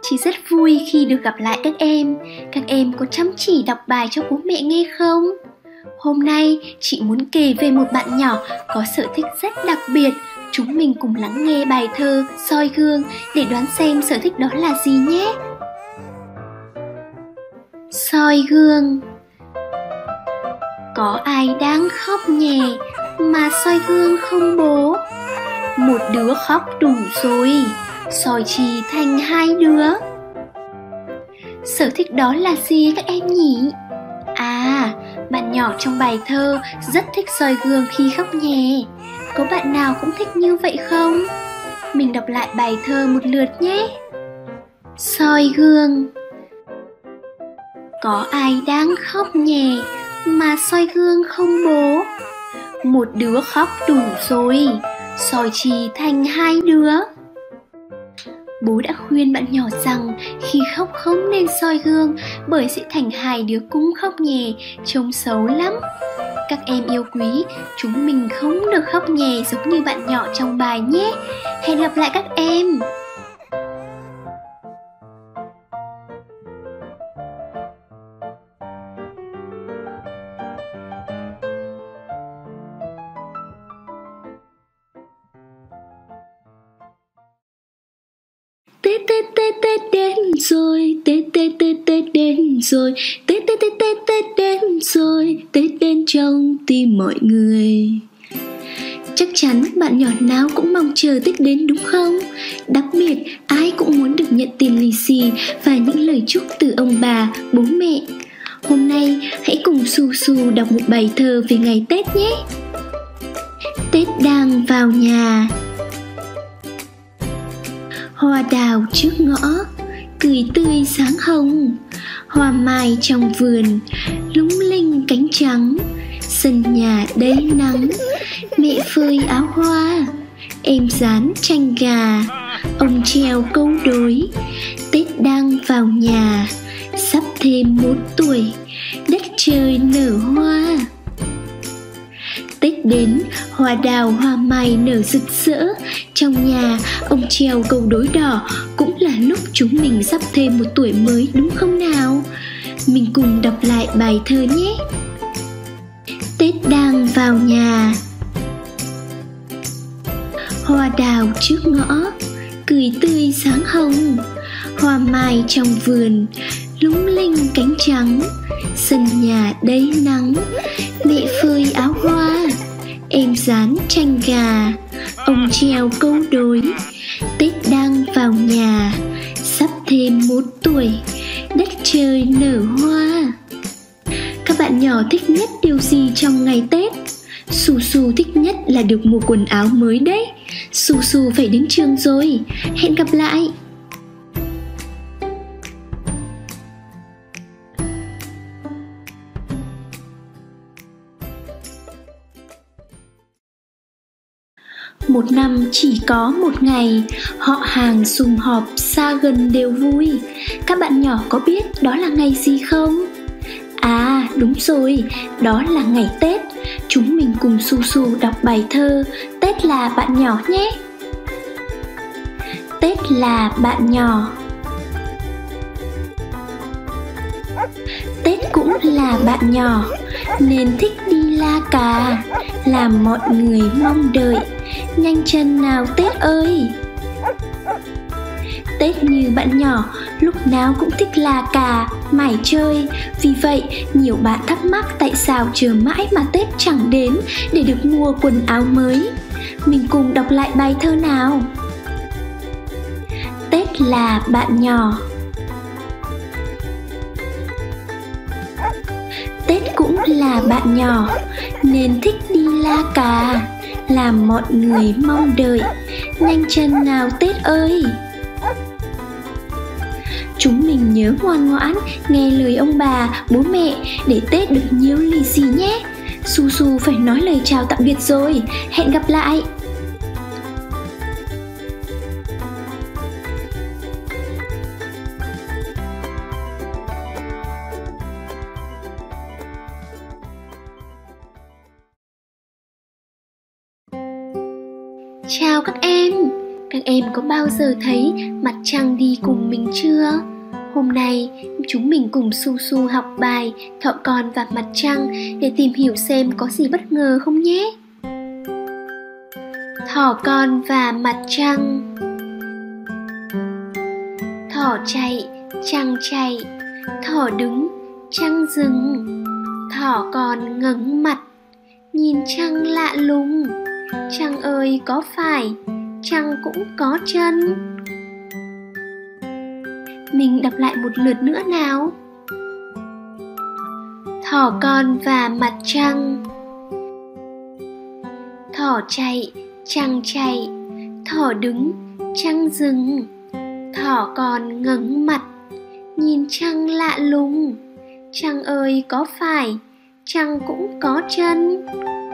Chị rất vui khi được gặp lại các em. Các em có chăm chỉ đọc bài cho bố mẹ nghe không? Hôm nay chị muốn kể về một bạn nhỏ có sở thích rất đặc biệt. Chúng mình cùng lắng nghe bài thơ Soi Gương để đoán xem sở thích đó là gì nhé. Soi gương. Có ai đang khóc nhè mà soi gương không bố? Một đứa khóc đủ rồi, soi chi thành hai đứa. Sở thích đó là gì các em nhỉ? À, bạn nhỏ trong bài thơ rất thích soi gương khi khóc nhè. Có bạn nào cũng thích như vậy không? Mình đọc lại bài thơ một lượt nhé. Soi gương. Có ai đang khóc nhè mà soi gương không bố? Một đứa khóc đủ rồi, soi chi thành hai đứa. Bố đã khuyên bạn nhỏ rằng khi khóc không nên soi gương bởi sẽ thành hai đứa cũng khóc nhè, trông xấu lắm. Các em yêu quý, chúng mình không được khóc nhè giống như bạn nhỏ trong bài nhé. Hẹn gặp lại các em. Tết Tết Tết Tết đến rồi, Tết Tết Tết Tết đến rồi, Tết Tết Tết Tết Tết đến rồi, Tết đến trong tim mọi người. Chắc chắn bạn nhỏ nào cũng mong chờ Tết đến đúng không? Đặc biệt ai cũng muốn được nhận tiền lì xì và những lời chúc từ ông bà, bố mẹ. Hôm nay hãy cùng Su Su đọc một bài thơ về ngày Tết nhé. Tết đang vào nhà. Hoa đào trước ngõ, cười tươi sáng hồng. Hoa mai trong vườn, lung linh cánh trắng. Sân nhà đầy nắng, mẹ phơi áo hoa. Em dán chanh gà, ông treo câu đối. Tết đang vào nhà, sắp thêm 1 tuổi, đất trời nở hoa. Tết đến, hoa đào hoa mai nở rực rỡ. Trong nhà, ông treo câu đối đỏ. Cũng là lúc chúng mình sắp thêm 1 tuổi mới đúng không nào? Mình cùng đọc lại bài thơ nhé. Tết đang vào nhà. Hoa đào trước ngõ, cười tươi sáng hồng. Hoa mai trong vườn, lung linh cánh trắng. Sân nhà đầy nắng, mẹ phơi áo hoa. Em dán chanh gà, ông treo câu đối. Tết đang vào nhà, sắp thêm 1 tuổi, đất trời nở hoa. Các bạn nhỏ thích nhất điều gì trong ngày Tết? Su Su thích nhất là được mua quần áo mới đấy. Su Su phải đến trường rồi. Hẹn gặp lại. Một năm chỉ có 1 ngày, họ hàng sum họp xa gần đều vui. Các bạn nhỏ có biết đó là ngày gì không? À đúng rồi, đó là ngày Tết. Chúng mình cùng Su Su đọc bài thơ Tết là bạn nhỏ nhé. Tết là bạn nhỏ. Tết cũng là bạn nhỏ, nên thích đi la cà, làm mọi người mong đợi. Nhanh chân nào Tết ơi! Tết như bạn nhỏ, lúc nào cũng thích la cà, mải chơi. Vì vậy, nhiều bạn thắc mắc tại sao chờ mãi mà Tết chẳng đến để được mua quần áo mới. Mình cùng đọc lại bài thơ nào. Tết là bạn nhỏ. Tết cũng là bạn nhỏ, nên thích đi la cà, làm mọi người mong đợi. Nhanh chân nào Tết ơi! Chúng mình nhớ ngoan ngoãn nghe lời ông bà, bố mẹ để Tết được nhiều lì xì nhé. Su Su phải nói lời chào tạm biệt rồi. Hẹn gặp lại. Các em có bao giờ thấy mặt trăng đi cùng mình chưa? Hôm nay chúng mình cùng Su Su học bài Thỏ Con và Mặt Trăng để tìm hiểu xem có gì bất ngờ không nhé. Thỏ con và mặt trăng. Thỏ chạy, trăng chạy, thỏ đứng, trăng dừng. Thỏ con ngẩng mặt, nhìn trăng lạ lùng. Trăng ơi có phải trăng cũng có chân? Mình đọc lại một lượt nữa nào. Thỏ con và mặt trăng. Thỏ chạy, trăng chạy, thỏ đứng, trăng dừng. Thỏ con ngẩng mặt, nhìn trăng lạ lùng. Trăng ơi có phải trăng cũng có chân?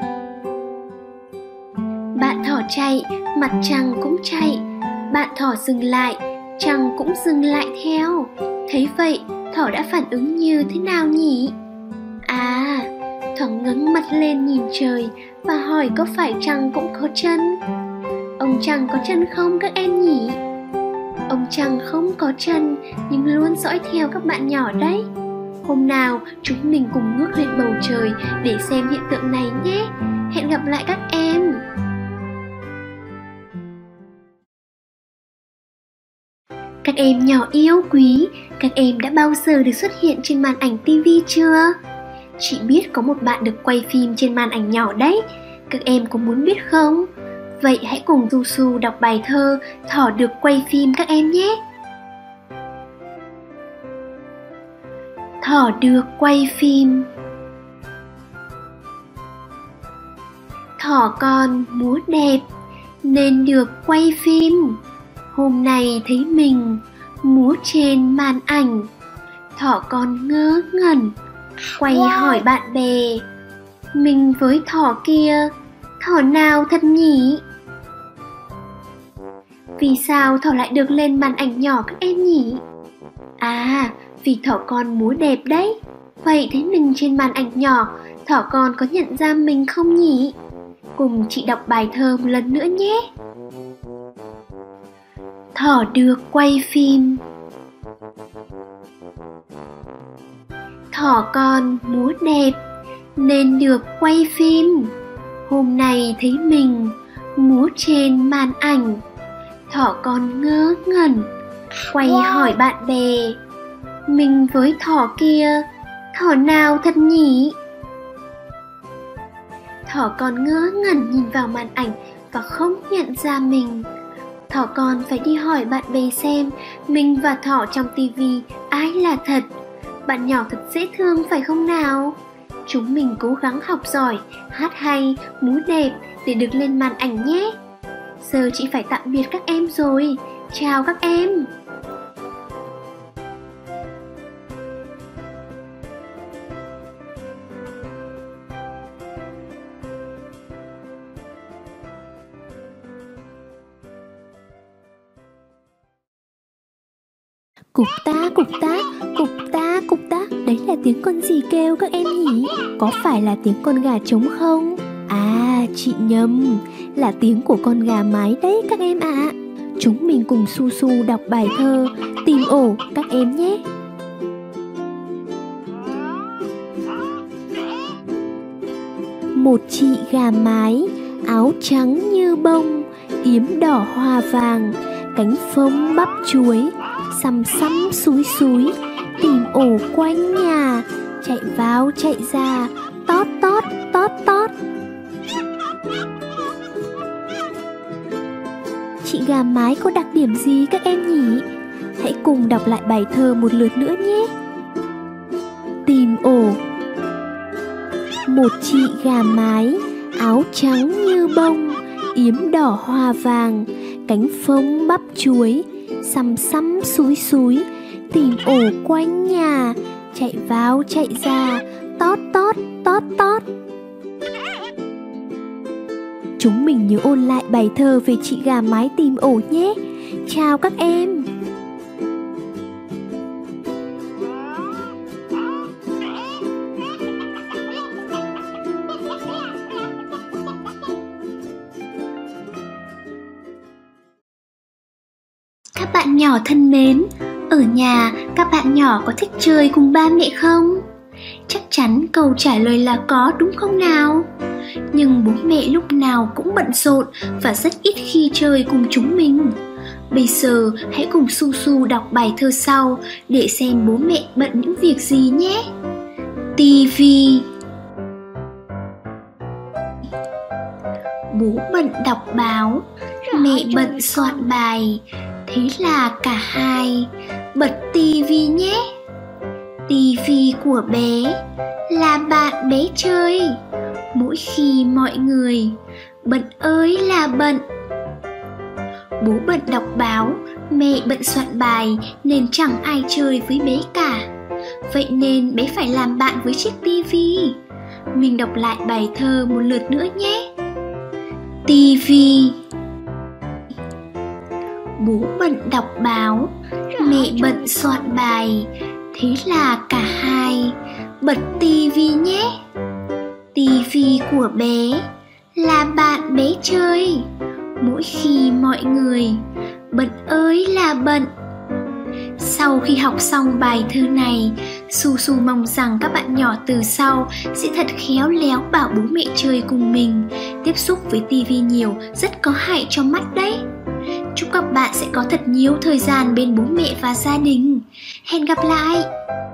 Bạn thỏ chạy, mặt trăng cũng chạy. Bạn thỏ dừng lại, trăng cũng dừng lại theo. Thấy vậy, thỏ đã phản ứng như thế nào nhỉ? À, thỏ ngẩng mặt lên nhìn trời và hỏi có phải trăng cũng có chân? Ông trăng có chân không các em nhỉ? Ông trăng không có chân nhưng luôn dõi theo các bạn nhỏ đấy. Hôm nào chúng mình cùng ngước lên bầu trời để xem hiện tượng này nhé. Hẹn gặp lại các em. Các em nhỏ yêu quý, các em đã bao giờ được xuất hiện trên màn ảnh TV chưa? Chị biết có một bạn được quay phim trên màn ảnh nhỏ đấy. Các em có muốn biết không? Vậy hãy cùng Su Su đọc bài thơ Thỏ được quay phim các em nhé. Thỏ được quay phim. Thỏ con múa đẹp nên được quay phim. Hôm nay thấy mình múa trên màn ảnh. Thỏ con ngớ ngẩn quay hỏi bạn bè, mình với thỏ kia, thỏ nào thật nhỉ? Vì sao thỏ lại được lên màn ảnh nhỏ các em nhỉ? À, vì thỏ con múa đẹp đấy. Vậy thấy mình trên màn ảnh nhỏ, thỏ con có nhận ra mình không nhỉ? Cùng chị đọc bài thơ một lần nữa nhé. Thỏ được quay phim. Thỏ con múa đẹp nên được quay phim. Hôm nay thấy mình múa trên màn ảnh. Thỏ con ngớ ngẩn quay hỏi bạn bè, mình với thỏ kia, thỏ nào thật nhỉ? Thỏ con ngớ ngẩn nhìn vào màn ảnh và không nhận ra mình. Thỏ con phải đi hỏi bạn bè xem mình và thỏ trong tivi ai là thật. Bạn nhỏ thật dễ thương phải không nào? Chúng mình cố gắng học giỏi, hát hay, múa đẹp để được lên màn ảnh nhé. Giờ chị phải tạm biệt các em rồi. Chào các em. Cục ta, cục ta, cục ta, cục ta. Đấy là tiếng con gì kêu các em nhỉ? Có phải là tiếng con gà trống không? À, chị nhầm, là tiếng của con gà mái đấy các em ạ. Chúng mình cùng Su Su đọc bài thơ Tìm ổ các em nhé. Một chị gà mái, áo trắng như bông, yếm đỏ hoa vàng, cánh phông bắp chuối, xăm xăm xúi xúi, tìm ổ quanh nhà, chạy vào chạy ra, tót tót tót tót. Chị gà mái có đặc điểm gì các em nhỉ? Hãy cùng đọc lại bài thơ một lượt nữa nhé. Tìm ổ. Một chị gà mái, áo trắng như bông, yếm đỏ hoa vàng, cánh phông bắp chuối, xăm xăm xúi xúi, tìm ổ quanh nhà, chạy vào chạy ra, tót tót tót tót. Chúng mình nhớ ôn lại bài thơ về chị gà mái tìm ổ nhé. Chào các em. Các bạn nhỏ thân mến, ở nhà các bạn nhỏ có thích chơi cùng ba mẹ không? Chắc chắn câu trả lời là có, đúng không nào? Nhưng bố mẹ lúc nào cũng bận rộn và rất ít khi chơi cùng chúng mình. Bây giờ hãy cùng Su Su đọc bài thơ sau để xem bố mẹ bận những việc gì nhé. Tivi. Bố bận đọc báo, mẹ bận soạn bài, thế là cả hai bật tivi nhé. Tivi của bé là bạn bé chơi, mỗi khi mọi người bận ơi là bận. Bố bận đọc báo, mẹ bận soạn bài nên chẳng ai chơi với bé cả. Vậy nên bé phải làm bạn với chiếc tivi. Mình đọc lại bài thơ một lượt nữa nhé. Tivi. Bố bận đọc báo, mẹ bận soạn bài, thế là cả hai bật tivi nhé. Tivi của bé là bạn bé chơi, mỗi khi mọi người bận ơi là bận. Sau khi học xong bài thơ này, Su Su mong rằng các bạn nhỏ từ sau sẽ thật khéo léo bảo bố mẹ chơi cùng mình. Tiếp xúc với tivi nhiều rất có hại cho mắt đấy. Chúc các bạn sẽ có thật nhiều thời gian bên bố mẹ và gia đình. Hẹn gặp lại!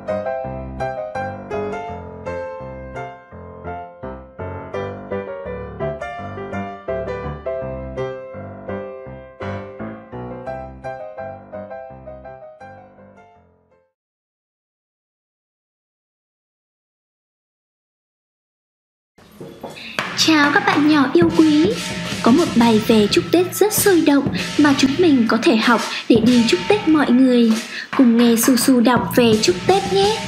Chào các bạn nhỏ yêu quý! Có một bài về chúc Tết rất sôi động mà chúng mình có thể học để đi chúc Tết mọi người. Cùng nghe Su Su đọc về chúc Tết nhé!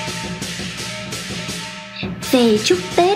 Về chúc Tết.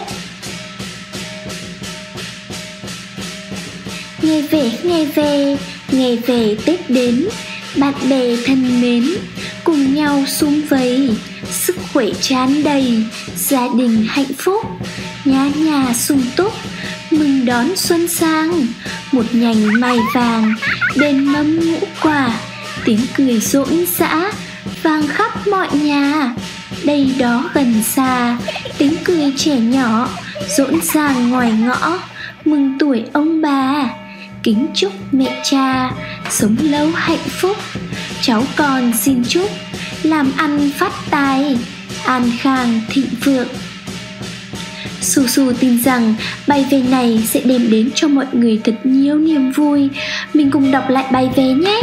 Ngày về, ngày về, ngày về Tết đến, bạn bè thân mến, cùng nhau sum vầy, sức khỏe tràn đầy, gia đình hạnh phúc, nhà nhà sum túc, mừng đón xuân sang. Một nhành mai vàng, đèn mâm ngũ quả, tiếng cười rộn rã, vang khắp mọi nhà. Đây đó gần xa, tiếng cười trẻ nhỏ, rộn ràng ngoài ngõ, mừng tuổi ông bà. Kính chúc mẹ cha, sống lâu hạnh phúc. Cháu con xin chúc, làm ăn phát tài, an khang thịnh vượng. Su Su tin rằng bài về này sẽ đem đến cho mọi người thật nhiều niềm vui. Mình cùng đọc lại bài về nhé.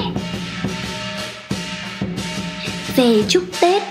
Về chúc Tết.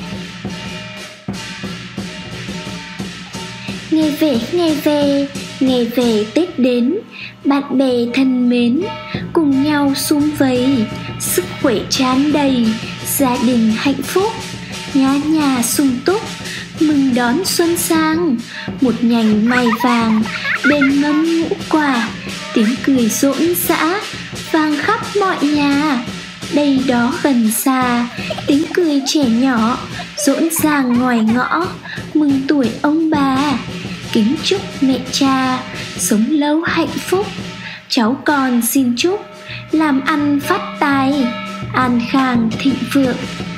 Ngày về, ngày về, ngày về Tết đến, bạn bè thân mến, cùng nhau sum vầy, sức khỏe tràn đầy, gia đình hạnh phúc, nhà nhà sum túc, mừng đón xuân sang. Một nhành mai vàng, đèn mâm ngũ quả, tiếng cười rộn rã, vang khắp mọi nhà. Đây đó gần xa, tiếng cười trẻ nhỏ, rộn ràng ngoài ngõ, mừng tuổi ông bà. Kính chúc mẹ cha, sống lâu hạnh phúc. Cháu con xin chúc, làm ăn phát tài, an khang thịnh vượng.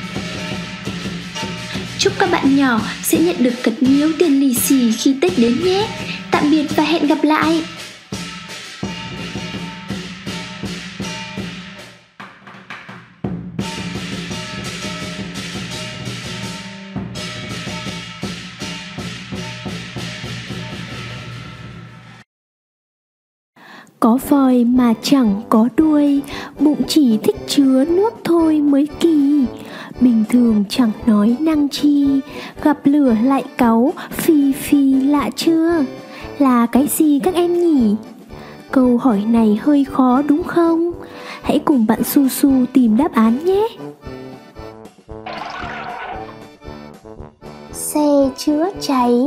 Chúc các bạn nhỏ sẽ nhận được thật nhiều tiền lì xì khi Tết đến nhé. Tạm biệt và hẹn gặp lại. Có voi mà chẳng có đuôi, bụng chỉ thích chứa nước thôi mới kỳ. Bình thường chẳng nói năng chi, gặp lửa lại cáu, phi phi lạ chưa? Là cái gì các em nhỉ? Câu hỏi này hơi khó đúng không? Hãy cùng bạn Su Su tìm đáp án nhé. Xe chữa cháy.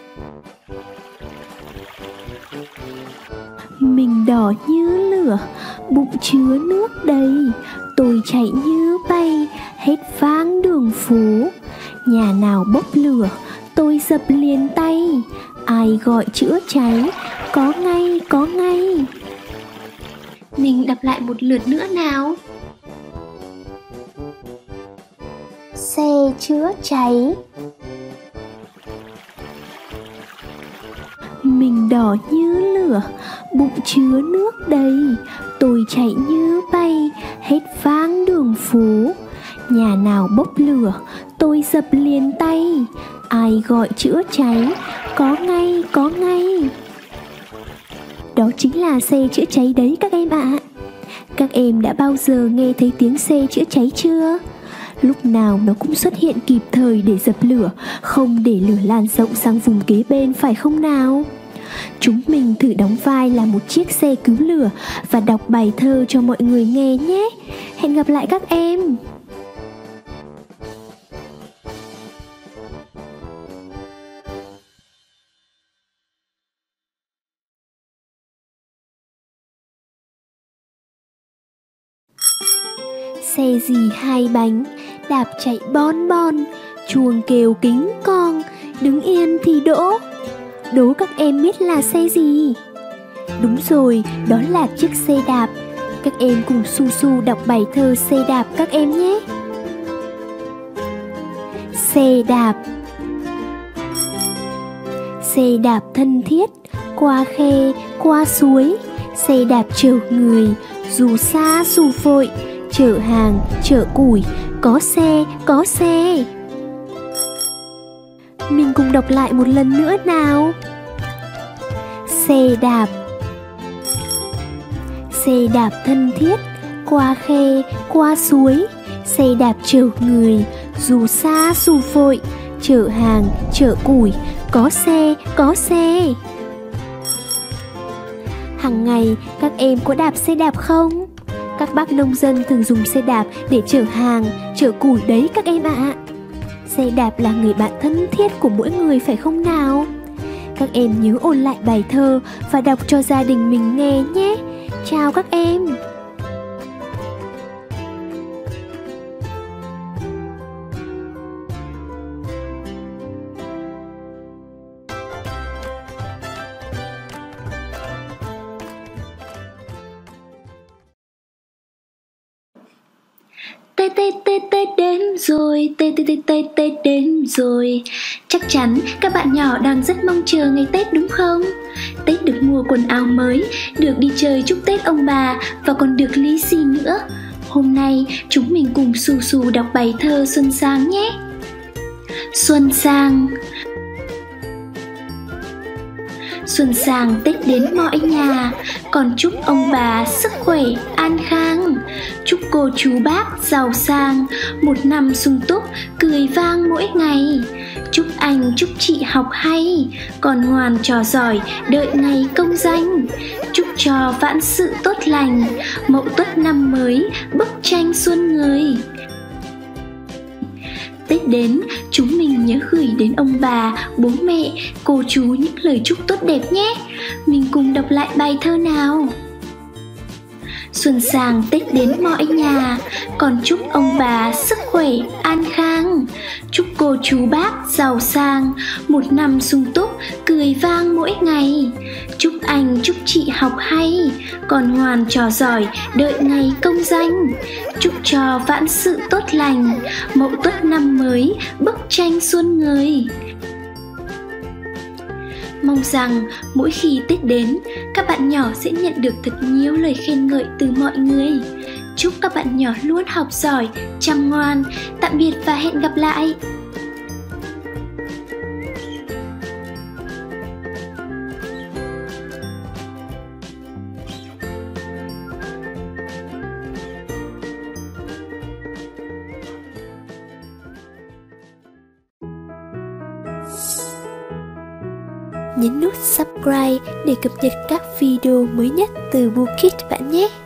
Mình đỏ như lửa, bụng chứa nước đầy, tôi chạy như bay, hết vang đường phố. Nhà nào bốc lửa, tôi dập liền tay, ai gọi chữa cháy, có ngay, có ngay. Mình đọc lại một lượt nữa nào. chữa cháy. Mình đỏ như lửa, bụng chứa nước đầy, tôi chạy như bay, hết vang đường phố. Nhà nào bốc lửa, tôi dập liền tay, ai gọi chữa cháy, có ngay, có ngay. Đó chính là xe chữa cháy đấy các em ạ. Các em đã bao giờ nghe thấy tiếng xe chữa cháy chưa? Lúc nào nó cũng xuất hiện kịp thời để dập lửa, không để lửa lan rộng sang vùng kế bên, phải không nào? Chúng mình thử đóng vai là một chiếc xe cứu lửa và đọc bài thơ cho mọi người nghe nhé. Hẹn gặp lại các em. Xe gì hai bánh, đạp chạy bon bon, chuông kêu kính con, đứng yên thì đỗ. Đố các em biết là xe gì? Đúng rồi, đó là chiếc xe đạp. Các em cùng Su Su đọc bài thơ xe đạp các em nhé. Xe đạp. Xe đạp thân thiết, qua khe, qua suối. Xe đạp chở người, dù xa dù vội, chở hàng, chở củi, có xe, có xe. Mình cùng đọc lại một lần nữa nào. Xe đạp. Xe đạp thân thiết, qua khe, qua suối. Xe đạp chở người, dù xa dù vội, chở hàng, chở củi, có xe, có xe. Hàng ngày các em có đạp xe đạp không? Các bác nông dân thường dùng xe đạp để chở hàng, chở củi đấy các em ạ. Xe đạp là người bạn thân thiết của mỗi người phải không nào? Các em nhớ ôn lại bài thơ và đọc cho gia đình mình nghe nhé. Chào các em. Tết đến rồi, Tết đến rồi. Chắc chắn các bạn nhỏ đang rất mong chờ ngày Tết đúng không? Tết được mua quần áo mới, được đi chơi chúc Tết ông bà và còn được lì xì nữa. Hôm nay chúng mình cùng Su Su đọc bài thơ Xuân Sang nhé. Xuân Sang. Xuân sang Tết đến mọi nhà, còn chúc ông bà sức khỏe an khang. Chúc cô chú bác giàu sang, một năm sung túc cười vang mỗi ngày. Chúc anh chúc chị học hay, còn ngoan trò giỏi đợi ngày công danh. Chúc cho vạn sự tốt lành, Mậu Tuất năm mới bức tranh xuân người. Tết đến, chúng mình nhớ gửi đến ông bà, bố mẹ, cô chú những lời chúc tốt đẹp nhé. Mình cùng đọc lại bài thơ nào. Xuân sang Tết đến mọi nhà, còn chúc ông bà sức khỏe an khang. Chúc cô chú bác giàu sang, một năm sung túc cười vang mỗi ngày. Chúc anh chúc chị học hay, còn ngoan trò giỏi đợi ngày công danh. Chúc cho vạn sự tốt lành, Mậu Tuất năm mới bức tranh xuân người. Mong rằng mỗi khi Tết đến, các bạn nhỏ sẽ nhận được thật nhiều lời khen ngợi từ mọi người. Chúc các bạn nhỏ luôn học giỏi, chăm ngoan. Tạm biệt và hẹn gặp lại. Nhấn nút subscribe để cập nhật các video mới nhất từ BooKids bạn nhé.